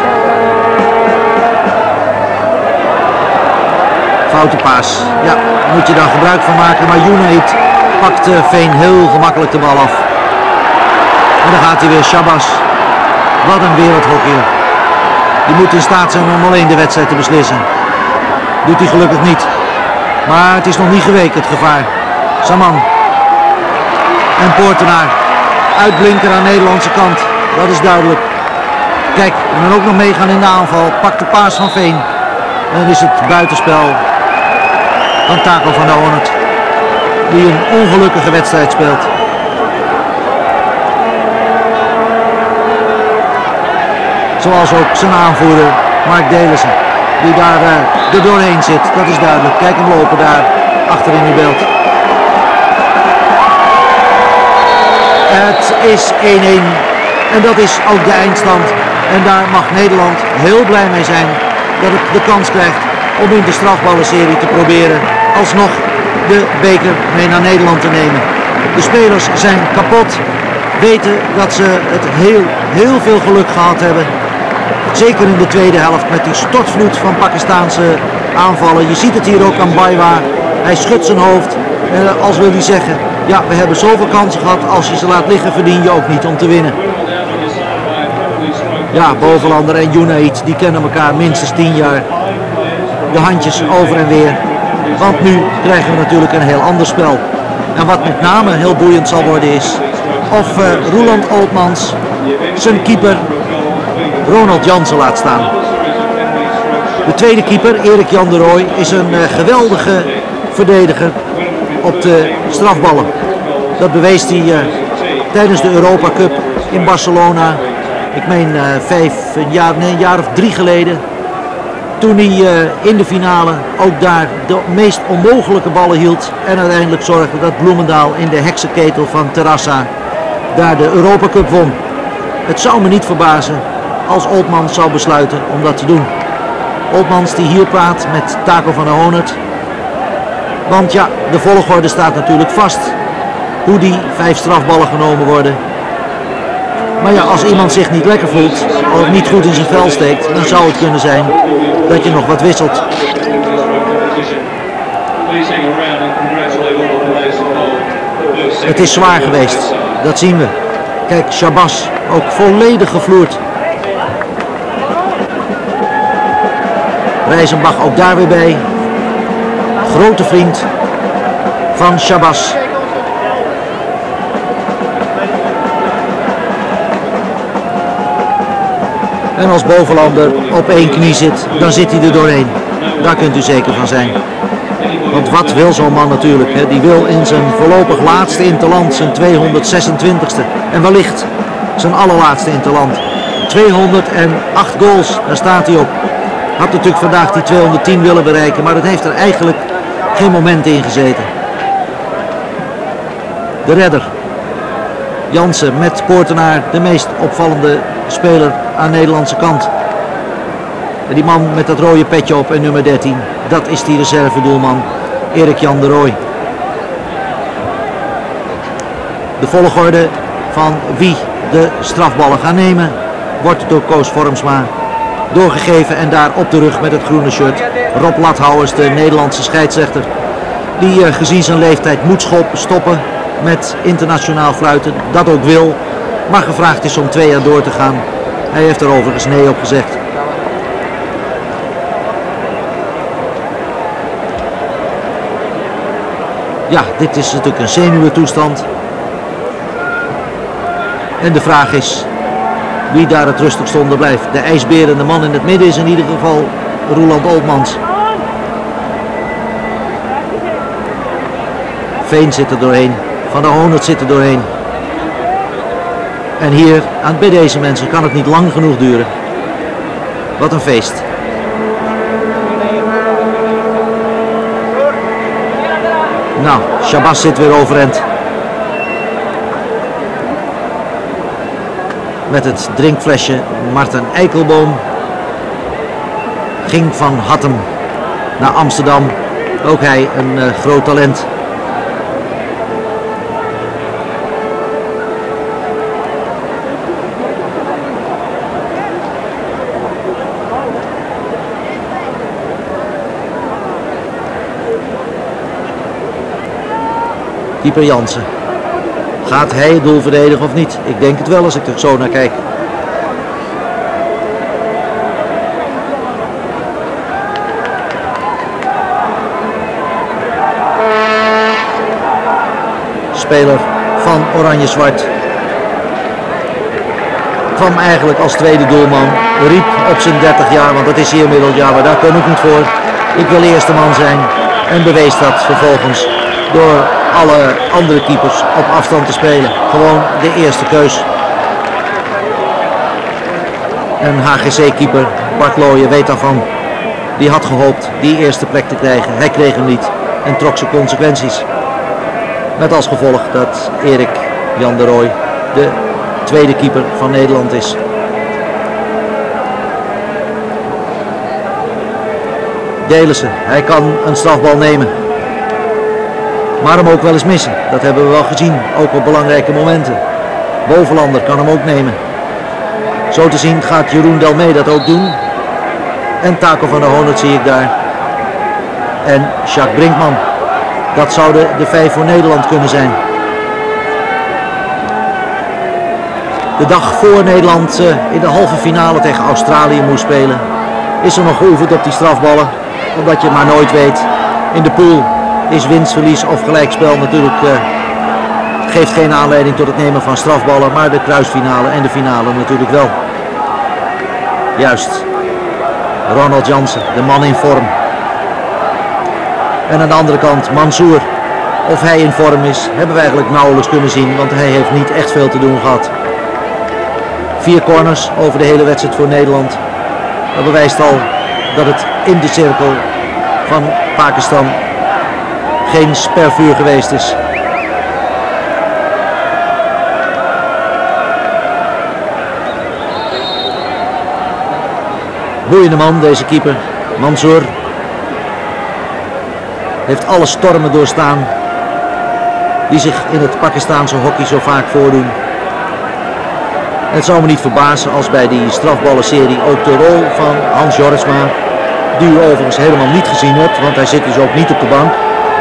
Foute paas. Ja, daar moet je daar gebruik van maken. Maar Junaid pakt uh, Veen heel gemakkelijk de bal af. En dan gaat hij weer. Shabazz. Wat een wereldhockeyer. Die moet in staat zijn om alleen de wedstrijd te beslissen. Doet hij gelukkig niet. Maar het is nog niet geweken, het gevaar. Saman. En Poortenaar. Uitblinker aan de Nederlandse kant. Dat is duidelijk. Kijk, en dan ook nog meegaan in de aanval. Pakt de paas van Veen. En dan is het buitenspel van Taco van der Honert. Die een ongelukkige wedstrijd speelt. Zoals ook zijn aanvoerder Mark Delissen. Die daar uh, er doorheen zit. Dat is duidelijk. Kijk hem lopen daar achter in uw beeld. Het is één-één. En dat is ook de eindstand. En daar mag Nederland heel blij mee zijn dat het de kans krijgt om in de strafballenserie te proberen alsnog de beker mee naar Nederland te nemen. De spelers zijn kapot, weten dat ze het heel, heel veel geluk gehad hebben. Zeker in de tweede helft met die stortvloed van Pakistaanse aanvallen. Je ziet het hier ook aan Baiwa. Hij schudt zijn hoofd eh, als wil hij zeggen, ja, we hebben zoveel kansen gehad, als je ze laat liggen verdien je ook niet om te winnen. Ja, Bovenlander en Junaid, die kennen elkaar minstens tien jaar. De handjes over en weer. Want nu krijgen we natuurlijk een heel ander spel. En wat met name heel boeiend zal worden is of uh, Roeland Oltmans zijn keeper Ronald Jansen laat staan. De tweede keeper, Erik Jan de Rooij, is een uh, geweldige verdediger op de strafballen. Dat bewees hij uh, tijdens de Europa Cup in Barcelona. Ik meen uh, vijf, een jaar, nee, een jaar of drie geleden. Toen hij uh, in de finale ook daar de meest onmogelijke ballen hield. En uiteindelijk zorgde dat Bloemendaal in de heksenketel van Terrassa daar de Europa Cup won. Het zou me niet verbazen als Oltmans zou besluiten om dat te doen. Oltmans die hier praat met Taco van der Honert. Want ja, de volgorde staat natuurlijk vast. Hoe die vijf strafballen genomen worden. Maar ja, als iemand zich niet lekker voelt of niet goed in zijn vel steekt, dan zou het kunnen zijn dat je nog wat wisselt. Het is zwaar geweest, dat zien we. Kijk, Shabazz, ook volledig gevloerd. Rijzenbach ook daar weer bij. Grote vriend van Shabazz. En als Bovenlander op één knie zit, dan zit hij er doorheen. Daar kunt u zeker van zijn. Want wat wil zo'n man natuurlijk? Hè? Die wil in zijn voorlopig laatste interland, zijn tweehonderdzesentwintigste. En wellicht zijn allerlaatste interland. tweehonderdacht goals, daar staat hij op. Had natuurlijk vandaag die tweehonderdtien willen bereiken, maar dat heeft er eigenlijk geen moment in gezeten. De redder. Jansen met Poortenaar, de meest opvallende speler aan de Nederlandse kant. En die man met dat rode petje op en nummer dertien, dat is die reservedoelman Erik Jan de Rooij. De volgorde van wie de strafballen gaan nemen wordt door Koos Vormsma doorgegeven en daar op de rug met het groene shirt Rob Lathouwers, de Nederlandse scheidsrechter, die uh, gezien zijn leeftijd moet stoppen met internationaal fluiten, dat ook wil, maar gevraagd is om twee jaar door te gaan. Hij heeft er overigens nee op gezegd. Ja, dit is natuurlijk een zenuwentoestand. En de vraag is wie daar het rustigst onder blijft. De ijsberende man in het midden is in ieder geval Roeland Oltmans. Veen zit er doorheen. Van der Honert zit er doorheen. En hier, aan, bij deze mensen, kan het niet lang genoeg duren. Wat een feest. Nou, Shabazz zit weer overeind. met het drinkflesje. Marten Eikelboom ging van Hattem naar Amsterdam. Ook hij een uh, groot talent. Keeper Jansen. Gaat hij het doel verdedigen of niet? Ik denk het wel als ik er zo naar kijk. Speler van Oranje-Zwart kwam eigenlijk als tweede doelman. Riep op zijn dertig jaar, want dat is hij inmiddels, ja, maar daar kom ik niet voor. Ik wil eerste man zijn en bewees dat vervolgens door alle andere keepers op afstand te spelen. Gewoon de eerste keus. En H G C-keeper Bart Looyen weet daarvan. Die had gehoopt die eerste plek te krijgen. Hij kreeg hem niet en trok zijn consequenties. Met als gevolg dat Erik Jan de Rooij de tweede keeper van Nederland is. Delissen, hij kan een strafbal nemen. Maar hem ook wel eens missen. Dat hebben we wel gezien, ook op belangrijke momenten. Bovenlander kan hem ook nemen. Zo te zien gaat Jeroen Delmee dat ook doen. En Taco van der Honert zie ik daar. En Jacques Brinkman. Dat zouden de vijf voor Nederland kunnen zijn. De dag voor Nederland in de halve finale tegen Australië moest spelen, is er nog geoefend op die strafballen. Omdat je maar nooit weet. In de pool is winst, verlies of gelijkspel natuurlijk uh, geeft geen aanleiding tot het nemen van strafballen, maar de kruisfinale en de finale natuurlijk wel. Juist. Ronald Jansen, de man in vorm. En aan de andere kant Mansour. Of hij in vorm is, hebben we eigenlijk nauwelijks kunnen zien, want hij heeft niet echt veel te doen gehad. Vier corners over de hele wedstrijd voor Nederland. Dat bewijst al dat het in de cirkel van Pakistan geen spervuur geweest is. Boeiende man, deze keeper. Mansour heeft alle stormen doorstaan die zich in het Pakistaanse hockey zo vaak voordoen. Het zou me niet verbazen als bij die strafballenserie ook de rol van Hans Jorritsma, die u overigens helemaal niet gezien hebt, want hij zit dus ook niet op de bank.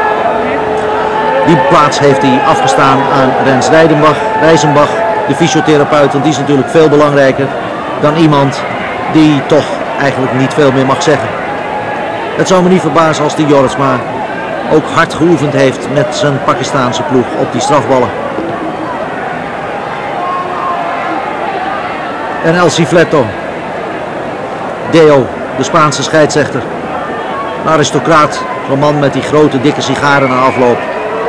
Die plaats heeft hij afgestaan aan Rens Rijdenbach, Rijzenbach, de fysiotherapeut, want die is natuurlijk veel belangrijker dan iemand die toch eigenlijk niet veel meer mag zeggen. Het zou me niet verbazen als die Jorritsma ook hard geoefend heeft met zijn Pakistaanse ploeg op die strafballen. En El Cifletto, Deo, de Spaanse scheidsrechter. Een aristocraat, zo'n man met die grote dikke sigaren na afloop.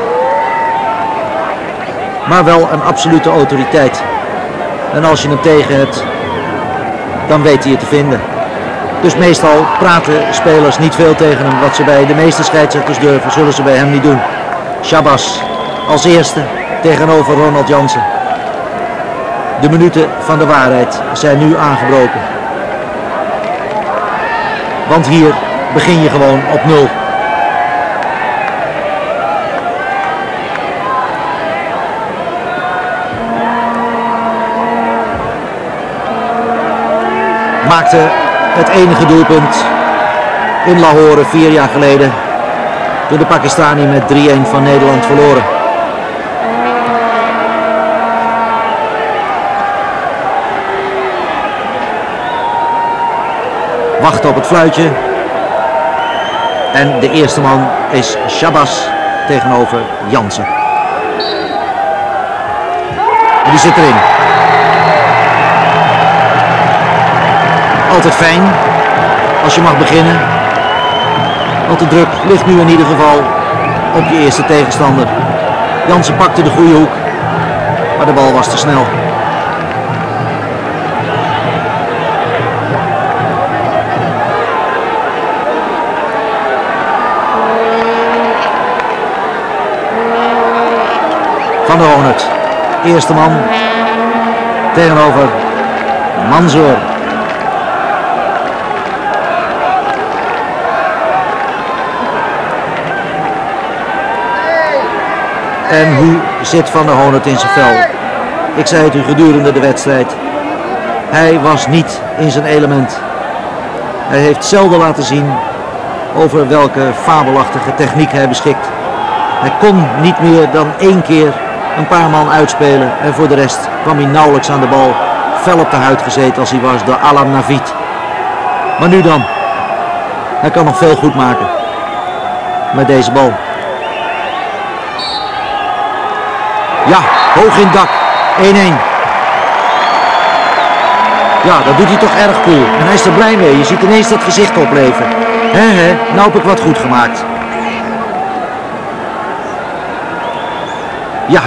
Maar wel een absolute autoriteit. En als je hem tegen hebt, dan weet hij je te vinden. Dus meestal praten spelers niet veel tegen hem. Wat ze bij de meeste scheidsrechters durven, zullen ze bij hem niet doen. Shabazz als eerste tegenover Ronald Jansen. De minuten van de waarheid zijn nu aangebroken. Want hier begin je gewoon op nul. Maakte het enige doelpunt in Lahore vier jaar geleden, toen de Pakistani met drie-een van Nederland verloren. Wachten op het fluitje. En de eerste man is Shabazz tegenover Jansen. En die zit erin. Altijd fijn als je mag beginnen. Want de druk ligt nu in ieder geval op je eerste tegenstander. Jansen pakte de goede hoek, maar de bal was te snel. Van der Honert, eerste man tegenover Mansour. En hoe zit Van der Hoon het in zijn vel? Ik zei het u gedurende de wedstrijd. Hij was niet in zijn element. Hij heeft zelden laten zien over welke fabelachtige techniek hij beschikt. Hij kon niet meer dan één keer een paar man uitspelen en voor de rest kwam hij nauwelijks aan de bal. Fel op de huid gezeten als hij was door Alam Navid. Maar nu dan. Hij kan nog veel goed maken met deze bal. Ja, hoog in het dak. één-één. Ja, dat doet hij toch erg cool. En hij is er blij mee. Je ziet ineens dat gezicht opleven. Hé hé, nou heb ik wat goed gemaakt. Ja.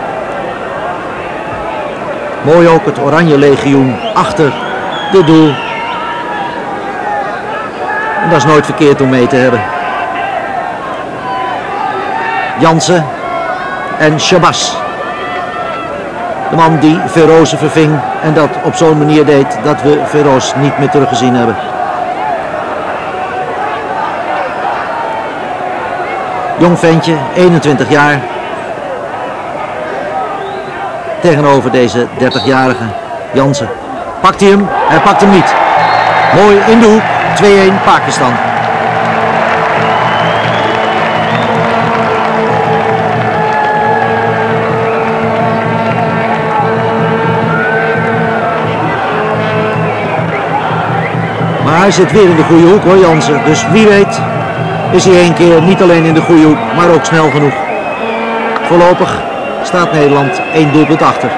Mooi ook het Oranje Legioen achter dit doel. En dat is nooit verkeerd om mee te hebben. Jansen en Shabazz. De man die Feroze verving en dat op zo'n manier deed dat we Feroz niet meer teruggezien hebben. Jong ventje, eenentwintig jaar. Tegenover deze dertigjarige Jansen. Pakt hij hem? Hij pakt hem niet. Mooi in de hoek. twee-één Pakistan. Maar hij zit weer in de goede hoek hoor, Jansen. Dus wie weet is hij één keer niet alleen in de goede hoek, maar ook snel genoeg. Voorlopig staat Nederland één doelpunt achter.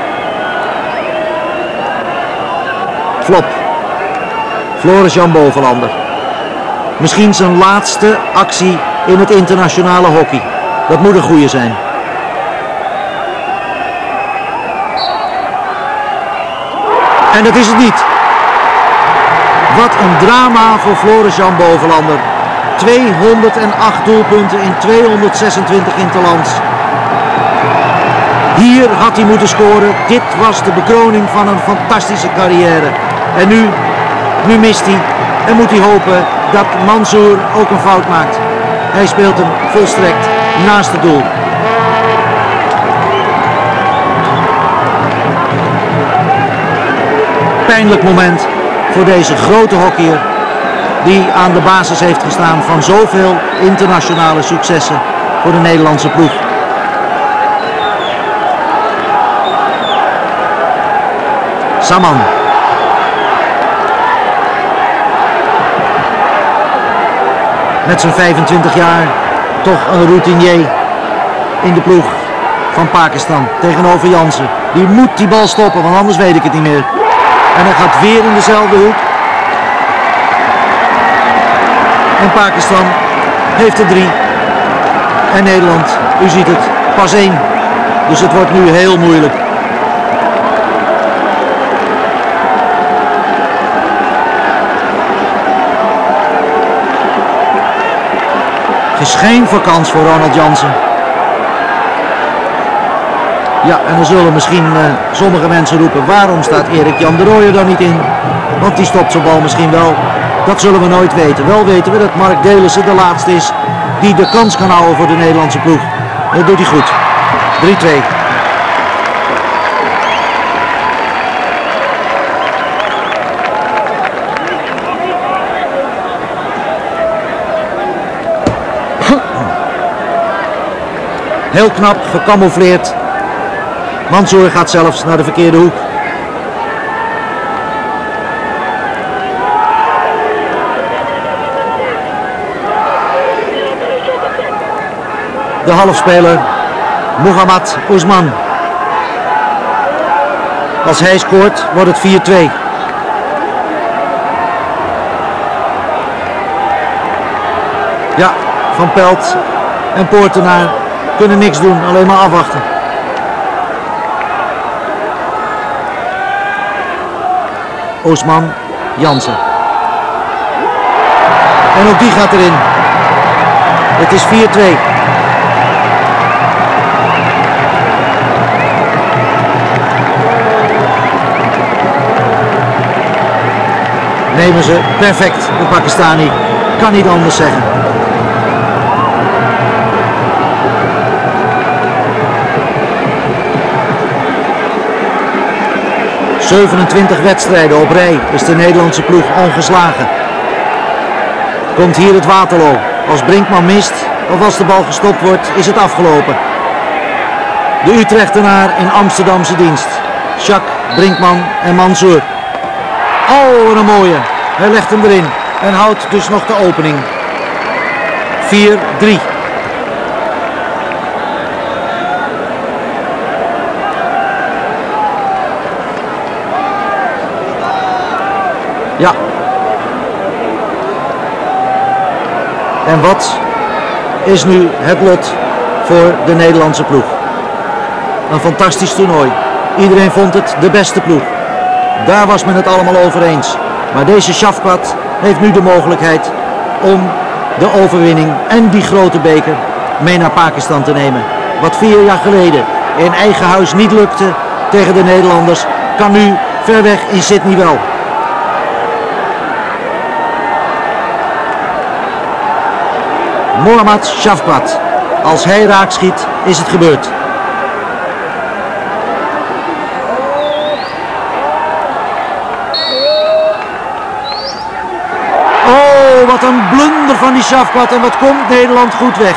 Flop. Floris-Jan Bovenlander. Misschien zijn laatste actie in het internationale hockey. Dat moet een goeie zijn. En dat is het niet. Wat een drama voor Floris-Jan Bovenlander. tweehonderdacht doelpunten in tweehonderdzesentwintig interlands. Hier had hij moeten scoren. Dit was de bekroning van een fantastische carrière. En nu, nu mist hij. En moet hij hopen dat Mansour ook een fout maakt. Hij speelt hem volstrekt naast het doel. Pijnlijk moment voor deze grote hockeyer die aan de basis heeft gestaan van zoveel internationale successen voor de Nederlandse ploeg. Saman. Met zijn vijfentwintig jaar toch een routinier in de ploeg van Pakistan tegenover Jansen. Die moet die bal stoppen, want anders weet ik het niet meer. En hij gaat weer in dezelfde hoek. En Pakistan heeft er drie. En Nederland, u ziet het, pas één. Dus het wordt nu heel moeilijk. Geen voor kans voor Ronald Jansen. Ja, en dan zullen misschien uh, sommige mensen roepen, waarom staat Erik Jan de Rooijer dan niet in? Want die stopt zijn bal misschien wel. Dat zullen we nooit weten. Wel weten we dat Mark Delissen de laatste is die de kans kan houden voor de Nederlandse ploeg. En dat doet hij goed. drie-twee. Heel knap, gecamoufleerd. Mansour gaat zelfs naar de verkeerde hoek. De halfspeler Mohammad Ousmane. Als hij scoort wordt het vier-twee. Ja, Van Pelt en Poortenaar kunnen niks doen, alleen maar afwachten. Ousmane, Jansen. En ook die gaat erin. Het is vier-twee. ze perfect, de Pakistani. Kan niet anders zeggen. zevenentwintig wedstrijden op rij is de Nederlandse ploeg ongeslagen. Komt hier het Waterloo. Als Brinkman mist of als de bal gestopt wordt, is het afgelopen. De Utrechternaar in Amsterdamse dienst. Jacques, Brinkman en Mansour. Oh, wat een mooie. Hij legt hem erin en houdt dus nog de opening. vier drie. Ja. En wat is nu het lot voor de Nederlandse ploeg? Een fantastisch toernooi. Iedereen vond het de beste ploeg. Daar was men het allemaal over eens. Maar deze Shafqat heeft nu de mogelijkheid om de overwinning en die grote beker mee naar Pakistan te nemen. Wat vier jaar geleden in eigen huis niet lukte tegen de Nederlanders, kan nu ver weg in Sydney wel. Mohammad Shafqat. Als hij raak schiet, is het gebeurd. Oh, wat een blunder van die Shafqat. En wat komt Nederland goed weg.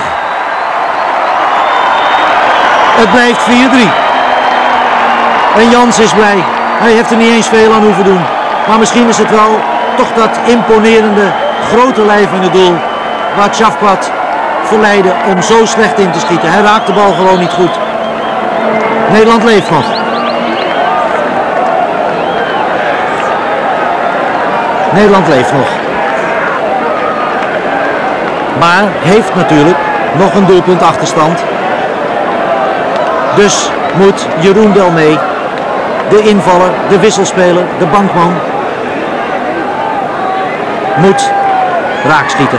Het blijft vier drie. En Jans is blij. Hij heeft er niet eens veel aan hoeven doen. Maar misschien is het wel toch dat imponerende grote lijf in het doel waar Shafqat verleidde om zo slecht in te schieten. Hij raakt de bal gewoon niet goed. Nederland leeft nog. Nederland leeft nog. Maar heeft natuurlijk nog een doelpunt achterstand. Dus moet Jeroen Delmee, de invaller, de wisselspeler, de bankman, moet raakschieten.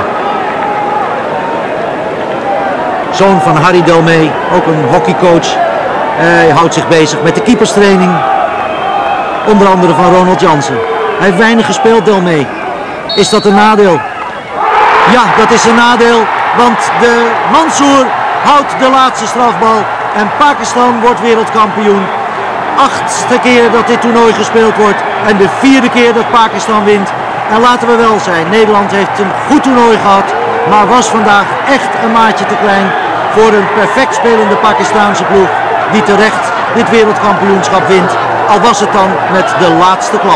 Zoon van Harry Delmee, ook een hockeycoach. Hij houdt zich bezig met de keeperstraining. Onder andere van Ronald Jansen. Hij heeft weinig gespeeld, Delmee. Is dat een nadeel? Ja, dat is een nadeel. Want de Mansour houdt de laatste strafbal. En Pakistan wordt wereldkampioen. Achtste keer dat dit toernooi gespeeld wordt. En de vierde keer dat Pakistan wint. En laten we wel zijn, Nederland heeft een goed toernooi gehad. Maar was vandaag echt een maatje te klein voor een perfect spelende Pakistaanse ploeg. Die terecht dit wereldkampioenschap wint. Al was het dan met de laatste klap.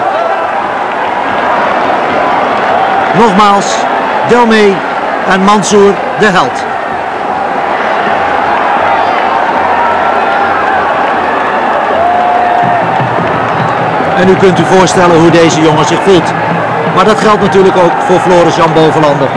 Nogmaals, Delmee en Mansour de held. En u kunt u voorstellen hoe deze jongen zich voelt. Maar dat geldt natuurlijk ook voor Floris Jan Bovenlander.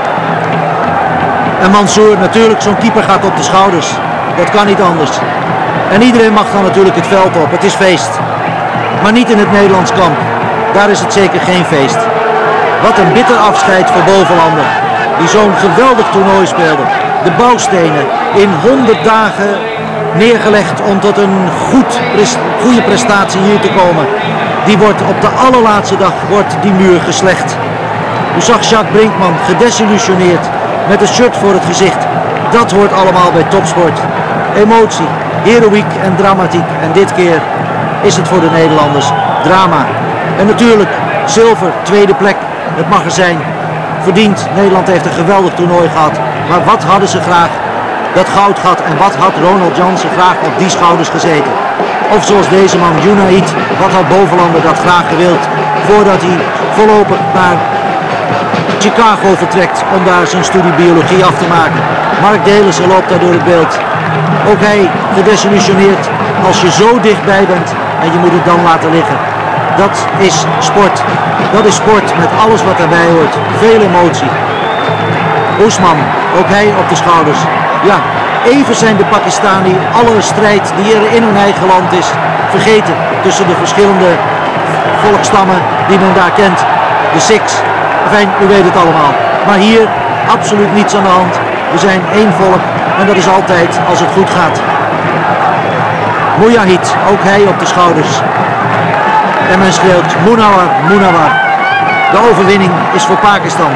En Mansour, natuurlijk, zo'n keeper gaat op de schouders. Dat kan niet anders. En iedereen mag dan natuurlijk het veld op. Het is feest. Maar niet in het Nederlands kamp. Daar is het zeker geen feest. Wat een bitter afscheid voor Bovenlander. Die zo'n geweldig toernooi speelde. De bouwstenen in honderd dagen neergelegd om tot een goed, goede prestatie hier te komen. Die wordt op de allerlaatste dag wordt die muur geslecht. U zag Jacques Brinkman gedesillusioneerd met een shirt voor het gezicht. Dat hoort allemaal bij topsport. Emotie, heroïek en dramatiek. En dit keer is het voor de Nederlanders drama. En natuurlijk zilver, tweede plek. Het mag er zijn. Verdiend. Nederland heeft een geweldig toernooi gehad. Maar wat hadden ze graag dat goud gehad. En wat had Ronald Jansen graag op die schouders gezeten. Of zoals deze man, Junaid. Wat had Bovenlander dat graag gewild. Voordat hij voorlopig naar Chicago vertrekt om daar zijn studie biologie af te maken. Mark Delissen loopt daar door het beeld. Ook hij gedesillusioneerd als je zo dichtbij bent en je moet het dan laten liggen. Dat is sport. Dat is sport met alles wat erbij hoort. Veel emotie. Oesman, ook hij op de schouders. Ja, even zijn de Pakistani alle strijd die er in hun eigen land is vergeten. Tussen de verschillende volkstammen die men daar kent. De Sikhs. Fijn, u weet het allemaal. Maar hier absoluut niets aan de hand. We zijn één volk en dat is altijd als het goed gaat. Mujahid, ook hij op de schouders. En men schreeuwt Munawar, Munawar. De overwinning is voor Pakistan.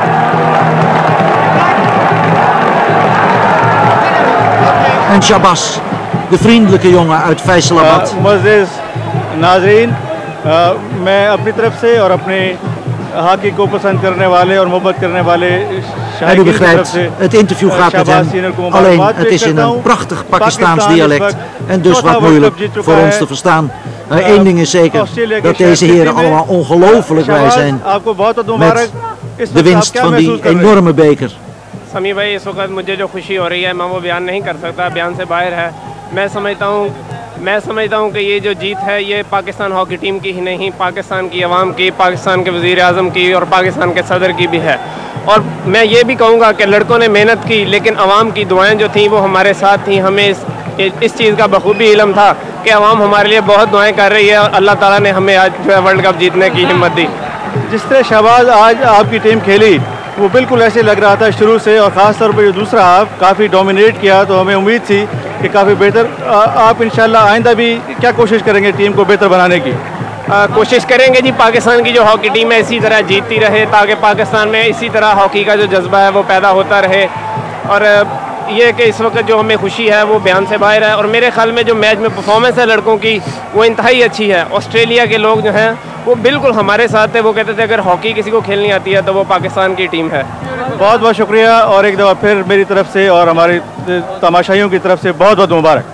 En Shabazz, de vriendelijke jongen uit Faisalabad. Mu'azzez Nazreen, मैं अपनी तरफ से और अपने हॉकी को पसंद करने वाले और मोहब्बत करने वाले En u begrijpt, het interview gaat met hem, alleen het is in een prachtig Pakistaans dialect en dus wat moeilijk voor ons te verstaan. Maar één ding is zeker, dat deze heren allemaal ongelooflijk blij zijn met de winst van die enorme beker. समी भाई इस वक्त मुझे जो खुशी हो रही है मैं वो बयान नहीं कर सकता, बयान से बाहर है। मैं समझता हूँ मैं समझता हूँ कि ये जो जीत है ये पाकिस्तान हॉकी टीम की ही नहीं, पाकिस्तान की आवाम की, पाकिस्तान के वज़ीर आज़म की और पाकिस्तान के सदर की भी है। और मैं ये भी कहूँगा कि लड़कों ने मेहनत की, लेकिन आवाम की दुआएं जो थीं वो हमारे साथ थीं। हमें इस इस चीज़ का बखूबी इल्म था कि आवाम हमारे लिए बहुत दुआएं कर रही है और अल्लाह ताला ने हमें आज जो है वर्ल्ड कप जीतने की हिम्मत दी। जिस तरह शहबाज आज आपकी टीम खेली वो बिल्कुल ऐसे लग रहा था शुरू से, और ख़ास तौर पर जो दूसरा हाफ काफ़ी डोमिनेट किया, तो हमें उम्मीद थी कि काफ़ी बेहतर। आप इंशाल्लाह आइंदा भी क्या कोशिश करेंगे टीम को बेहतर बनाने की? आ, कोशिश करेंगे जी, पाकिस्तान की जो हॉकी टीम है इसी तरह जीतती रहे ताकि पाकिस्तान में इसी तरह हॉकी का जो जज्बा है वो पैदा होता रहे। और ये कि इस वक्त जो हमें खुशी है वो बयान से बाहर है। और मेरे ख्याल में जो मैच में परफॉर्मेंस है लड़कों की वो इंतहाई अच्छी है। ऑस्ट्रेलिया के लोग जो हैं वो बिल्कुल हमारे साथ है, वो कहते थे अगर हॉकी किसी को खेलनी आती है तो वो पाकिस्तान की टीम है। बहुत बहुत शुक्रिया, और एक दफ़ा फिर मेरी तरफ से और हमारे तमाशाइयों की तरफ से बहुत बहुत मुबारक।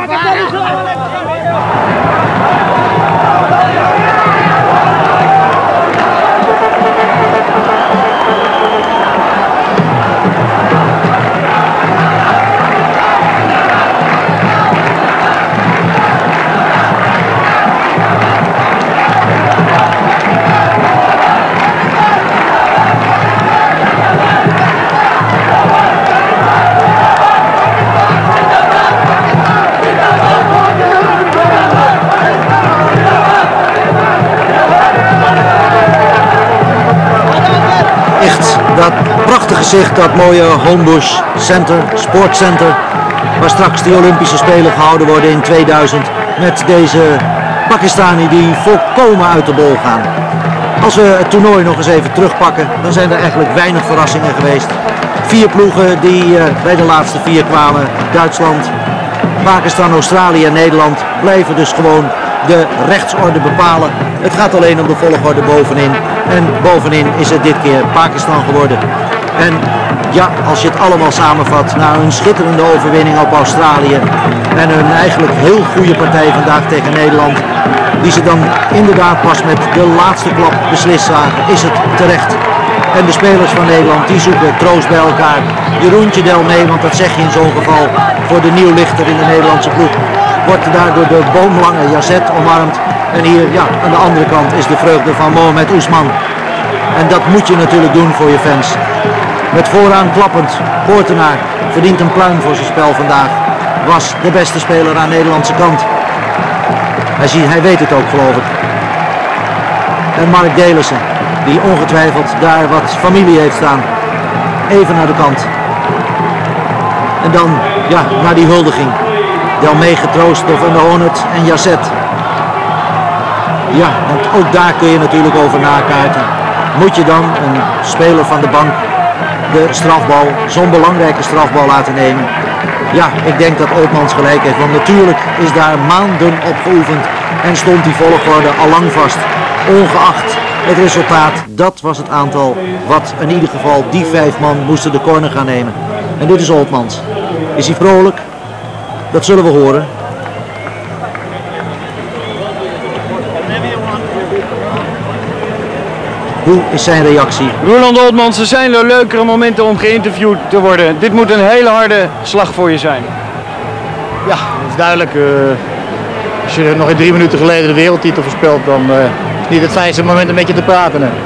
Dat prachtige gezicht, dat mooie Homebush Center, Sportcenter, waar straks de Olympische Spelen gehouden worden in tweeduizend, met deze Pakistani die volkomen uit de bol gaan. Als we het toernooi nog eens even terugpakken, dan zijn er eigenlijk weinig verrassingen geweest. Vier ploegen die uh, bij de laatste vier kwamen, Duitsland, Pakistan, Australië en Nederland, blijven dus gewoon de rechtsorde bepalen. Het gaat alleen om de volgorde bovenin. En bovenin is het dit keer Pakistan geworden. En ja, als je het allemaal samenvat, na een schitterende overwinning op Australië en een eigenlijk heel goede partij vandaag tegen Nederland, die ze dan inderdaad pas met de laatste klap beslist zagen, is het terecht. En de spelers van Nederland die zoeken troost bij elkaar. Jeroentje Del mee, want dat zeg je in zo'n geval voor de nieuwlichter in de Nederlandse ploeg. Wordt daar door de boomlange Yazet omarmd. En hier, ja, aan de andere kant is de vreugde van Mohamed Oesman. En dat moet je natuurlijk doen voor je fans. Met vooraan klappend, Poortenaar verdient een pluim voor zijn spel vandaag. Was de beste speler aan de Nederlandse kant. Hij, ziet, hij weet het ook, geloof ik. En Mark Delissen, die ongetwijfeld daar wat familie heeft staan. Even naar de kant. En dan, ja, naar die huldiging. Delmee getroost door Van der Honert en Yazet. Ja, want ook daar kun je natuurlijk over nakaarten. Moet je dan een speler van de bank de strafbal, zo'n belangrijke strafbal laten nemen? Ja, ik denk dat Oltmans gelijk heeft, want natuurlijk is daar maanden op geoefend en stond die volgorde al lang vast. Ongeacht het resultaat, dat was het aantal wat in ieder geval die vijf man moesten de corner gaan nemen. En dit is Oltmans. Is hij vrolijk? Dat zullen we horen. Hoe is zijn reactie? Roeland Oltmans, er zijn er leukere momenten om geïnterviewd te worden. Dit moet een hele harde slag voor je zijn. Ja, dat is duidelijk. Uh, als je nog in drie minuten geleden de wereldtitel verspeelt, dan uh, is het niet het fijnste moment een beetje te praten. Hè.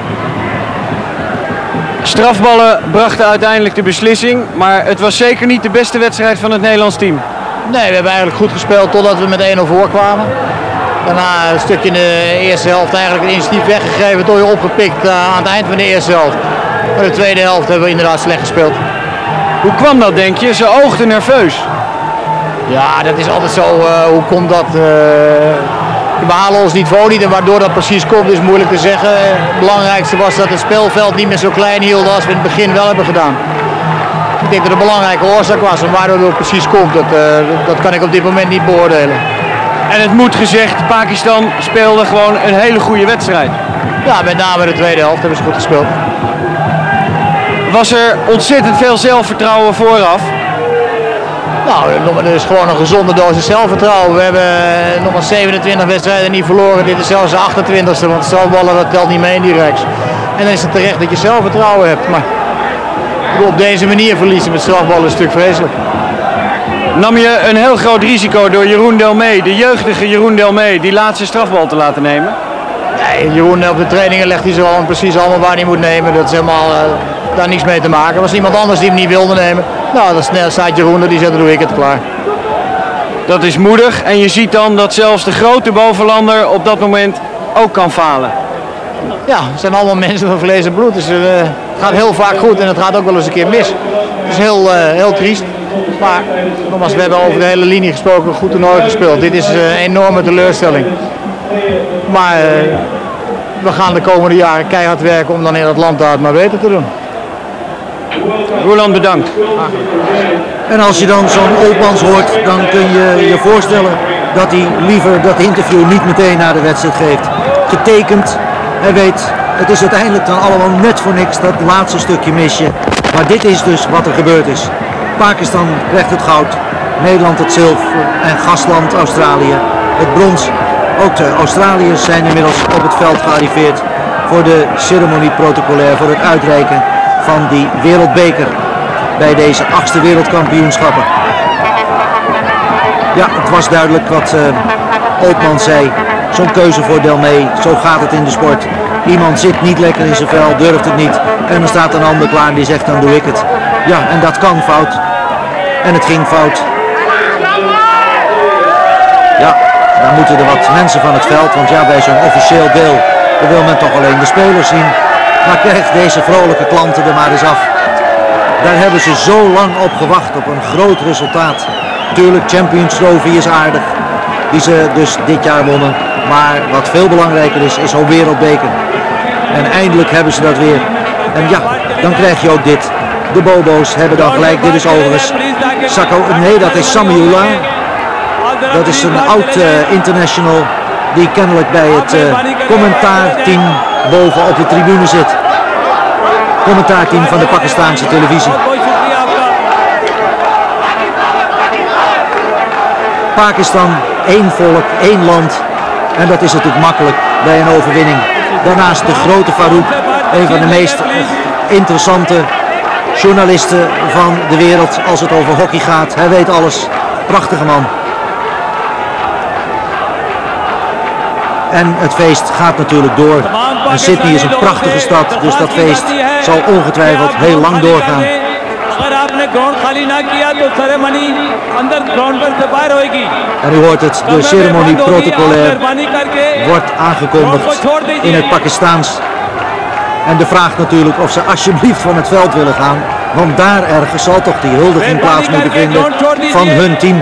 Strafballen brachten uiteindelijk de beslissing, maar het was zeker niet de beste wedstrijd van het Nederlands team. Nee, we hebben eigenlijk goed gespeeld totdat we met één nul voor kwamen. Daarna een stukje in de eerste helft eigenlijk het initiatief weggegeven, door je opgepikt uh, aan het eind van de eerste helft. Maar de tweede helft hebben we inderdaad slecht gespeeld. Hoe kwam dat, denk je? Ze oogden nerveus. Ja, dat is altijd zo. Uh, hoe komt dat? Uh, we behalen ons niveau niet en waardoor dat precies komt is moeilijk te zeggen. Het belangrijkste was dat het speelveld niet meer zo klein hield als we in het begin wel hebben gedaan. Ik denk dat het een belangrijke oorzaak was en waardoor het precies komt, dat, uh, dat kan ik op dit moment niet beoordelen. En het moet gezegd, Pakistan speelde gewoon een hele goede wedstrijd. Ja, met name de tweede helft hebben ze goed gespeeld. Was er ontzettend veel zelfvertrouwen vooraf? Nou, er is gewoon een gezonde dosis zelfvertrouwen. We hebben nog maar zevenentwintig wedstrijden niet verloren. Dit is zelfs de achtentwintigste, want strafballen dat telt niet mee in die reeks. En dan is het terecht dat je zelfvertrouwen hebt. Maar op deze manier verliezen met strafballen is een stuk vreselijk. Nam je een heel groot risico door Jeroen Delmee, de jeugdige Jeroen Delmee, die laatste strafbal te laten nemen? Nee, Jeroen op de trainingen legt hij zo al precies allemaal waar hij moet nemen. Dat is helemaal uh, daar niks mee te maken. Er was iemand anders die hem niet wilde nemen. Nou, dan staat Jeroen er, die zegt, dan doe ik het klaar. Dat is moedig en je ziet dan dat zelfs de grote bovenlander op dat moment ook kan falen. Ja, het zijn allemaal mensen van vlees en bloed. Dus uh, het gaat heel vaak goed en het gaat ook wel eens een keer mis. Het is heel, uh, heel triest. Maar nogmaals, we hebben over de hele linie gesproken, goed toernooi gespeeld. Dit is uh, een enorme teleurstelling. Maar uh, we gaan de komende jaren keihard werken om dan in het land daar het maar beter te doen. Roland, bedankt. En als je dan zo'n Oltmans hoort, dan kun je je voorstellen dat hij liever dat interview niet meteen na de wedstrijd geeft. Getekend, hij weet, het is uiteindelijk dan allemaal net voor niks, dat laatste stukje misje. Maar dit is dus wat er gebeurd is. Pakistan krijgt het goud, Nederland het zilver en gastland Australië het brons. Ook de Australiërs zijn inmiddels op het veld gearriveerd voor de ceremonie protocolair, voor het uitreiken van die wereldbeker bij deze achtste wereldkampioenschappen. Ja, het was duidelijk wat uh, Oltmans zei. Zo'n keuze voor Delmee, zo gaat het in de sport. Iemand zit niet lekker in zijn vel, durft het niet. En dan staat een ander klaar die zegt, dan doe ik het. Ja, en dat kan fout. En het ging fout. Ja, dan moeten er wat mensen van het veld, want ja, bij zo'n officieel deel dan wil men toch alleen de spelers zien. Maar krijg deze vrolijke klanten er maar eens af. Daar hebben ze zo lang op gewacht, op een groot resultaat. Tuurlijk, Champions Trophy is aardig, die ze dus dit jaar wonnen. Maar wat veel belangrijker is, is zo'n wereldbeker. En eindelijk hebben ze dat weer. En ja, dan krijg je ook dit. De Bobo's hebben dan gelijk, dit is overigens Sako, nee, dat is Samiullah. Dat is een oud uh, international die kennelijk bij het uh, commentaarteam boven op de tribune zit. Commentaarteam van de Pakistaanse televisie. Pakistan, één volk, één land. En dat is natuurlijk makkelijk bij een overwinning. Daarnaast de grote Farouk, een van de meest interessante journalisten van de wereld als het over hockey gaat. Hij weet alles. Prachtige man. En het feest gaat natuurlijk door. En Sydney is een prachtige stad, dus dat feest zal ongetwijfeld heel lang doorgaan. En u hoort het, de ceremonie protocolair wordt aangekondigd in het Pakistaans. En de vraag natuurlijk of ze alsjeblieft van het veld willen gaan. Want daar ergens zal toch die huldiging plaats moeten vinden van hun team.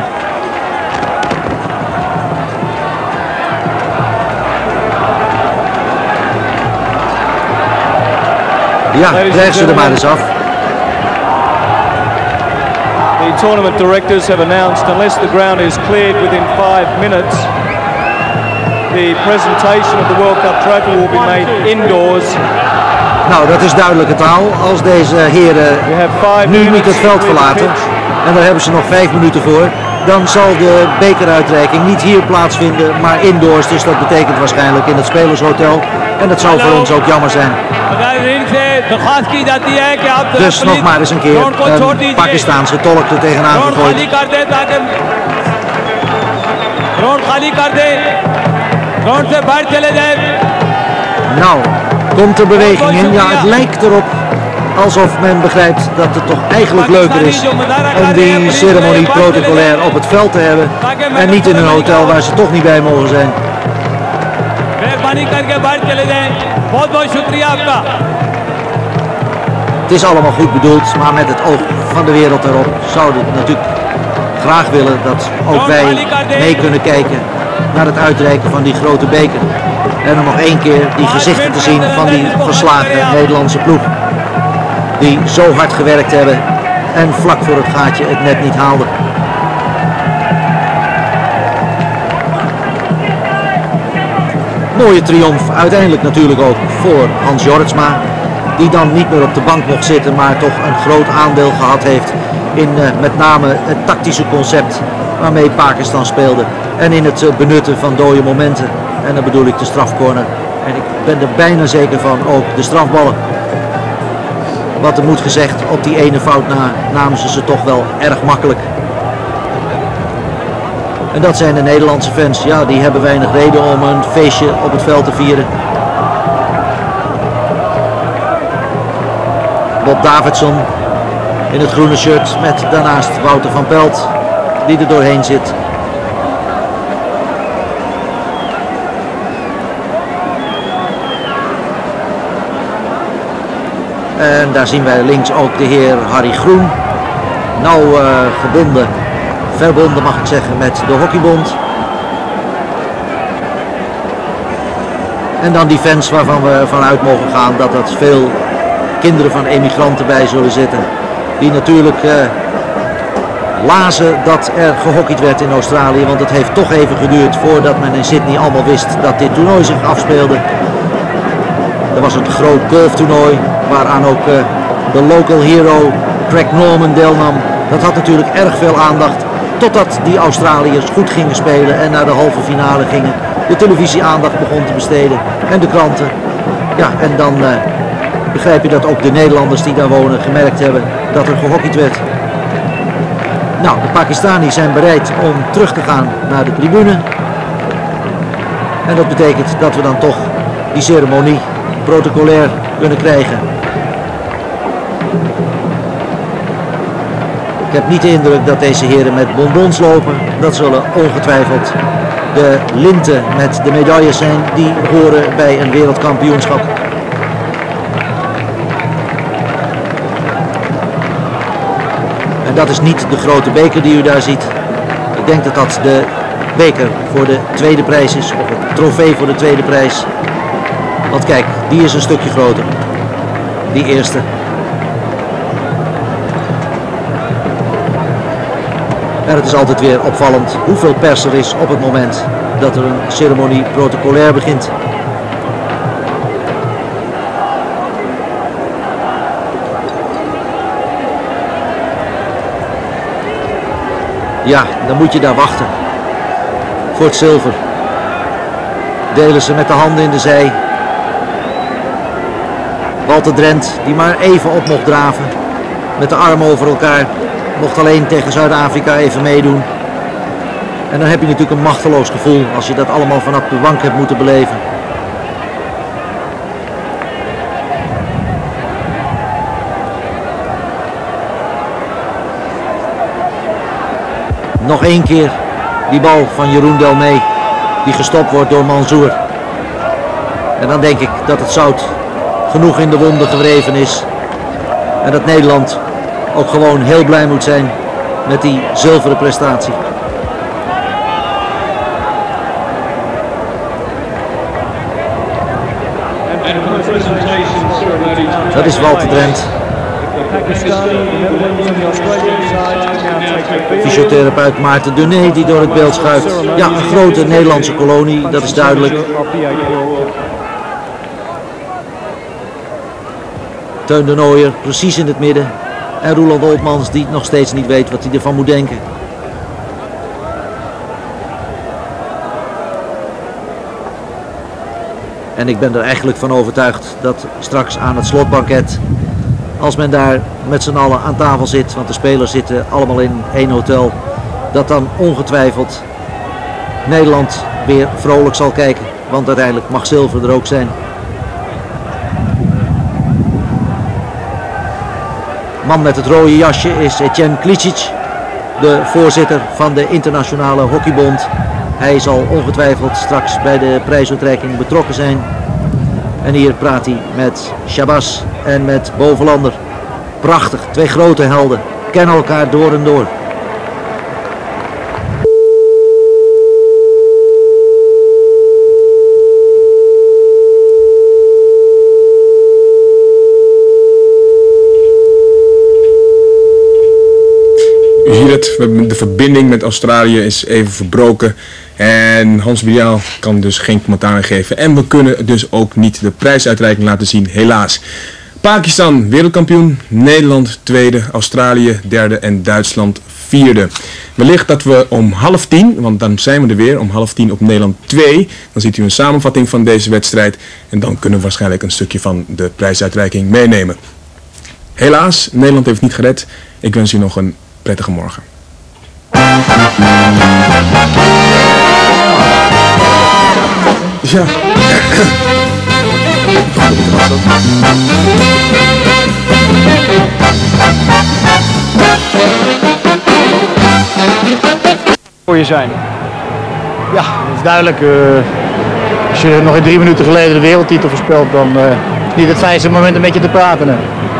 Ja, krijgen ze er maar eens af. The tournament directors have announced unless the ground is cleared within five minutes, the presentation of the World Cup trophy will be made indoors. Nou, dat is duidelijke taal. Als deze heren nu niet het veld verlaten, en daar hebben ze nog vijf minuten voor, dan zal de bekeruitreiking niet hier plaatsvinden, maar indoors. Dus dat betekent waarschijnlijk in het Spelershotel. En dat zou voor ons ook jammer zijn. Dus nog maar eens een keer een Pakistaanse tolk er tegenaan gegooid. Nou, komt er beweging in? Ja, het lijkt erop alsof men begrijpt dat het toch eigenlijk leuker is om die ceremonie protocolair op het veld te hebben en niet in een hotel waar ze toch niet bij mogen zijn. Het is allemaal goed bedoeld, maar met het oog van de wereld erop zouden we natuurlijk graag willen dat ook wij mee kunnen kijken naar het uitreiken van die grote beker. En om nog één keer die gezichten te zien van die verslagen Nederlandse ploeg. Die zo hard gewerkt hebben en vlak voor het gaatje het net niet haalden. Mooie triomf uiteindelijk natuurlijk ook voor Hans Jorritsma. Die dan niet meer op de bank mocht zitten, maar toch een groot aandeel gehad heeft in uh, met name het tactische concept waarmee Pakistan speelde. En in het uh, benutten van dode momenten. En dan bedoel ik de strafcorner. En ik ben er bijna zeker van ook de strafballen. Wat er moet gezegd, op die ene fout na namen ze ze toch wel erg makkelijk. En dat zijn de Nederlandse fans. Ja, die hebben weinig reden om een feestje op het veld te vieren. Bob Davidson in het groene shirt met daarnaast Wouter van Pelt die er doorheen zit. En daar zien wij links ook de heer Harry Groen. Nou uh, gebonden, verbonden mag ik zeggen, met de hockeybond. En dan die fans waarvan we vanuit mogen gaan dat er veel kinderen van emigranten bij zullen zitten. Die natuurlijk uh, lazen dat er gehockeyd werd in Australië. Want het heeft toch even geduurd voordat men in Sydney allemaal wist dat dit toernooi zich afspeelde. Er was een groot golftoernooi waaraan ook uh, de local hero Craig Norman deelnam. Dat had natuurlijk erg veel aandacht. Totdat die Australiërs goed gingen spelen en naar de halve finale gingen. De televisie aandacht begon te besteden en de kranten. Ja, en dan uh, begrijp je dat ook de Nederlanders die daar wonen gemerkt hebben dat er gehockeyd werd. Nou, de Pakistanis zijn bereid om terug te gaan naar de tribune. En dat betekent dat we dan toch die ceremonie protocolair kunnen krijgen. Ik heb niet de indruk dat deze heren met bonbons lopen. Dat zullen ongetwijfeld de linten met de medailles zijn die horen bij een wereldkampioenschap. En dat is niet de grote beker die u daar ziet. Ik denk dat dat de beker voor de tweede prijs is, of het trofee voor de tweede prijs. Want kijk, die is een stukje groter. Die eerste. En het is altijd weer opvallend hoeveel pers er is op het moment dat er een ceremonie protocolair begint. Ja, dan moet je daar wachten. Voor het zilver. Delen ze met de handen in de zij. Walter Drent, die maar even op mocht draven. Met de armen over elkaar. Mocht alleen tegen Zuid-Afrika even meedoen. En dan heb je natuurlijk een machteloos gevoel als je dat allemaal vanaf de bank hebt moeten beleven. Nog één keer die bal van Jeroen Delmee die gestopt wordt door Mansour. En dan denk ik dat het zout genoeg in de wonden gewreven is. En dat Nederland ook gewoon heel blij moet zijn met die zilveren prestatie. Dat is Walter Drent. Fysiotherapeut Maarten Duné die door het beeld schuift. Ja, een grote Nederlandse kolonie, dat is duidelijk. Teun de Nooijer precies in het midden. En Roeland Oltmans die nog steeds niet weet wat hij ervan moet denken. En ik ben er eigenlijk van overtuigd dat straks aan het slotbanket, als men daar met z'n allen aan tafel zit, want de spelers zitten allemaal in één hotel, dat dan ongetwijfeld Nederland weer vrolijk zal kijken. Want uiteindelijk mag zilver er ook zijn. Man met het rode jasje is Etienne Klicic, de voorzitter van de Internationale Hockeybond. Hij zal ongetwijfeld straks bij de prijsuitreiking betrokken zijn. En hier praat hij met Shabazz en met Bovelander. Prachtig, twee grote helden, kennen elkaar door en door. het. We hebben de verbinding met Australië is even verbroken. En Hans Biaal kan dus geen commentaar geven. En we kunnen dus ook niet de prijsuitreiking laten zien, helaas. Pakistan wereldkampioen, Nederland tweede, Australië derde en Duitsland vierde. Wellicht dat we om half tien, want dan zijn we er weer, om half tien op Nederland twee. Dan ziet u een samenvatting van deze wedstrijd. En dan kunnen we waarschijnlijk een stukje van de prijsuitreiking meenemen. Helaas, Nederland heeft het niet gered. Ik wens u nog een prettige morgen. Ja. Voor je zijn. Ja, dat is duidelijk. Uh, als je nog in drie minuten geleden de wereldtitel verspeelt, dan uh, is het niet het fijnste moment een beetje te praten. Hè.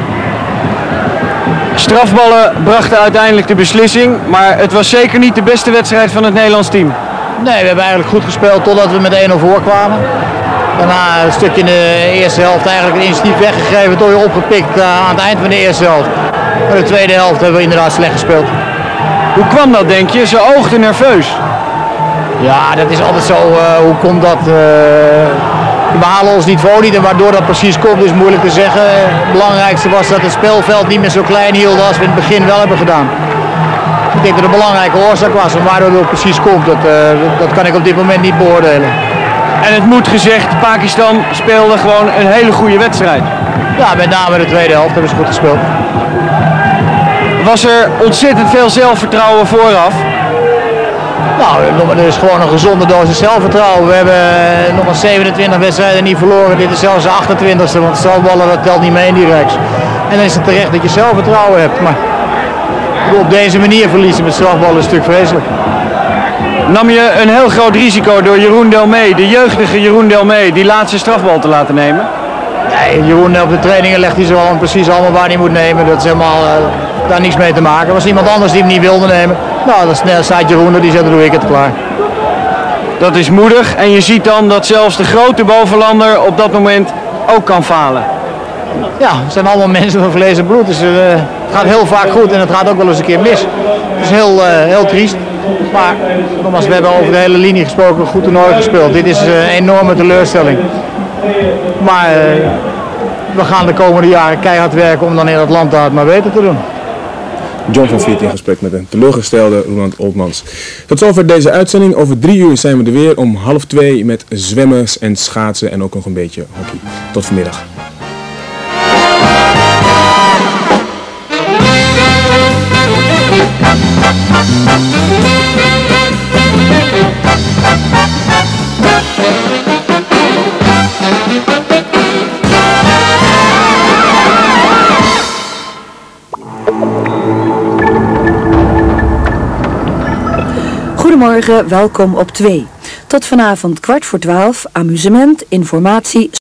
Strafballen brachten uiteindelijk de beslissing, maar het was zeker niet de beste wedstrijd van het Nederlands team. Nee, we hebben eigenlijk goed gespeeld totdat we met één nul voor kwamen. Daarna een stukje in de eerste helft eigenlijk een initiatief weggegeven, door je opgepikt uh, aan het eind van de eerste helft. Maar de tweede helft hebben we inderdaad slecht gespeeld. Hoe kwam dat, denk je? Ze oogden nerveus. Ja, dat is altijd zo. Uh, hoe komt dat? Uh, we halen ons niveau niet en waardoor dat precies komt is moeilijk te zeggen. Het belangrijkste was dat het speelveld niet meer zo klein hield als we in het begin wel hebben gedaan. Ik denk dat het een belangrijke oorzaak was en waardoor dat precies komt, dat, uh, dat kan ik op dit moment niet beoordelen. En het moet gezegd, Pakistan speelde gewoon een hele goede wedstrijd. Ja, met name de tweede helft hebben ze goed gespeeld. Was er ontzettend veel zelfvertrouwen vooraf? Nou, er is gewoon een gezonde dosis zelfvertrouwen. We hebben nog maar zevenentwintig wedstrijden niet verloren. Dit is zelfs de achtentwintigste, want strafballen dat telt niet mee in die reeks. En dan is het terecht dat je zelfvertrouwen hebt. Maar op deze manier verliezen met strafballen is natuurlijk vreselijk. Nam je een heel groot risico door Jeroen Delmee, de jeugdige Jeroen Delmee, die laatste strafbal te laten nemen? Nee, Jeroen op de trainingen legt hij zo al precies allemaal waar hij moet nemen. Dat is helemaal uh, daar niks mee te maken. Er was iemand anders die hem niet wilde nemen. Nou, dan staat Jeroen er, die zet, dan doe ik het klaar. Dat is moedig en je ziet dan dat zelfs de grote bovenlander op dat moment ook kan falen. Ja, het zijn allemaal mensen van vlees en bloed. Dus uh, het gaat heel vaak goed en het gaat ook wel eens een keer mis. Het is heel, uh, heel triest. Maar nogmaals, we hebben over de hele linie gesproken, een goed toernooi gespeeld. Dit is uh, een enorme teleurstelling. Maar uh, we gaan de komende jaren keihard werken om dan in het land daar het maar beter te doen. John van Vliet in gesprek met een teleurgestelde Roland Oltmans. Tot zover deze uitzending. Over drie uur zijn we er weer om half twee met zwemmers en schaatsen en ook nog een beetje hockey. Tot vanmiddag. Goedemorgen, welkom op twee. Tot vanavond kwart voor twaalf, amusement, informatie...